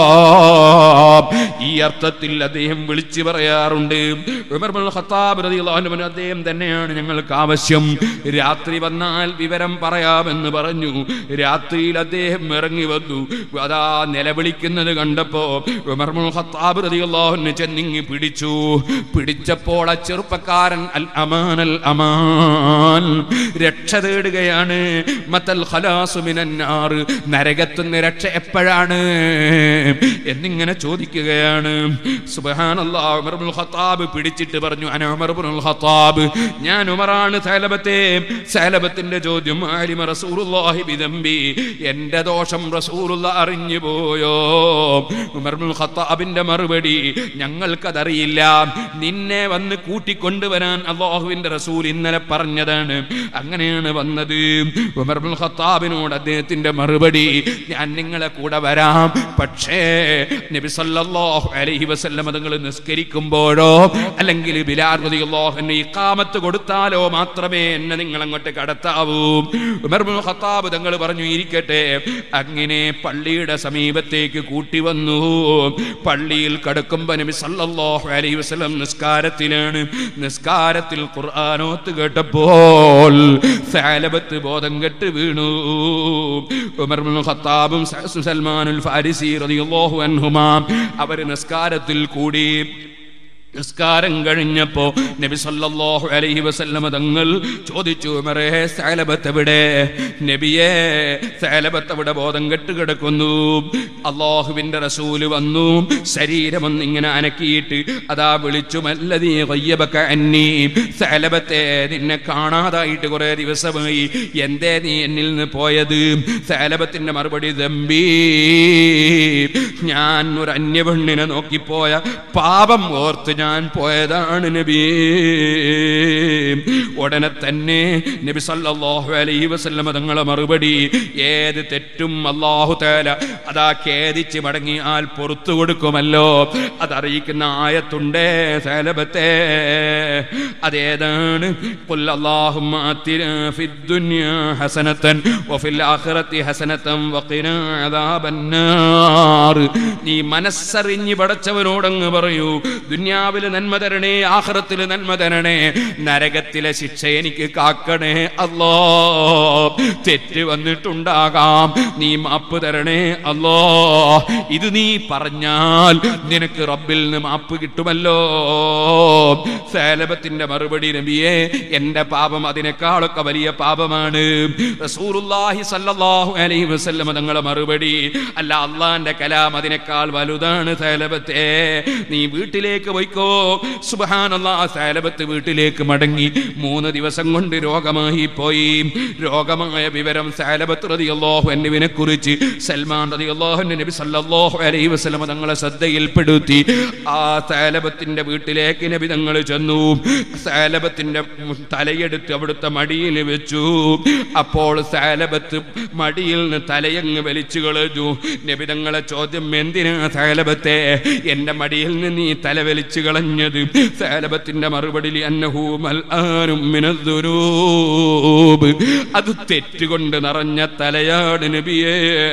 Speaker 1: ഈ അർത്ഥത്തിൽ അദ്ദേഹം വിളിച്ചു പറയാറുണ്ട്. ഉമർ ഇബ്നുൽ ഖത്താബ് റളിയല്ലാഹു അൻഹു അദ്ദേഹം തന്നെയാണ് ഞങ്ങൾക്ക് ആവശ്യം. രാത്രി വന്നാൽ വിവരം പറയാമെന്ന് പറഞ്ഞു. രാത്രിയിൽ അദ്ദേഹം ഇറങ്ങി വന്നു. അതാ നിലവിളിക്കുന്നത് കണ്ടപ്പോ ഉമർ ഇബ്നുൽ ഖത്താബ് റളിയല്ലാഹു അൻഹു ചെന്നിങ്ങി പിടിച്ചു. പിടിച്ചപ്പോൾ ആ ചെറുപ്പക്കാരൻ അൽ അമാൻ അൽ അമാൻ, രക്ഷ തേടുകയാണ്. മതൽ ഖലാസു മിനൻ നാർ, നരകത്തുനിന്ന് രക്ഷ എപ്പോഴാണ് എന്നിങ്ങനെ ചോദിക്കുകയാണ്. സുബ്ഹാനല്ലാഹ്, ഉമർ ഇബ്നുൽ ഖത്താബ് പിടിച്ചിട്ട് പറഞ്ഞു, അന ഉമർ ഇബ്നുൽ ഖത്താബ്, ഞാൻ ഉമറാണ്. സഅലബത്തെ, സഅലബത്തിന്റെ ചോദ്യം, അലിമ റസൂലുള്ളാഹി ബിദംബി, എന്റെ ദോഷം റസൂലുള്ളാഹി അറിഞ്ഞു പോയോ? ഉമർ ഇബ്നുൽ ഖത്താബിന്റെ മറുപടി, ഞങ്ങൾക്കതറിയില്ല. നിന്നെ വന്ന് കൂട്ടിക്കൊണ്ടുവരാൻ അല്ലാഹുവിന്റെ റസൂൽ ഇന്നലെ പറഞ്ഞതാണ്, അങ്ങനെയാണ് വന്നത്. ഉമർ ഇബ്നുൽ ഖത്താബിനോട് അദ്ദേഹത്തിന്റെ മറുപടി, ഞാൻ നിങ്ങളെ കൂടെ വരാം, പക്ഷേ നബി സല്ലല്ലാഹു അലൈഹി വസല്ലം തങ്ങൾ നിസ്കരിക്കുമ്പോഴോ അല്ലെങ്കിൽ ബിലാൽ റളിയല്ലാഹു അൻഹു ഇഖാമത്ത് കൊടുത്താലോ മാത്രമേ എന്നെ നിങ്ങൾ അങ്ങോട്ട് കടത്താവൂ. ഉമർ ഇബ്നുൽ ഖത്താബ് തങ്ങൾ പറഞ്ഞു, ഇരിക്കട്ടെ. അങ്ങനെ പള്ളിയുടെ സമീപത്തേക്ക് കൂട്ടി വന്നു. പള്ളിയിൽ കടക്കുമ്പോൾ നബി സല്ലല്ലാഹു അലൈഹി വസല്ലം നിസ്കാരത്തിലാണ്. നിസ്കാരത്തിൽ ഖുർആനോത്ത് കേട്ടപ്പോൾ സഅലബത്ത് ബോധം കെട്ട് വീണു. ഉമർ ഇബ്നുൽ ഖത്താബും സൽമാൻ സൽമാനുൽ ഫാരിസി റളിയല്ലാഹു അൻഹുമാ അവർ നിസ്കാരത്തിൽ കൂടി. നിസ്കാരം കഴിഞ്ഞപ്പോ നബി സല്ലല്ലാഹു അലൈഹി വസല്ലം തങ്ങൾ ചോദിച്ചു, ഉമറേ സഅലബത്ത് എവിടെ? നബിയേ, സഅലബത്ത് അവിടെ ബോധം കെട്ട് കിടക്കുന്നു. അല്ലാഹുവിന്റെ റസൂല് വന്നു, ശരീരം ഒന്നിങ്ങനെ അനക്കിയിട്ട് അതാ വിളിച്ചു, മല്ലദീ ഗയ്യബക അന്നി, സഅലബത്തെ നിന്നെ കാണാതായിട്ട് കുറെ ദിവസമായി, എന്തേ നീ എന്നിൽ നിന്ന് പോയത്? സഅലബത്തിന്റെ മറുപടി, ദംബി, ഞാൻ ഒരു അന്യപെണ്ണിനെ നോക്കിപ്പോയ പാപം ഓർത്ത് ഞാൻ പോയതാണ് നബിയേ. ഉടനെ തന്നെ നബി സല്ലല്ലാഹു അലൈഹി വസല്ലം തങ്ങളെ മറുപടി, ഏത് തെറ്റും അല്ലാഹു തആല അതാ ഖേദിച്ച് മടങ്ങിയാൽ പുറത്തു കൊടുക്കുമല്ലോ, അതറിയിക്കുന്ന ആയത്തുണ്ടേ സഅലബത്തെ. അതേതാണ്? ഖുൽ അല്ലാഹുമ്മ ആതിനാ ഫിദ്ദുനിയാ ഹസനതൻ വഫിൽ ആഖിറതി ഹസനതൻ വഖിനാ അദാബന്നാർ. നീ മനസ്സറിഞ്ഞ് പടച്ചവനോടങ്ങ് പറയൂ, ദുനിയാവിൽ നന്മ തരണേ, ആഖിറത്തിൽ നന്മ തരണേ, നരകത്തിലെ ശിക്ഷ എനിക്ക് കാക്കണേ അല്ലാ. തെറ്റ് വന്നിട്ടുണ്ടാകാം, നീ മാപ്പ് തരണേ അല്ലാ. ഇത് നീ പറഞ്ഞാൽ നിനക്ക് റബ്ബിൽ നിന്ന് മാപ്പ് കിട്ടുമല്ലോ. സഅലബത്തിന്റെ മറുപടി, നബിയേ, എന്റെ പാപം അതിനേക്കാളൊക്കെ വലിയ പാപമാണ്. റസൂലുള്ളാഹി സ്വല്ലല്ലാഹു അലൈഹി വസല്ലം തങ്ങളെ മറുപടി, അല്ല, അള്ളാന്റെ കലാം അതിനേക്കാൾ വലുതാണ് സഅലബത്തെ. നീ വീട്ടിലേക്ക് പോയിക്കോ. സുബ്ഹാനല്ലാഹ്, സഅലബത്ത് വീട്ടിലേക്ക് മടങ്ങി. 3 ദിവസം കൊണ്ട് രോഗമായി പോയി. രോഗമായ വിവരം സഅലബത്ത് റളിയല്ലാഹു അൻഹുവിനെ കുറിച്ച് സൽമാൻ റളിയല്ലാഹു അൻഹു നബി സല്ലല്ലാഹു അലൈഹി വസല്ലം തങ്ങളെ ശ്രദ്ധയിൽപ്പെടുത്തി. ആ സഅലബത്തിന്റെ വീട്ടിലേക്ക് നബി തങ്ങൾ ചെന്നു. സഅലബത്തിന്റെ തലയെടുത്ത് അവിടുത്തെ മടിയിൽ വെച്ചു. അപ്പോൾ സഅലബത്ത് മടിയിൽ നിന്ന് തലയങ്ങ് വലിച്ചു കളഞ്ഞു. നബി തങ്ങളെ ചോദ്യം, എന്തിനാ സഅലബത്തെ എന്റെ മടിയിൽ നിന്ന് നീ തല വലിച്ചു കളഞ്ഞത്? സഅലബത്തിന്റെ മറുപടി, അന്നഹു മൽആനും മിനദ്ദുനൂബ്, അത് തെറ്റുകൊണ്ട് നിറഞ്ഞ തലയാണ് നബിയേ.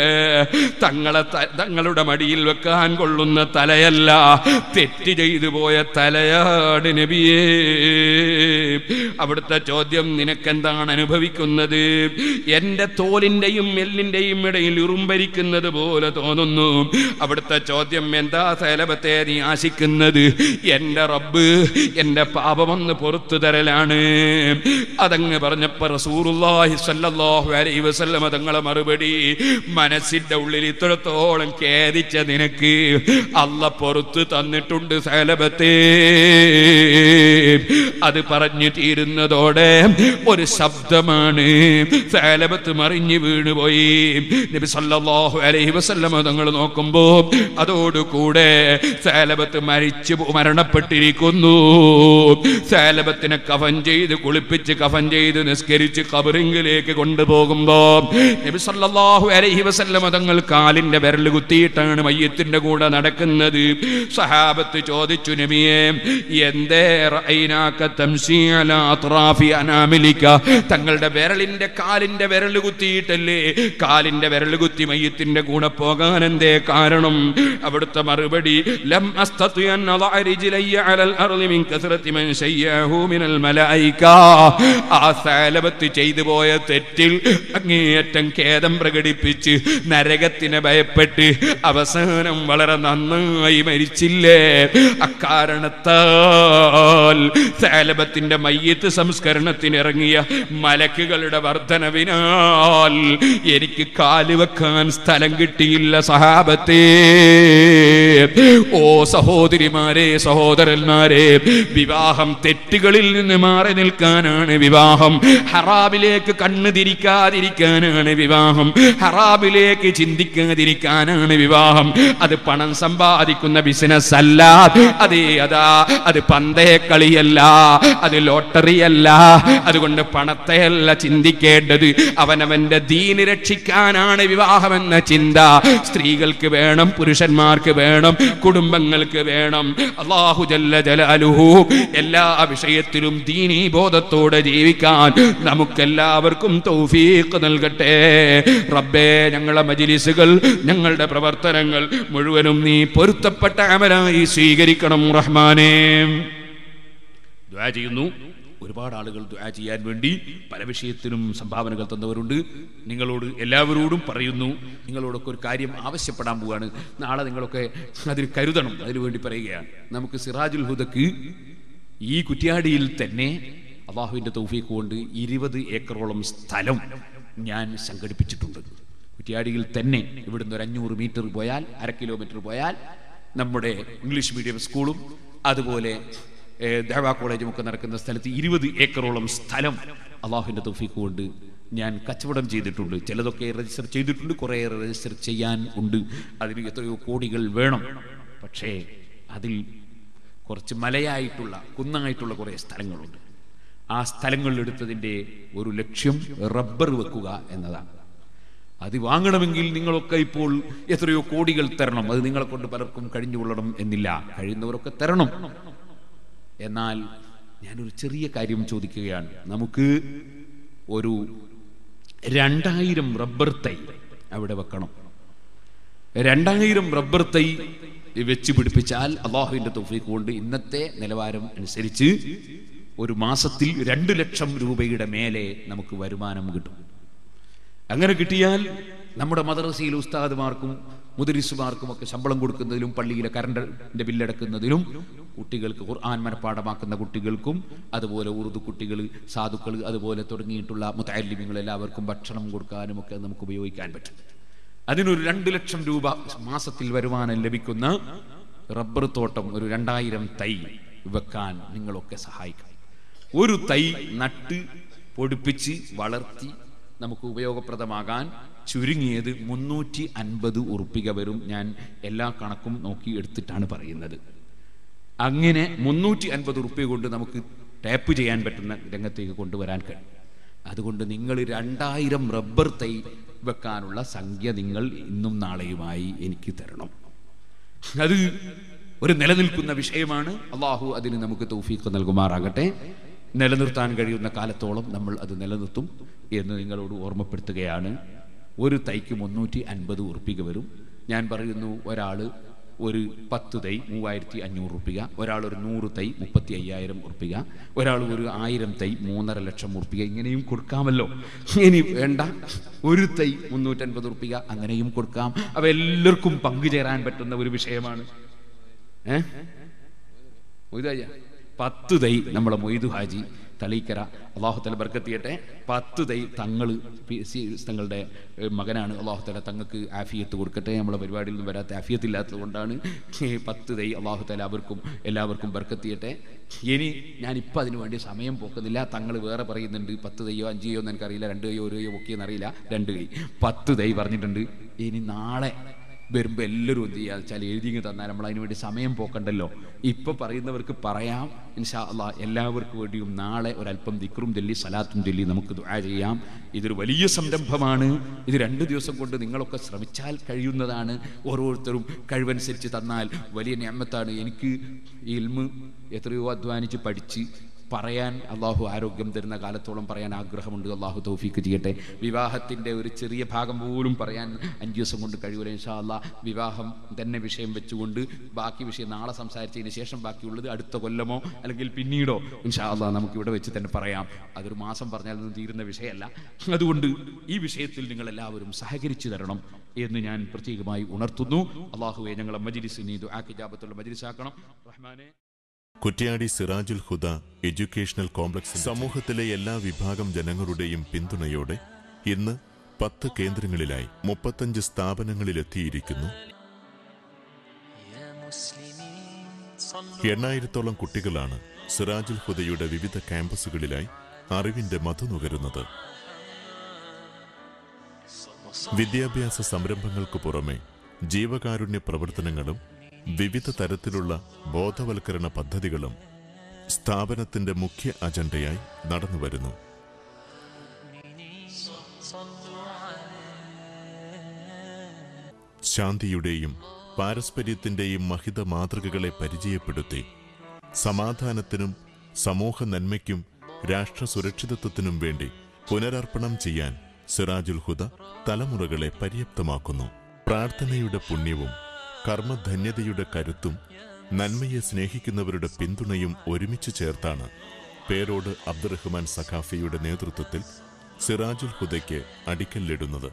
Speaker 1: തങ്ങളുടെ മടിയിൽ വെക്കാൻ കൊള്ളുന്ന തലയല്ല, തെറ്റ് ചെയ്തു പോയ തലയാണ് നബിയേ. അവിടുത്തെ ചോദ്യം, നിനക്കെന്താണ് അനുഭവിക്കുന്നത്? എന്റെ തോലിന്റെയും എല്ലിന്റെയും ഇടയിൽ ഉറുമ്പരിക്കുന്നത് പോലെ തോന്നുന്നു. അവിടുത്തെ ചോദ്യം, എന്താ സഅലബത്തെ നീ ആശിക്കുന്നത്? എന്റെ റബ്ബ് എന്റെ പാപമൊന്ന് പുറത്തു തരലാണ്. അതങ്ങ് പറഞ്ഞപ്പോ റസൂലുള്ളാഹി സ്വല്ലല്ലാഹു അലൈഹി വസല്ലം തങ്ങളെ മറുപടി, മനസ്സിന്റെ ഉള്ളിൽ ഇത്രത്തോളം ഖേദിച്ച നിനക്ക് അല്ലാഹ് പുറത്തു തന്നിട്ടുണ്ട് സഅലബത്തെ. അത് പറഞ്ഞു തീരുന്നതോടെ ഒരു ശബ്ദമാണ്. സഅലബത്ത് മറിഞ്ഞു വീണുപോയി. നബി സല്ലല്ലാഹു അലൈഹി വസല്ലം തങ്ങൾ നോക്കുമ്പോ അതോടുകൂടെ സഅലബത്ത് മരണപ്പെട്ടിരിക്കുന്നു. സഅലബത്തിനെ കഫൻ ചെയ്ത് കുളിപ്പിച്ച് കഫൻ ചെയ്ത് നിസ്കരിച്ച് ഖബറിലേക്ക് കൊണ്ടുപോകുമ്പോ നബി സല്ലല്ലാഹു അലൈഹി വസല്ലം തങ്ങൾ കാലിന്റെ വിരൽ കുത്തിയിട്ടാണ് മയ്യത്തിന്റെ കൂടെ നടക്കുന്നത്. സഹാബത്ത് ചോദിച്ചു, നബിയേ, എന്തേ റഅയ്നാക തംശി അലാ അത്റാഫി അനാമിലിക, തങ്ങളുടെ വിരലിന്റെ കാലിന്റെ വിരൽ കുത്തിയിട്ടല്ലേ കാലിന്റെ വിരൽ കുത്തി മയ്യത്തിന്റെ കൂടെ പോകാൻ എന്തേ കാരണം? അവിടുത്തെ മറുപടി, ലം അസ്തതി അൻ അളഅ റിജ്ലയ അലൽ അർളി മിൻ കസറതി മൻ ശയ്യഹു മിനൽ മലായിക. ആ സഅലബത്ത് ചെയ്തു പോയ തെറ്റിൽ അങ്ങേയറ്റം ഖേദം പ്രകടിപ്പിച്ച് നരകത്തിനെ ഭയപ്പെട്ട് അവസാനം വളരെ നന്നായി മരിച്ചില്ലേ? അക്കാരണത്താൽ സഅലബത്തിന്റെ മയ്യിത്ത് സംസ്കരണത്തിന് ഇറങ്ങിയ മലക്കുകളുടെ വർധനവിനാൽ എനിക്ക് കാലുവെക്കാൻ സ്ഥലം കിട്ടിയില്ല സഹാബത്തേ. ഓ സഹോദരിമാരെ, സഹോദരന്മാരെ, വിവാഹം തെറ്റുകളിൽ നിന്ന് മാറി നിൽക്കാനാണ് വിവാഹം. ഹറാമിലേക്ക് കണ്ണ് തിരിക്കാതിരിക്കാനാണ് വിവാഹം. ഹറാമിലേക്ക് ചിന്തിക്കാതിരിക്കാനാണ് വിവാഹം. അത് പണം സമ്പാദിക്കുന്ന ബിസിനസ് അല്ല. അത് പന്തയക്കളിയല്ല, അത് ലോട്ടറിയല്ല. അതുകൊണ്ട് പണത്തെയല്ല ചിന്തിക്കേണ്ടത്, അവനവന്റെ ദീന് രക്ഷിക്കാനാണ് വിവാഹമെന്ന ചിന്ത സ്ത്രീകൾക്ക് വേണം, പുരുഷന്മാർക്ക് വേണം, കുടുംബങ്ങൾക്ക് വേണം. അല്ലാഹു ജല്ല ജലാലുഹു എല്ലാ വിഷയത്തിലും ദീനീ ബോധത്തോടെ ജീവിക്കാൻ നമുക്കെല്ലാവർക്കും തൗഫീഖ് നൽകട്ടെ. റബ്ബേ, ഞങ്ങളുടെ മജ്ലിസുകൾ, ഞങ്ങളുടെ പ്രവർത്തനങ്ങൾ മുഴുവനും നീ പൊരുത്തപ്പെട്ട അമലായി സ്വീകരിക്കണം റഹ്മാനേ. ദുആ ചെയ്യുന്നു. ഒരുപാട് ആളുകൾ ദുആ ചെയ്യാൻ വേണ്ടി പല വിഷയത്തിനും സംഭാവനകൾ തന്നവരുണ്ട്. നിങ്ങളോട് എല്ലാവരോടും പറയുന്നു, നിങ്ങളോടൊക്കെ ഒരു കാര്യം ആവശ്യപ്പെടാൻ പോവുകയാണ്. നാളെ നിങ്ങളൊക്കെ അതിന് കരുതണം. അതിനുവേണ്ടി പറയുകയാണ്. നമുക്ക് സിറാജുൽ ഹുദക്ക് ഈ കുറ്റ്യാടിയിൽ തന്നെ അള്ളാഹുവിൻ്റെ തൗഫീഖ് കൊണ്ട് 20 ഏക്കറോളം സ്ഥലം ഞാൻ സംഘടിപ്പിച്ചിട്ടുണ്ട്. കുറ്റ്യാടിയിൽ തന്നെ ഇവിടുന്ന് ഒരു 500 മീറ്റർ പോയാൽ, 1/2 കിലോമീറ്റർ പോയാൽ നമ്മുടെ ഇംഗ്ലീഷ് മീഡിയം സ്കൂളും അതുപോലെ ദഅവ കോളേജും ഒക്കെ നടക്കുന്ന സ്ഥലത്ത് 20 ഏക്കറോളം സ്ഥലം അള്ളാഹുവിൻ്റെ തൗഫീഖ് കൊണ്ട് ഞാൻ കച്ചവടം ചെയ്തിട്ടുണ്ട്. ചിലതൊക്കെ രജിസ്റ്റർ ചെയ്തിട്ടുണ്ട്, കുറേ രജിസ്റ്റർ ചെയ്യാൻ ഉണ്ട്. അതിന് എത്രയോ കോടികൾ വേണം. പക്ഷേ അതിൽ കുറച്ച് മലയായിട്ടുള്ള കുന്നായിട്ടുള്ള കുറേ സ്ഥലങ്ങളുണ്ട്. ആ സ്ഥലങ്ങളിലെടുത്തതിൻ്റെ ഒരു ലക്ഷ്യം റബ്ബർ വെക്കുക എന്നതാണ്. അത് വാങ്ങണമെങ്കിൽ നിങ്ങളൊക്കെ ഇപ്പോൾ എത്രയോ കോടികൾ തരണം. അത് നിങ്ങളെ കൊണ്ട് പലർക്കും കഴിഞ്ഞുകൊള്ളണം എന്നില്ല. കഴിയുന്നവരൊക്കെ തരണം. എന്നാൽ ഞാനൊരു ചെറിയ കാര്യം ചോദിക്കുകയാണ്. നമുക്ക് ഒരു 2000 റബ്ബർ തൈ അവിടെ വെക്കണം. 2000 റബ്ബർ തൈ വെച്ച് പിടിപ്പിച്ചാൽ അള്ളാഹുവിൻ്റെ തൗഫീഖ് കൊണ്ട് ഇന്നത്തെ നിലവാരം അനുസരിച്ച് ഒരു മാസത്തിൽ 2 ലക്ഷം രൂപയുടെ മേലെ നമുക്ക് വരുമാനം കിട്ടും. അങ്ങനെ കിട്ടിയാൽ നമ്മുടെ മദ്രസയിലെ ഉസ്താദുമാർക്കും മുദരിസുമാർക്കും ഒക്കെ ശമ്പളം കൊടുക്കുന്നതിലും പള്ളിയിലെ കറണ്ടിന്റെ ബില്ലടക്കുന്നതിലും കുട്ടികൾക്ക് ഖുർആൻ മനഃപ്പാഠമാക്കുന്ന കുട്ടികൾക്കും അതുപോലെ ഉറുദു കുട്ടികൾ, സാധുക്കൾ, അതുപോലെ തുടങ്ങിയിട്ടുള്ള മുതഅല്ലിമീങ്ങൾ എല്ലാവർക്കും ഭക്ഷണം കൊടുക്കാനും ഒക്കെ നമുക്ക് ഉപയോഗിക്കാൻ പറ്റും. അതിനൊരു 2 ലക്ഷം രൂപ മാസത്തിൽ വരുമാനം ലഭിക്കുന്ന റബ്ബർ തോട്ടം ഒരു 2000 തൈ വെക്കാൻ നിങ്ങളൊക്കെ സഹായിക്കും. ഒരു തൈ നട്ട് പൊടിപ്പിച്ച് വളർത്തി നമുക്ക് ഉപയോഗപ്രദമാകാൻ ചുരുങ്ങിയത് 350 ഉറുപ്പിക വരും. ഞാൻ എല്ലാ കണക്കും നോക്കി എടുത്തിട്ടാണ് പറയുന്നത്. അങ്ങനെ 350 ഉറുപ്പിക കൊണ്ട് നമുക്ക് ടാപ്പ് ചെയ്യാൻ പറ്റുന്ന രംഗത്തേക്ക് കൊണ്ടുവരാൻ കഴിയും. അതുകൊണ്ട് നിങ്ങൾ 2000 റബ്ബർ തൈ വെക്കാനുള്ള സംഖ്യ നിങ്ങൾ ഇന്നും നാളെയുമായി എനിക്ക് തരണം. അത് ഒരു നിലനിൽക്കുന്ന വിഷയമാണ്. അള്ളാഹു അതിന് നമുക്ക് തൗഫീഖ് നൽകുമാറാകട്ടെ. നിലനിർത്താൻ കഴിയുന്ന കാലത്തോളം നമ്മൾ അത് നിലനിർത്തും എന്ന് നിങ്ങളോട് ഓർമ്മപ്പെടുത്തുകയാണ്. ഒരു തൈക്ക് 350 ഉറുപ്പിക വരും. ഞാൻ പറയുന്നു, ഒരാൾ ഒരു 10 തൈ 3500 ഉറുപ്പിക, ഒരാൾ ഒരു 100 തൈ 35,000 ഉറുപ്പിക, ഒരാൾ ഒരു 1000 തൈ 3.5 ലക്ഷം ഉറുപ്പിക. ഇങ്ങനെയും കൊടുക്കാമല്ലോ. ഇനി വേണ്ട, ഒരു തൈ 350 ഉറുപ്പിക അങ്ങനെയും കൊടുക്കാം. അവ എല്ലാവർക്കും പങ്കുചേരാൻ പറ്റുന്ന ഒരു വിഷയമാണ്. 10 തൈ നമ്മളെ മൊയ്തു ഹാജി തളീക്കര, അള്ളാഹു തആല ബർക്കത്ത് ചെയ്യട്ടെ. 10 തൈ തങ്ങളുടെ മകനാണ്. അള്ളാഹു തആല തങ്ങൾക്ക് ആഫിയത്ത് കൊടുക്കട്ടെ. നമ്മളെ പരിപാടിയിൽ നിന്നും വരാത്ത ആഫിയത്തില്ലാത്തത് കൊണ്ടാണ്. 10 തൈ അള്ളാഹു തആല അവർക്കും എല്ലാവർക്കും ബർക്കത്ത് ചെയ്യട്ടെ. ഇനി ഞാനിപ്പോൾ അതിനു വേണ്ടി സമയം പോക്കുന്നില്ല. തങ്ങൾ വേറെ പറയുന്നുണ്ട് 10 തൈയോ 5 തൈയോ എന്ന് എനിക്കറിയില്ല, 2 തൈയോ 1 തൈയോ ഒക്കെ എന്നറിയില്ല. 2 തൈ 10 തൈ പറഞ്ഞിട്ടുണ്ട്. ഇനി നാളെ വരുമ്പോൾ എല്ലാവരും എന്ത് ചെയ്യുക വെച്ചാൽ എഴുതിങ്ങ് തന്നാൽ നമ്മൾ അതിനു വേണ്ടി സമയം പോക്കണ്ടല്ലോ. ഇപ്പോൾ പറയുന്നവർക്ക് പറയാം. ഇൻഷാ അല്ലാഹ് എല്ലാവർക്കും വേണ്ടിയും നാളെ ഒരല്പം ദിക്റും ചൊല്ലി സലാത്തും ചൊല്ലി നമുക്ക് ദുആ ചെയ്യാം. ഇതൊരു വലിയ സംരംഭമാണ്. ഇത് 2 ദിവസം കൊണ്ട് നിങ്ങളൊക്കെ ശ്രമിച്ചാൽ കഴിയുന്നതാണ്. ഓരോരുത്തരും കഴിവനുസരിച്ച് തന്നാൽ വലിയ നിഅമത്താണ്. എനിക്ക് ഈ ഇൽമ് എത്രയോ അധ്വാനിച്ച് പഠിച്ച് പറയാൻ അള്ളാഹു ആരോഗ്യം തരുന്ന കാലത്തോളം പറയാൻ ആഗ്രഹമുണ്ട്. അള്ളാഹു തൗഫീഖ് ചെയ്യട്ടെ. വിവാഹത്തിൻ്റെ ഒരു ചെറിയ ഭാഗം പോലും പറയാൻ 5 ദിവസം കൊണ്ട് കഴിയൂല. ഇൻഷാ അല്ലാഹ് വിവാഹം തന്നെ വിഷയം വെച്ചുകൊണ്ട് ബാക്കി വിഷയം നാളെ സംസാരിച്ചതിന് ശേഷം ബാക്കിയുള്ളത് അടുത്ത കൊല്ലമോ അല്ലെങ്കിൽ പിന്നീടോ ഇൻഷാ അല്ലാഹ് നമുക്ക് ഇവിടെ വെച്ച് തന്നെ പറയാം. അതൊരു മാസം പറഞ്ഞാലൊന്നും തീരുന്ന വിഷയമല്ല. അതുകൊണ്ട് ഈ വിഷയത്തിൽ നിങ്ങളെല്ലാവരും സഹകരിച്ചു തരണം എന്ന് ഞാൻ പ്രത്യേകമായി ഉണർത്തുന്നു. അള്ളാഹുവെ ഞങ്ങളെ മജ്ലിസിനെ ദുആക്ക് ഇജാബത്തുള്ള മജ്ലിസാക്കണം. റഹ്മാനെ.
Speaker 2: കുറ്റ്യാടി സിറാജുൽ ഹുദ എഡ്യൂക്കേഷണൽ കോംപ്ലക്സ് സമൂഹത്തിലെ എല്ലാ വിഭാഗം ജനങ്ങളുടെയും പിന്തുണയോടെ ഇന്ന് 10 കേന്ദ്രങ്ങളിലായി 35 സ്ഥാപനങ്ങളിലെത്തിയിരിക്കുന്നു. 8,000-ഓളം കുട്ടികളാണ് സിറാജുൽ ഹുദയുടെ വിവിധ ക്യാമ്പസുകളിലായി അറിവിന്റെ മധു നുകരുന്നത്. വിദ്യാഭ്യാസ സംരംഭങ്ങൾക്കു പുറമെ ജീവകാരുണ്യ പ്രവർത്തനങ്ങളും വിവിധ തരത്തിലുള്ള ബോധവൽക്കരണ പദ്ധതികളും സ്ഥാപനത്തിന്റെ മുഖ്യ അജണ്ടയായി നടന്നുവരുന്നു. ശാന്തിയുടെയും പാരസ്പര്യത്തിന്റെയും മഹിത മാതൃകകളെ പരിചയപ്പെടുത്തി സമാധാനത്തിനും സമൂഹ നന്മയ്ക്കും രാഷ്ട്ര സുരക്ഷിതത്വത്തിനും വേണ്ടി പുനരർപ്പണം ചെയ്യാൻ സിറാജുൽ ഹുദ തലമുറകളെ പര്യാപ്തമാക്കുന്നു. പ്രാർത്ഥനയുടെ പുണ്യവും കർമ്മധന്യതയുടെ കരുത്തും നന്മയെ സ്നേഹിക്കുന്നവരുടെ പിന്തുണയും ഒരുമിച്ച് ചേർത്താണ് പേരോട് അബ്ദുറഹ്മാൻ സഖാഫിയുടെ നേതൃത്വത്തിൽ സിറാജുൽ ഹുദയ്ക്ക് അടിക്കല്ലിടുന്നത്.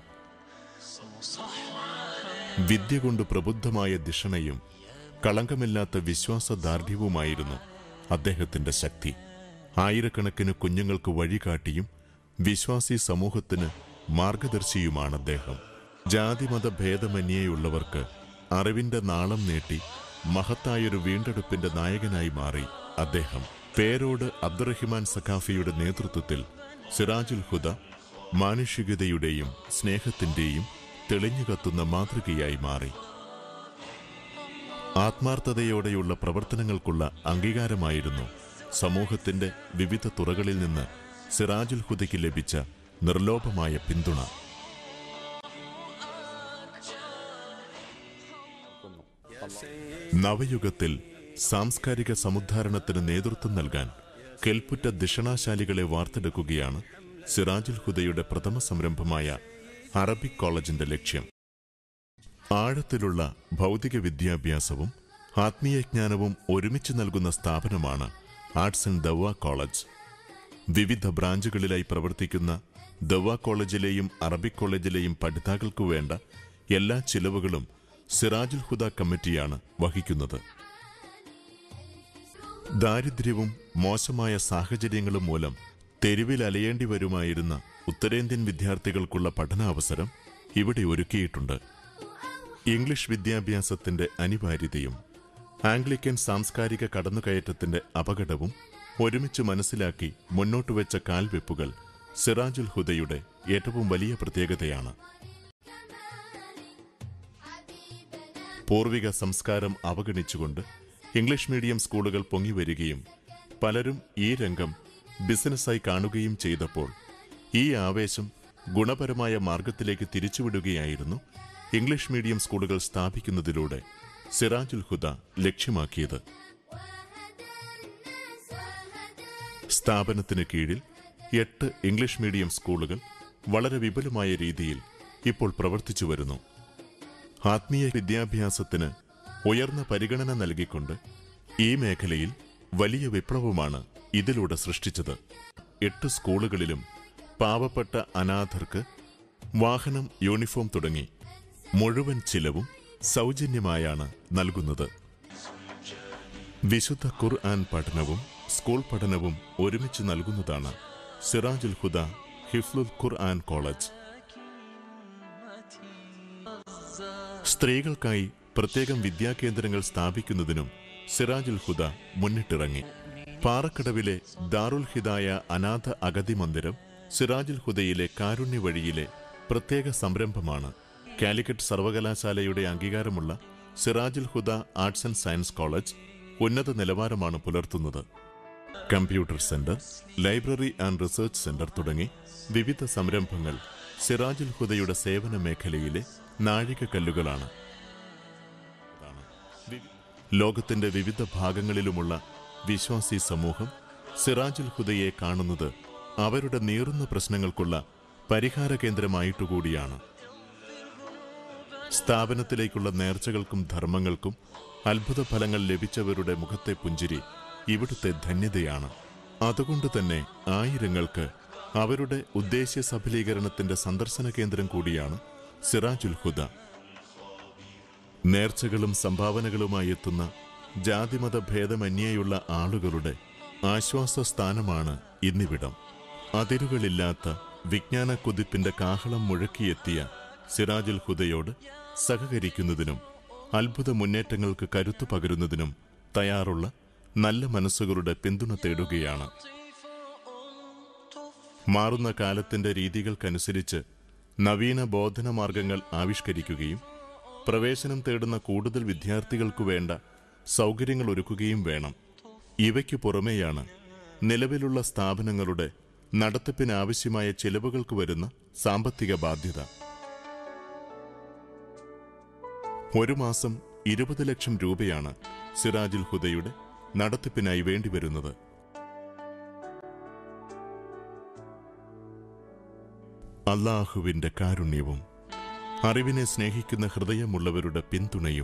Speaker 2: വിദ്യ കൊണ്ട് പ്രബുദ്ധമായ ധിഷണയും കളങ്കമില്ലാത്ത വിശ്വാസദാർഢ്യവുമായിരുന്നു അദ്ദേഹത്തിന്റെ ശക്തി. ആയിരക്കണക്കിന് കുഞ്ഞുങ്ങൾക്ക് വഴികാട്ടിയും വിശ്വാസി സമൂഹത്തിന് മാർഗദർശിയുമാണ് അദ്ദേഹം. ജാതിമത ഭേദമന്യേയുള്ളവർക്ക് അറിവിന്റെ നാളം നീട്ടി മഹത്തായൊരു വീണ്ടെടുപ്പിന്റെ നായകനായി മാറി അദ്ദേഹം. പേരോട് അബ്ദുറഹ്മാൻ സഖാഫിയുടെ നേതൃത്വത്തിൽ സിറാജുൽ ഹുദ മാനുഷികതയുടെയും സ്നേഹത്തിന്റെയും തെളിഞ്ഞു കത്തുന്ന മാതൃകയായി മാറി. ആത്മാർത്ഥതയോടെയുള്ള പ്രവർത്തനങ്ങൾക്കുള്ള അംഗീകാരമായിരുന്നു സമൂഹത്തിന്റെ വിവിധ തുറകളിൽ നിന്ന് സിറാജുൽ ഹുദയ്ക്ക് ലഭിച്ച നിർലോഭമായ പിന്തുണ. നവയുഗത്തിൽ സാംസ്കാരിക സമുദ്ധാരണത്തിന് നേതൃത്വം നൽകാൻ കെൽപ്പുറ്റ ധിഷണാശാലികളെ വാർത്തെടുക്കുകയാണ് സിറാജുൽ ഹുദയുടെ പ്രഥമ സംരംഭമായ അറബിക് കോളേജിന്റെ ലക്ഷ്യം. ആഴത്തിലുള്ള ഭൗതിക വിദ്യാഭ്യാസവും ആത്മീയജ്ഞാനവും ഒരുമിച്ച് നൽകുന്ന സ്ഥാപനമാണ് ആർട്സ് ആൻഡ് ദവ്വ കോളേജ്. വിവിധ ബ്രാഞ്ചുകളിലായി പ്രവർത്തിക്കുന്ന ദവ്വ കോളേജിലെയും അറബിക് കോളേജിലെയും പഠിതാക്കൾക്കു വേണ്ട എല്ലാ ചിലവുകളും സിറാജുൽ ഹുദ കമ്മിറ്റിയാണ് വഹിക്കുന്നത്. ദാരിദ്ര്യവും മോശമായ സാഹചര്യങ്ങളും മൂലം തെരുവിൽ അലയേണ്ടി വരുമായിരുന്ന ഉത്തരേന്ത്യൻ വിദ്യാർത്ഥികൾക്കുള്ള പഠനാവസരം ഇവിടെ ഒരുക്കിയിട്ടുണ്ട്. ഇംഗ്ലീഷ് വിദ്യാഭ്യാസത്തിന്റെ അനിവാര്യതയും ആംഗ്ലിക്കൻ സാംസ്കാരിക കടന്നുകയറ്റത്തിന്റെ അപകടവും ഒരുമിച്ച് മനസ്സിലാക്കി മുന്നോട്ടുവെച്ച കാൽവെപ്പുകൾ സിറാജുൽ ഹുദയുടെ ഏറ്റവും വലിയ പ്രത്യേകതയാണ്. പൂർവിക സംസ്കാരം അവഗണിച്ചുകൊണ്ട് ഇംഗ്ലീഷ് മീഡിയം സ്കൂളുകൾ പൊങ്ങിവരികയും പലരും ഈ രംഗം ബിസിനസ്സായി കാണുകയും ചെയ്തപ്പോൾ ഈ ആവേശം ഗുണപരമായ മാർഗത്തിലേക്ക് തിരിച്ചുവിടുകയായിരുന്നു ഇംഗ്ലീഷ് മീഡിയം സ്കൂളുകൾ സ്ഥാപിക്കുന്നതിലൂടെ സിറാജുൽ ഹുദ ലക്ഷ്യമാക്കിയത്. സ്ഥാപനത്തിന് കീഴിൽ 8 ഇംഗ്ലീഷ് മീഡിയം സ്കൂളുകൾ വളരെ വിപുലമായ രീതിയിൽ ഇപ്പോൾ പ്രവർത്തിച്ചു വരുന്നു. ആത്മീയ വിദ്യാഭ്യാസത്തിന് ഉയർന്ന പരിഗണന നൽകിക്കൊണ്ട് ഈ മേഖലയിൽ വലിയ വിപ്ലവമാണ് ഇതിലൂടെ സൃഷ്ടിച്ചത്. 8 സ്കൂളുകളിലും പാവപ്പെട്ട അനാഥർക്ക് വാഹനം, യൂണിഫോം തുടങ്ങി മുഴുവൻ ചിലവും സൗജന്യമായാണ് നൽകുന്നത്. വിശുദ്ധ ഖുർആൻ പഠനവും സ്കൂൾ പഠനവും ഒരുമിച്ച് നൽകുന്നതാണ് സിറാജുൽ ഹുദ ഹിഫ്ലുൽ ഖുർആൻ കോളേജ്. സ്ത്രീകൾക്കായി പ്രത്യേകം വിദ്യാകേന്ദ്രങ്ങൾ സ്ഥാപിക്കുന്നതിനും സിറാജുൽ ഹുദ മുന്നിട്ടിറങ്ങി. പാറക്കടവിലെ ദാറുൽ ഹിദായ അനാഥ അഗതി മന്ദിരം സിറാജുൽ ഹുദയിലെ കാരുണ്യ വഴിയിലെ പ്രത്യേക സംരംഭമാണ്. കാലിക്കറ്റ് സർവകലാശാലയുടെ അംഗീകാരമുള്ള Sirajul Huda arts and science college ഉന്നത നിലവാരമാണ് പുലർത്തുന്നത്. Computer centre, library and research centre തുടങ്ങി വിവിധ സംരംഭങ്ങൾ സിറാജുൽ ഹുദയുടെ സേവന മേഖലയിലെ നാഴികക്കല്ലുകളാണ്. ലോകത്തിന്റെ വിവിധ ഭാഗങ്ങളിലുമുള്ള വിശ്വാസി സമൂഹം സിറാജുൽ ഹുദയെ കാണുന്നത് അവരുടെ നീറുന്ന പ്രശ്നങ്ങൾക്കുള്ള പരിഹാര കേന്ദ്രമായിട്ടുകൂടിയാണ്. സ്ഥാപനത്തിലേക്കുള്ള നേർച്ചകൾക്കും ധർമ്മങ്ങൾക്കും അത്ഭുത ഫലങ്ങൾ ലഭിച്ചവരുടെ മുഖത്തെ പുഞ്ചിരി ഇവിടുത്തെ ധന്യതയാണ്. അതുകൊണ്ട് തന്നെ ആയിരങ്ങൾക്ക് അവരുടെ ഉദ്ദേശ്യ സഫലീകരണത്തിന്റെ സന്ദർശന കേന്ദ്രം കൂടിയാണ് സിറാജുൽ ഹുദ. നേർച്ചകളും സംഭാവനകളുമായി എത്തുന്ന ജാതിമത ഭേദമന്യേയുള്ള ആളുകളുടെ ആശ്വാസസ്ഥാനമാണ് ഇന്നിവിടം. അതിരുകളില്ലാത്ത വിജ്ഞാന കുതിപ്പിന്റെ കാഹളം മുഴക്കിയെത്തിയ സിറാജുൽ ഹുദയോട് സഹകരിക്കുന്നതിനും അത്ഭുത മുന്നേറ്റങ്ങൾക്ക് കരുത്തു പകരുന്നതിനും തയ്യാറുള്ള നല്ല മനസ്സുകളുടെ പിന്തുണ തേടുകയാണ്. മാറുന്ന കാലത്തിന്റെ രീതികൾക്കനുസരിച്ച് നവീന ബോധന മാർഗങ്ങൾ ആവിഷ്കരിക്കുകയും പ്രവേശനം തേടുന്ന കൂടുതൽ വിദ്യാർത്ഥികൾക്കു വേണ്ട സൗകര്യങ്ങൾ ഒരുക്കുകയും വേണം. ഇവയ്ക്കു പുറമെയാണ് നിലവിലുള്ള സ്ഥാപനങ്ങളുടെ നടത്തിപ്പിനാവശ്യമായ ചെലവുകൾക്ക് വരുന്ന സാമ്പത്തിക ബാധ്യത. ഒരു മാസം 20 ലക്ഷം രൂപയാണ് സിറാജുൽ ഹുദയുടെ നടത്തിപ്പിനായി വേണ്ടിവരുന്നത്. അല്ലാഹുവിന്റെ കാരുണ്യവും അറിവിനെ സ്നേഹിക്കുന്ന ഹൃദയമുള്ളവരുടെ പിന്തുണയും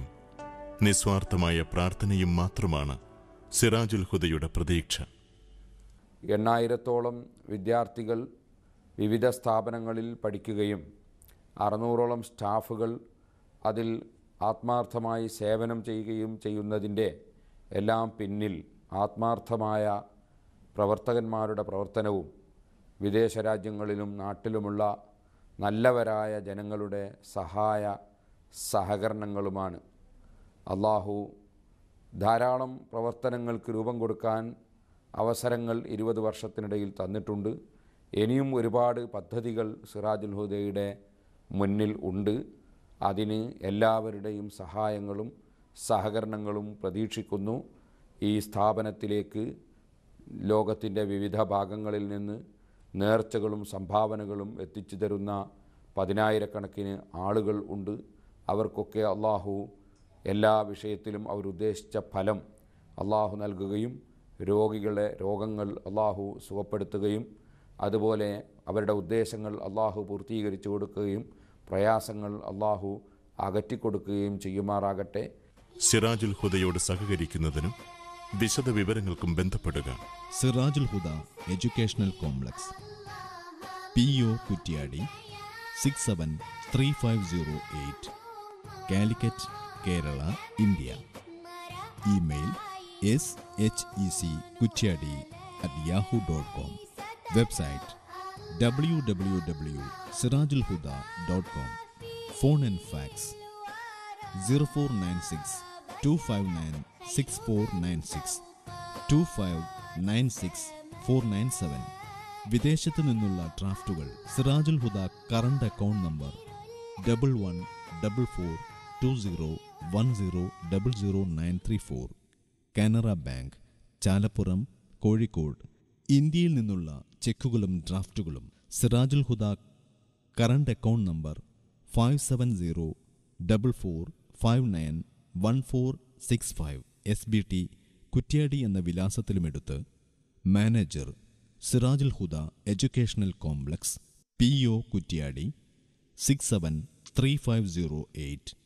Speaker 2: നിസ്വാർത്ഥമായ പ്രാർത്ഥനയും മാത്രമാണ് സിറാജുൽ ഹുദയുടെ പ്രതീക്ഷ.
Speaker 3: 8,000-ഓളം വിദ്യാർത്ഥികൾ വിവിധ സ്ഥാപനങ്ങളിൽ പഠിക്കുകയും 600-ഓളം സ്റ്റാഫുകൾ അതിൽ ആത്മാർത്ഥമായി സേവനം ചെയ്യുകയും ചെയ്യുന്നതിൻ്റെ എല്ലാം പിന്നിൽ ആത്മാർത്ഥമായ പ്രവർത്തകന്മാരുടെ പ്രവർത്തനവും വിദേശ രാജ്യങ്ങളിലും നാട്ടിലുമുള്ള നല്ലവരായ ജനങ്ങളുടെ സഹായ സഹകരണങ്ങളുമാണ്. അള്ളാഹു ധാരാളം പ്രവർത്തനങ്ങൾക്ക് രൂപം കൊടുക്കാൻ അവസരങ്ങൾ 20 വർഷത്തിനിടയിൽ തന്നിട്ടുണ്ട്. ഇനിയും ഒരുപാട് പദ്ധതികൾ സിറാജുൽ ഹുദയുടെ മുന്നിൽ ഉണ്ട്. അതിന് എല്ലാവരുടെയും സഹായങ്ങളും സഹകരണങ്ങളും പ്രതീക്ഷിക്കുന്നു. ഈ സ്ഥാപനത്തിലേക്ക് ലോകത്തിൻ്റെ വിവിധ ഭാഗങ്ങളിൽ നിന്ന് നേർച്ചകളും സംഭാവനകളും എത്തിച്ചു തരുന്ന 10,000-കണക്കിന് ആളുകൾ ഉണ്ട്. അവർക്കൊക്കെ അള്ളാഹു എല്ലാ വിഷയത്തിലും അവരുദ്ദേശിച്ച ഫലം അള്ളാഹു നൽകുകയും രോഗങ്ങൾ അള്ളാഹു സുഖപ്പെടുത്തുകയും അതുപോലെ അവരുടെ ഉദ്ദേശങ്ങൾ അള്ളാഹു പൂർത്തീകരിച്ചു കൊടുക്കുകയും പ്രയാസങ്ങൾ അള്ളാഹു അകറ്റിക്കൊടുക്കുകയും ചെയ്യുമാറാകട്ടെ.
Speaker 2: സിറാജുൽ ഹുദയോട് സഹകരിക്കുന്നതിനും വിശദ വിവരങ്ങൾക്കും ബന്ധപ്പെടുക.
Speaker 4: Sirajul Huda educational complex, PO Kuttiadi 673508, Calicut, Kerala, India. Email sheckutyadi@yahoo.com. Website www.sirajulhuda.com. Phone and fax 0496 259 6496 2596 497. വിദേശത്തു നിന്നുള്ള ഡ്രാഫ്റ്റുകൾ Sirajul Huda current account number 11442010000934, Canara bank, Chalappuram, Kozhikode. ഇന്ത്യയിൽ നിന്നുള്ള ചെക്കുകളും ഡ്രാഫ്റ്റുകളും Sirajul Huda current account number 5704459146 SBT Kuttiadi എന്ന വിലാസത്തിലുമെടുത്ത് manager, Sirajul Huda educational complex, PO Kuttiadi 673508